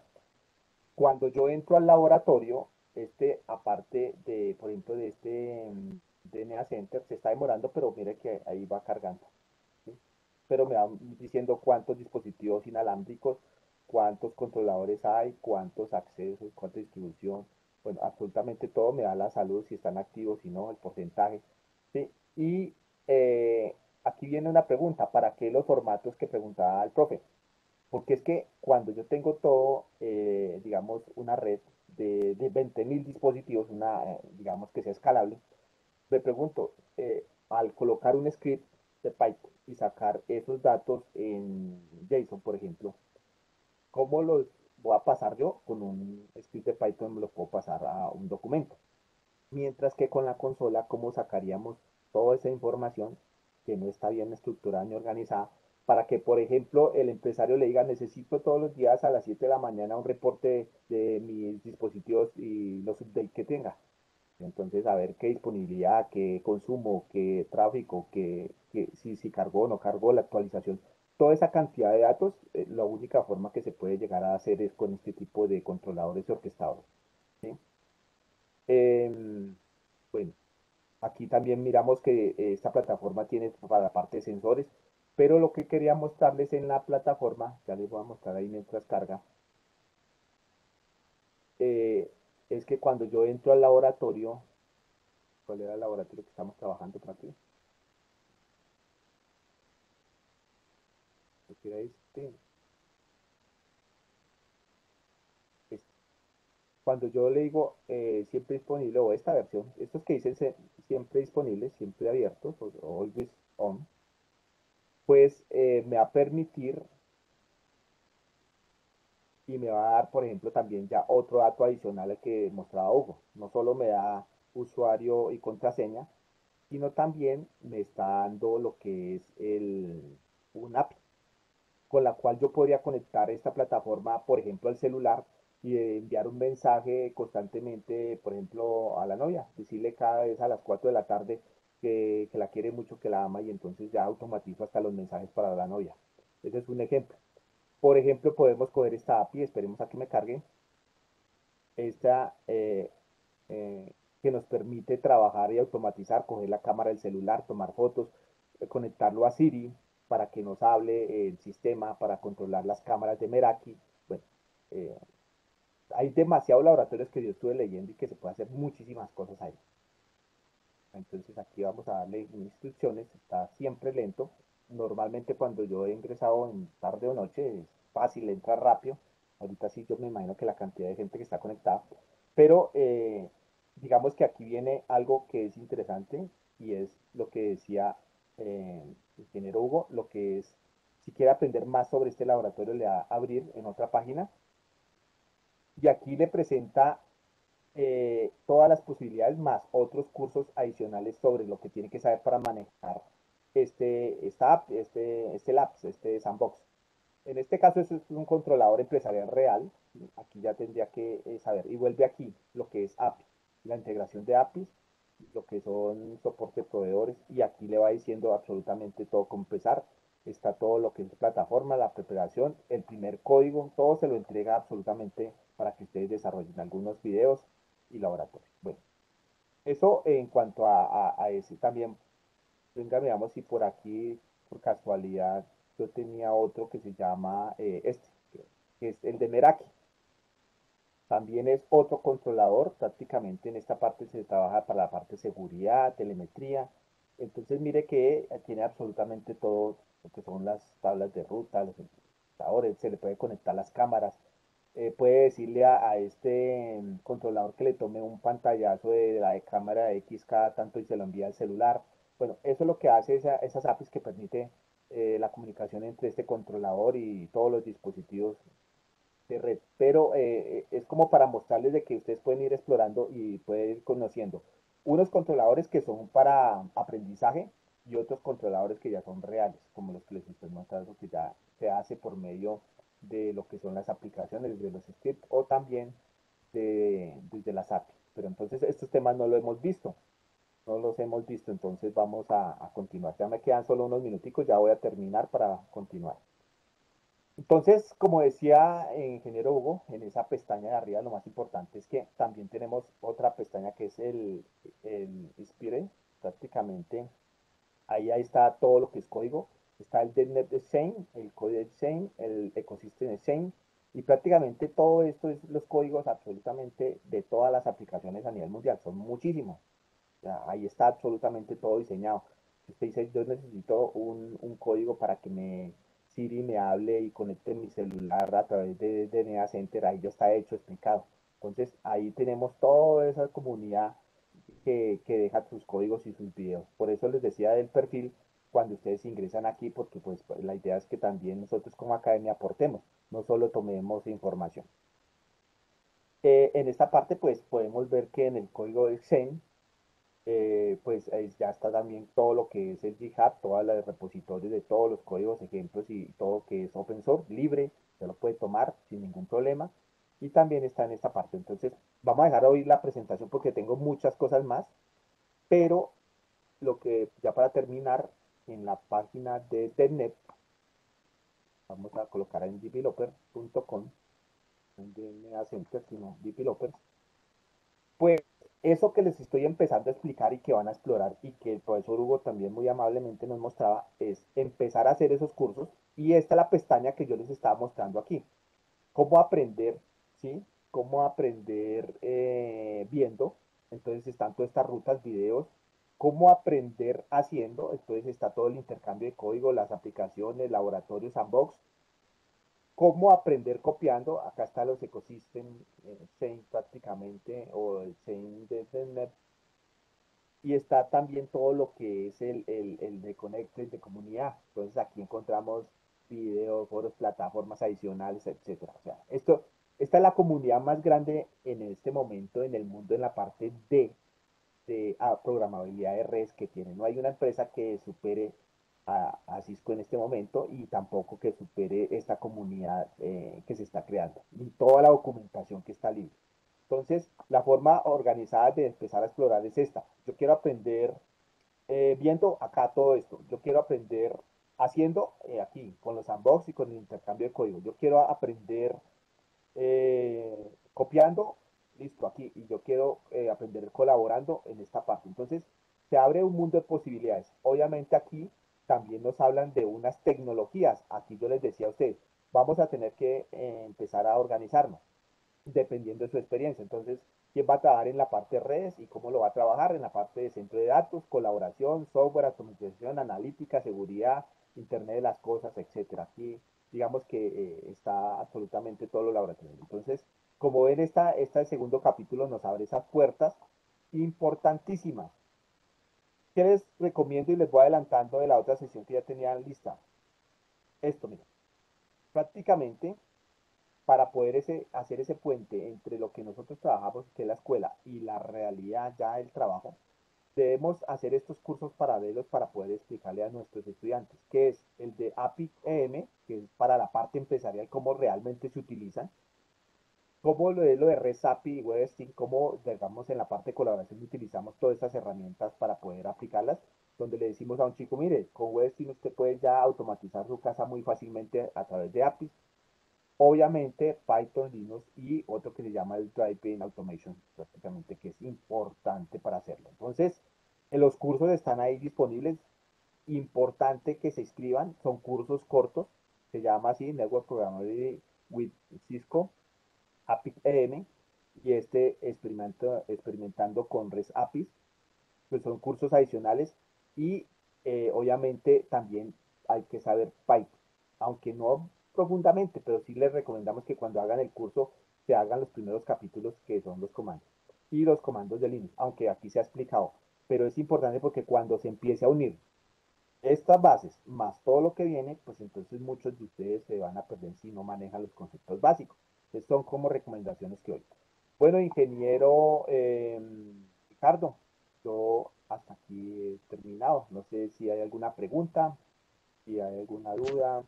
cuando yo entro al laboratorio, este, aparte de, por ejemplo, de este mm, D N A Center, se está demorando, pero mire que ahí va cargando. ¿Sí? Pero me va diciendo cuántos dispositivos inalámbricos, cuántos controladores hay, cuántos accesos, cuánta distribución, bueno, absolutamente todo me da la salud, si están activos, si no, el porcentaje, ¿sí? Y eh, aquí viene una pregunta, ¿para qué los formatos que preguntaba el profe? Porque es que cuando yo tengo todo, eh, digamos, una red de, de veinte mil dispositivos, una, eh, digamos que sea escalable, me pregunto, eh, al colocar un script de Python y sacar esos datos en JSON, por ejemplo, ¿cómo los voy a pasar yo? Con un script de Python me los puedo pasar a un documento. Mientras que con la consola, ¿cómo sacaríamos toda esa información que no está bien estructurada ni organizada? Para que, por ejemplo, el empresario le diga, necesito todos los días a las siete de la mañana un reporte de mis dispositivos y los updates que tenga. Entonces, a ver qué disponibilidad, qué consumo, qué tráfico, qué, qué- si, si cargó o no cargó la actualización. Toda esa cantidad de datos, eh, la única forma que se puede llegar a hacer es con este tipo de controladores y orquestadores. ¿Sí? Em, bueno, aquí también miramos que eh, esta plataforma tiene para la parte de sensores, pero lo que quería mostrarles en la plataforma, ya les voy a mostrar ahí mientras carga, eh, es que cuando yo entro al laboratorio, ¿cuál era el laboratorio que estamos trabajando por aquí? Creo que era este, este. Cuando yo le digo eh, siempre disponible o esta versión, estos que dicen se- siempre disponibles, siempre abiertos, o always on, pues eh, me va a permitir y me va a dar, por ejemplo, también ya otro dato adicional al que mostraba Hugo. No solo me da usuario y contraseña, sino también me está dando lo que es el, un A P I, con la cual yo podría conectar esta plataforma, por ejemplo, al celular y eh, enviar un mensaje constantemente, por ejemplo, a la novia, decirle cada vez a las cuatro de la tarde que, que la quiere mucho, que la ama y entonces ya automatizo hasta los mensajes para la novia. Ese es un ejemplo. Por ejemplo, podemos coger esta A P I, esperemos a que me cargue, esta eh, eh, que nos permite trabajar y automatizar, coger la cámara del celular, tomar fotos, eh, conectarlo a Siri para que nos hable el sistema, para controlar las cámaras de Meraki. Bueno, eh, hay demasiados laboratorios que yo estuve leyendo y que se puede hacer muchísimas cosas ahí. Entonces aquí vamos a darle instrucciones, está siempre lento. Normalmente cuando yo he ingresado en tarde o noche es fácil, entra rápido. Ahorita sí yo me imagino que la cantidad de gente que está conectada. Pero eh, digamos que aquí viene algo que es interesante y es lo que decía eh, el ingeniero Hugo, lo que es, si quiere aprender más sobre este laboratorio le da a abrir en otra página y aquí le presenta eh, todas las posibilidades más otros cursos adicionales sobre lo que tiene que saber para manejar este, esta app, este, este Labs, este Sandbox. En este caso, eso es un controlador empresarial real. Aquí ya tendría que eh, saber. Y vuelve aquí lo que es A P I, la integración de A P Is, lo que son soporte de proveedores. Y aquí le va diciendo absolutamente todo cómo empezar. Está todo lo que es plataforma, la preparación, el primer código, todo se lo entrega absolutamente para que ustedes desarrollen algunos videos y laboratorios. Bueno, eso en cuanto a, a, a ese también. Venga, veamos si por aquí, por casualidad, yo tenía otro que se llama eh, este, que es el de Meraki. También es otro controlador, prácticamente en esta parte se trabaja para la parte de seguridad, telemetría. Entonces mire que tiene absolutamente todo lo que son las tablas de ruta, los indicadores, se le puede conectar las cámaras. Eh, puede decirle a, a este mm, controlador que le tome un pantallazo de, de la de cámara de X cada tanto y se lo envía al celular. Bueno, eso es lo que hace esa, esas A P Is que permite eh, la comunicación entre este controlador y todos los dispositivos de red, pero eh, es como para mostrarles de que ustedes pueden ir explorando y pueden ir conociendo unos controladores que son para aprendizaje y otros controladores que ya son reales, como los que les estoy mostrando que ya se hace por medio de lo que son las aplicaciones, de los scripts o también de, desde las A P I. Pero entonces estos temas no los hemos visto, no los hemos visto, entonces vamos a, a continuar. Ya me quedan solo unos minuticos, ya voy a terminar para continuar. Entonces, como decía el ingeniero Hugo, en esa pestaña de arriba lo más importante es que también tenemos otra pestaña que es el, el Inspire. Prácticamente ahí, ahí está todo lo que es código. Está el .NET Design, el Code Design, el Ecosystem Design y prácticamente todo esto es los códigos absolutamente de todas las aplicaciones a nivel mundial. Son muchísimos. O sea, ahí está absolutamente todo diseñado. Si usted dice, yo necesito un, un código para que me Siri me hable y conecte mi celular a través de D N A Center, ahí ya está hecho, explicado. Entonces, ahí tenemos toda esa comunidad que, que deja sus códigos y sus videos. Por eso les decía del perfil cuando ustedes ingresan aquí, porque pues la idea es que también nosotros como academia aportemos, no solo tomemos información. Eh, en esta parte, pues podemos ver que en el código de Xen eh, pues eh, ya está también todo lo que es el GitHub, todos los repositorios de todos los códigos, ejemplos y todo que es open source, libre, se lo puede tomar sin ningún problema. Y también está en esta parte. Entonces, vamos a dejar hoy la presentación porque tengo muchas cosas más, pero lo que ya para terminar, en la página de .NET, vamos a colocar en developer punto com, en D N A Center, sino developers. Pues eso que les estoy empezando a explicar y que van a explorar y que el profesor Hugo también muy amablemente nos mostraba es empezar a hacer esos cursos y esta es la pestaña que yo les estaba mostrando aquí. Cómo aprender, ¿sí? Cómo aprender eh, viendo. Entonces están todas estas rutas, videos. Cómo aprender haciendo. Entonces está todo el intercambio de código, las aplicaciones, laboratorios, sandbox. Cómo aprender copiando. Acá están los ecosistemas, eh, Zen prácticamente, o el Zen de .NET. Y está también todo lo que es el, el, el de Connected de comunidad. Entonces aquí encontramos videos, foros, plataformas adicionales, etcétera. O sea, esto, esta es la comunidad más grande en este momento en el mundo en la parte de, de ah, programabilidad de redes que tiene. No hay una empresa que supere a, a Cisco en este momento y tampoco que supere esta comunidad eh, que se está creando, ni toda la documentación que está libre. Entonces, la forma organizada de empezar a explorar es esta. Yo quiero aprender eh, viendo acá todo esto. Yo quiero aprender haciendo eh, aquí, con los sandbox y con el intercambio de código. Yo quiero aprender eh, copiando, listo, aquí. Y yo quiero eh, aprender colaborando en esta parte. Entonces, se abre un mundo de posibilidades. Obviamente aquí también nos hablan de unas tecnologías. Aquí yo les decía a ustedes, vamos a tener que eh, empezar a organizarnos dependiendo de su experiencia. Entonces, ¿quién va a trabajar en la parte de redes y cómo lo va a trabajar? En la parte de centro de datos, colaboración, software, automatización, analítica, seguridad, Internet de las cosas, etcétera. Aquí, digamos que eh, está absolutamente todo lo laboratorio. Entonces, como ven, esta, este segundo capítulo nos abre esas puertas importantísimas. ¿Qué les recomiendo y les voy adelantando de la otra sesión que ya tenían lista? Esto, mira, prácticamente para poder ese, hacer ese puente entre lo que nosotros trabajamos, que es la escuela, y la realidad ya del trabajo, debemos hacer estos cursos paralelos para poder explicarle a nuestros estudiantes, que es el de A P I E M, que es para la parte empresarial, cómo realmente se utilizan, cómo lo es lo de REST A P I y WebStream, cómo, digamos, en la parte de colaboración utilizamos todas estas herramientas para poder aplicarlas, donde le decimos a un chico, mire, con WebStream usted puede ya automatizar su casa muy fácilmente a través de A P Is. Obviamente Python, Linux y otro que se llama el Drive-In Automation, prácticamente que es importante para hacerlo. Entonces, en los cursos están ahí disponibles. Importante que se inscriban, son cursos cortos, se llama así Network Programming with Cisco, A P I E M, y este experimento, experimentando con REST A P Is, pues son cursos adicionales y eh, obviamente también hay que saber Python, aunque no profundamente, pero sí les recomendamos que cuando hagan el curso se hagan los primeros capítulos que son los comandos y los comandos de Linux, aunque aquí se ha explicado, pero es importante porque cuando se empiece a unir estas bases más todo lo que viene, pues entonces muchos de ustedes se van a perder si no manejan los conceptos básicos. Entonces son como recomendaciones que hoy. Bueno, ingeniero eh, Ricardo, yo hasta aquí he terminado. No sé si hay alguna pregunta, si hay alguna duda.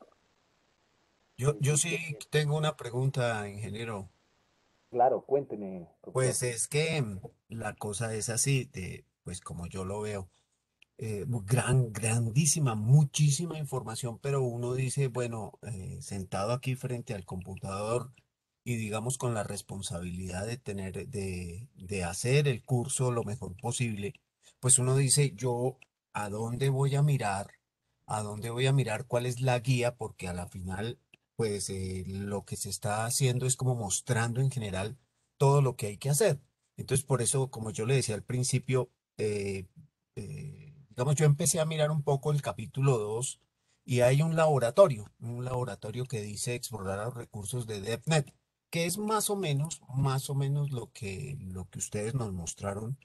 Yo, Eh, yo si sí quiere- tengo una pregunta, ingeniero. claro, cuénteme, profesor. Pues es que mm, la cosa es así, de, pues como yo lo veo, eh, mu- gran, grandísima, muchísima información, pero uno dice, bueno, eh, sentado aquí frente al computador y digamos con la responsabilidad de tener, de, de hacer el curso lo mejor posible, pues uno dice, yo, ¿a dónde voy a mirar? ¿A dónde voy a mirar cuál es la guía? Porque a la final, pues eh, lo que se está haciendo es como mostrando en general todo lo que hay que hacer. Entonces, por eso, como yo le decía al principio, eh, eh, digamos, yo empecé a mirar un poco el capítulo dos y hay un laboratorio, un laboratorio que dice explorar los recursos de DevNet, que es más o menos, más o menos lo que, lo que ustedes nos mostraron,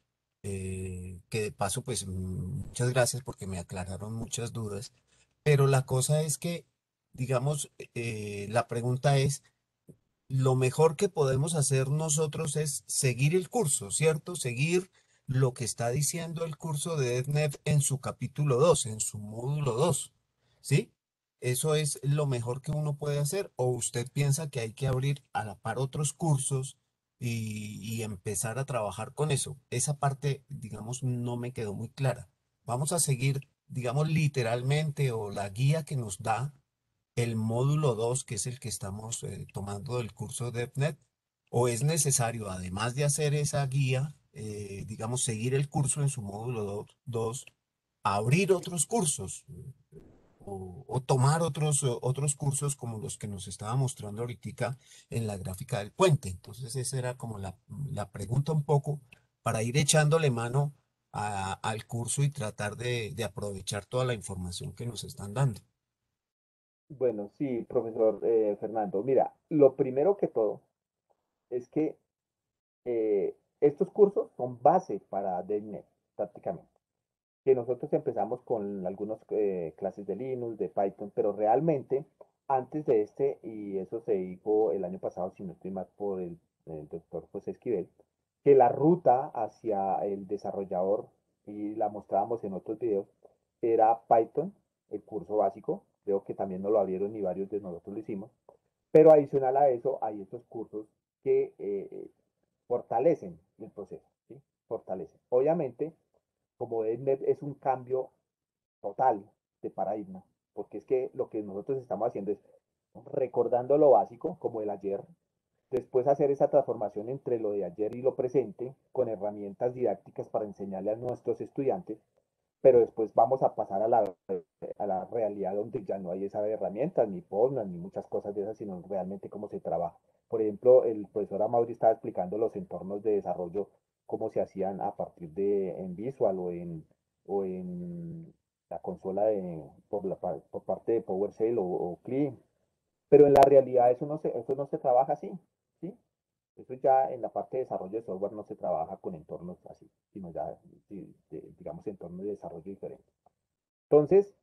eh, que de paso, pues mm, muchas gracias porque me aclararon muchas dudas, pero la cosa es que, digamos, eh, la pregunta es, lo mejor que podemos hacer nosotros es seguir el curso, ¿cierto? Seguir lo que está diciendo el curso de DevNet en su capítulo dos, en su módulo dos, ¿sí? ¿Eso es lo mejor que uno puede hacer? ¿O usted piensa que hay que abrir a la par otros cursos y, y empezar a trabajar con eso? Esa parte, digamos, no me quedó muy clara. Vamos a seguir, digamos, literalmente o la guía que nos da el módulo dos, que es el que estamos eh, tomando del curso de DevNet, o es necesario, además de hacer esa guía, eh, digamos, seguir el curso en su módulo dos, abrir otros cursos o, o tomar otros, o- otros cursos como los que nos estaba mostrando ahorita en la gráfica del puente. Entonces, esa era como la, la pregunta un poco para ir echándole mano a- al curso y tratar de, de aprovechar toda la información que nos están dando. Bueno, sí, profesor eh, Fernando. Mira, lo primero que todo es que eh, estos cursos son base para DevNet, prácticamente. Que nosotros empezamos con algunas eh, clases de Linux, de Python, pero realmente antes de este, y eso se dijo el año pasado, si no estoy mal, por el, el doctor José Esquivel, que la ruta hacia el desarrollador, y la mostrábamos en otros videos, era Python, el curso básico, creo que también nos lo abrieron y varios de nosotros lo hicimos, pero adicional a eso hay estos cursos que eh, fortalecen el proceso, ¿sí? Fortalecen. Obviamente, como DevNet es un cambio total de paradigma, porque es que lo que nosotros estamos haciendo es recordando lo básico, como el ayer, después hacer esa transformación entre lo de ayer y lo presente, con herramientas didácticas para enseñarle a nuestros estudiantes, pero después vamos a pasar a la, a la realidad donde ya no hay esas herramientas, ni formas, ni muchas cosas de esas, sino realmente cómo se trabaja. Por ejemplo, el profesor Amauri estaba explicando los entornos de desarrollo, cómo se hacían a partir de en Visual o en, o en la consola de, por, la, por parte de PowerShell o, o C L I, pero en la realidad eso no se, eso no se trabaja así, ¿sí? Eso ya en la parte de desarrollo de software no se trabaja con entornos así, sino ya, digamos, entornos de desarrollo diferentes. Entonces,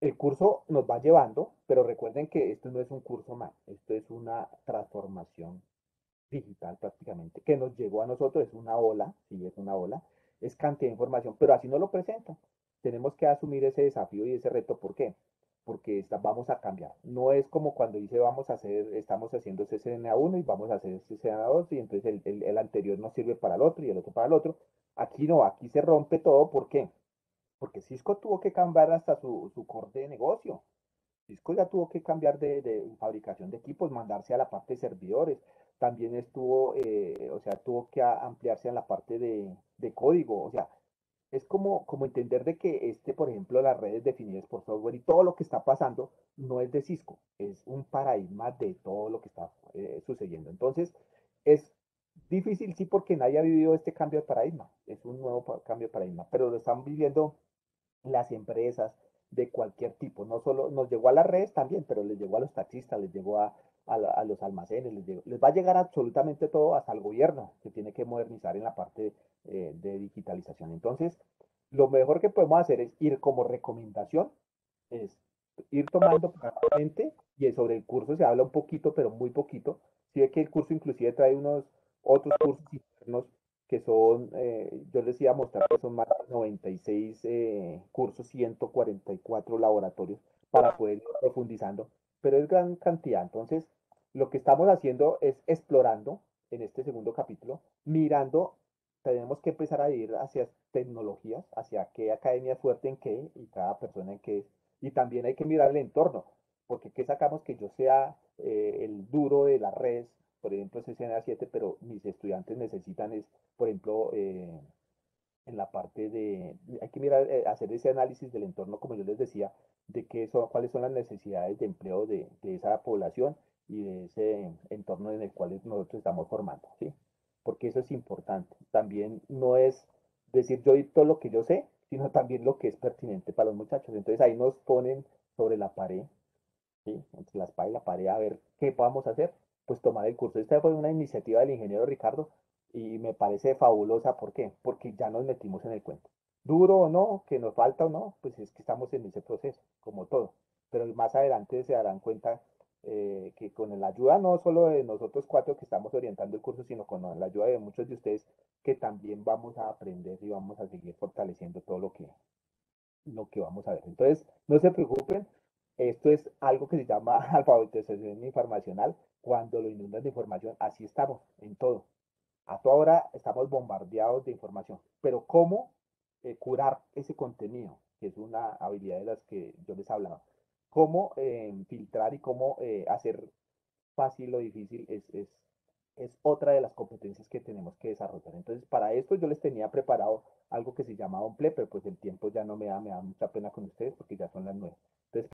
el curso nos va llevando, pero recuerden que esto no es un curso más, esto es una transformación digital prácticamente, que nos llegó a nosotros, es una ola, sí, es una ola, es cantidad de información, pero así no lo presentan. Tenemos que asumir ese desafío y ese reto, ¿por qué? Porque está, vamos a cambiar. No es como cuando dice vamos a hacer, estamos haciendo C C N A uno y vamos a hacer C C N A dos y entonces el, el, el anterior no sirve para el otro y el otro para el otro. Aquí no, aquí se rompe todo, ¿por qué? Porque Cisco tuvo que cambiar hasta su, su core de negocio. Cisco ya tuvo que cambiar de, de fabricación de equipos, mandarse a la parte de servidores. También estuvo, eh, o sea, tuvo que a- ampliarse en la parte de, de código. O sea, es como, como entender de que este, por ejemplo, las redes definidas por software y todo lo que está pasando no es de Cisco, es un paradigma de todo lo que está eh, sucediendo. Entonces, es difícil, sí, porque nadie ha vivido este cambio de paradigma. Es un nuevo pa- cambio de paradigma, pero lo están viviendo las empresas de cualquier tipo. No solo nos llegó a las redes también, pero les llegó a los taxistas, les llegó a, a, a los almacenes, les, llegó, les, va a llegar absolutamente todo hasta el gobierno, que tiene que modernizar en la parte eh, de digitalización. Entonces, lo mejor que podemos hacer es ir como recomendación, es ir tomando claramente, y sobre el curso se habla un poquito, pero muy poquito. Si ve que el curso inclusive trae unos otros cursos internos que son, eh, yo les iba a mostrar que son más de noventa y seis eh, cursos, ciento cuarenta y cuatro laboratorios para poder ir profundizando, pero es gran cantidad. Entonces, lo que estamos haciendo es explorando en este segundo capítulo, mirando, tenemos que empezar a ir hacia tecnologías, hacia qué academia es fuerte en qué y cada persona en qué es. Y también hay que mirar el entorno, porque ¿qué sacamos que yo sea eh, el duro de las redes? Por ejemplo, C C N A siete, pero mis estudiantes necesitan es, por ejemplo, eh, en la parte de, hay que mirar, eh, hacer ese análisis del entorno, como yo les decía, de qué son, cuáles son las necesidades de empleo de, de esa población y de ese entorno en el cual nosotros estamos formando, ¿sí? Porque eso es importante. También no es decir yo y todo lo que yo sé, sino también lo que es pertinente para los muchachos. Entonces ahí nos ponen sobre la pared, ¿sí? Entre la espada y la pared a ver qué podamos hacer, pues tomar el curso. Esta fue una iniciativa del ingeniero Ricardo y me parece fabulosa. ¿Por qué? Porque ya nos metimos en el cuento. Duro o no, que nos falta o no, pues es que estamos en ese proceso, como todo. Pero más adelante se darán cuenta eh, que con la ayuda no solo de nosotros cuatro que estamos orientando el curso, sino con la ayuda de muchos de ustedes que también vamos a aprender y vamos a seguir fortaleciendo todo lo que, lo que vamos a ver. Entonces, no se preocupen, esto es algo que se llama alfabetización informacional. Cuando lo inundan de información, así estamos en todo. A toda hora estamos bombardeados de información, pero ¿cómo eh, curar ese contenido? Que es una habilidad de las que yo les hablaba. ¿Cómo eh, filtrar y cómo eh, hacer fácil o difícil es, es, es otra de las competencias que tenemos que desarrollar. Entonces, para esto yo les tenía preparado algo que se llamaba un ple, pero pues el tiempo ya no me da, me da mucha pena con ustedes porque ya son las nueve.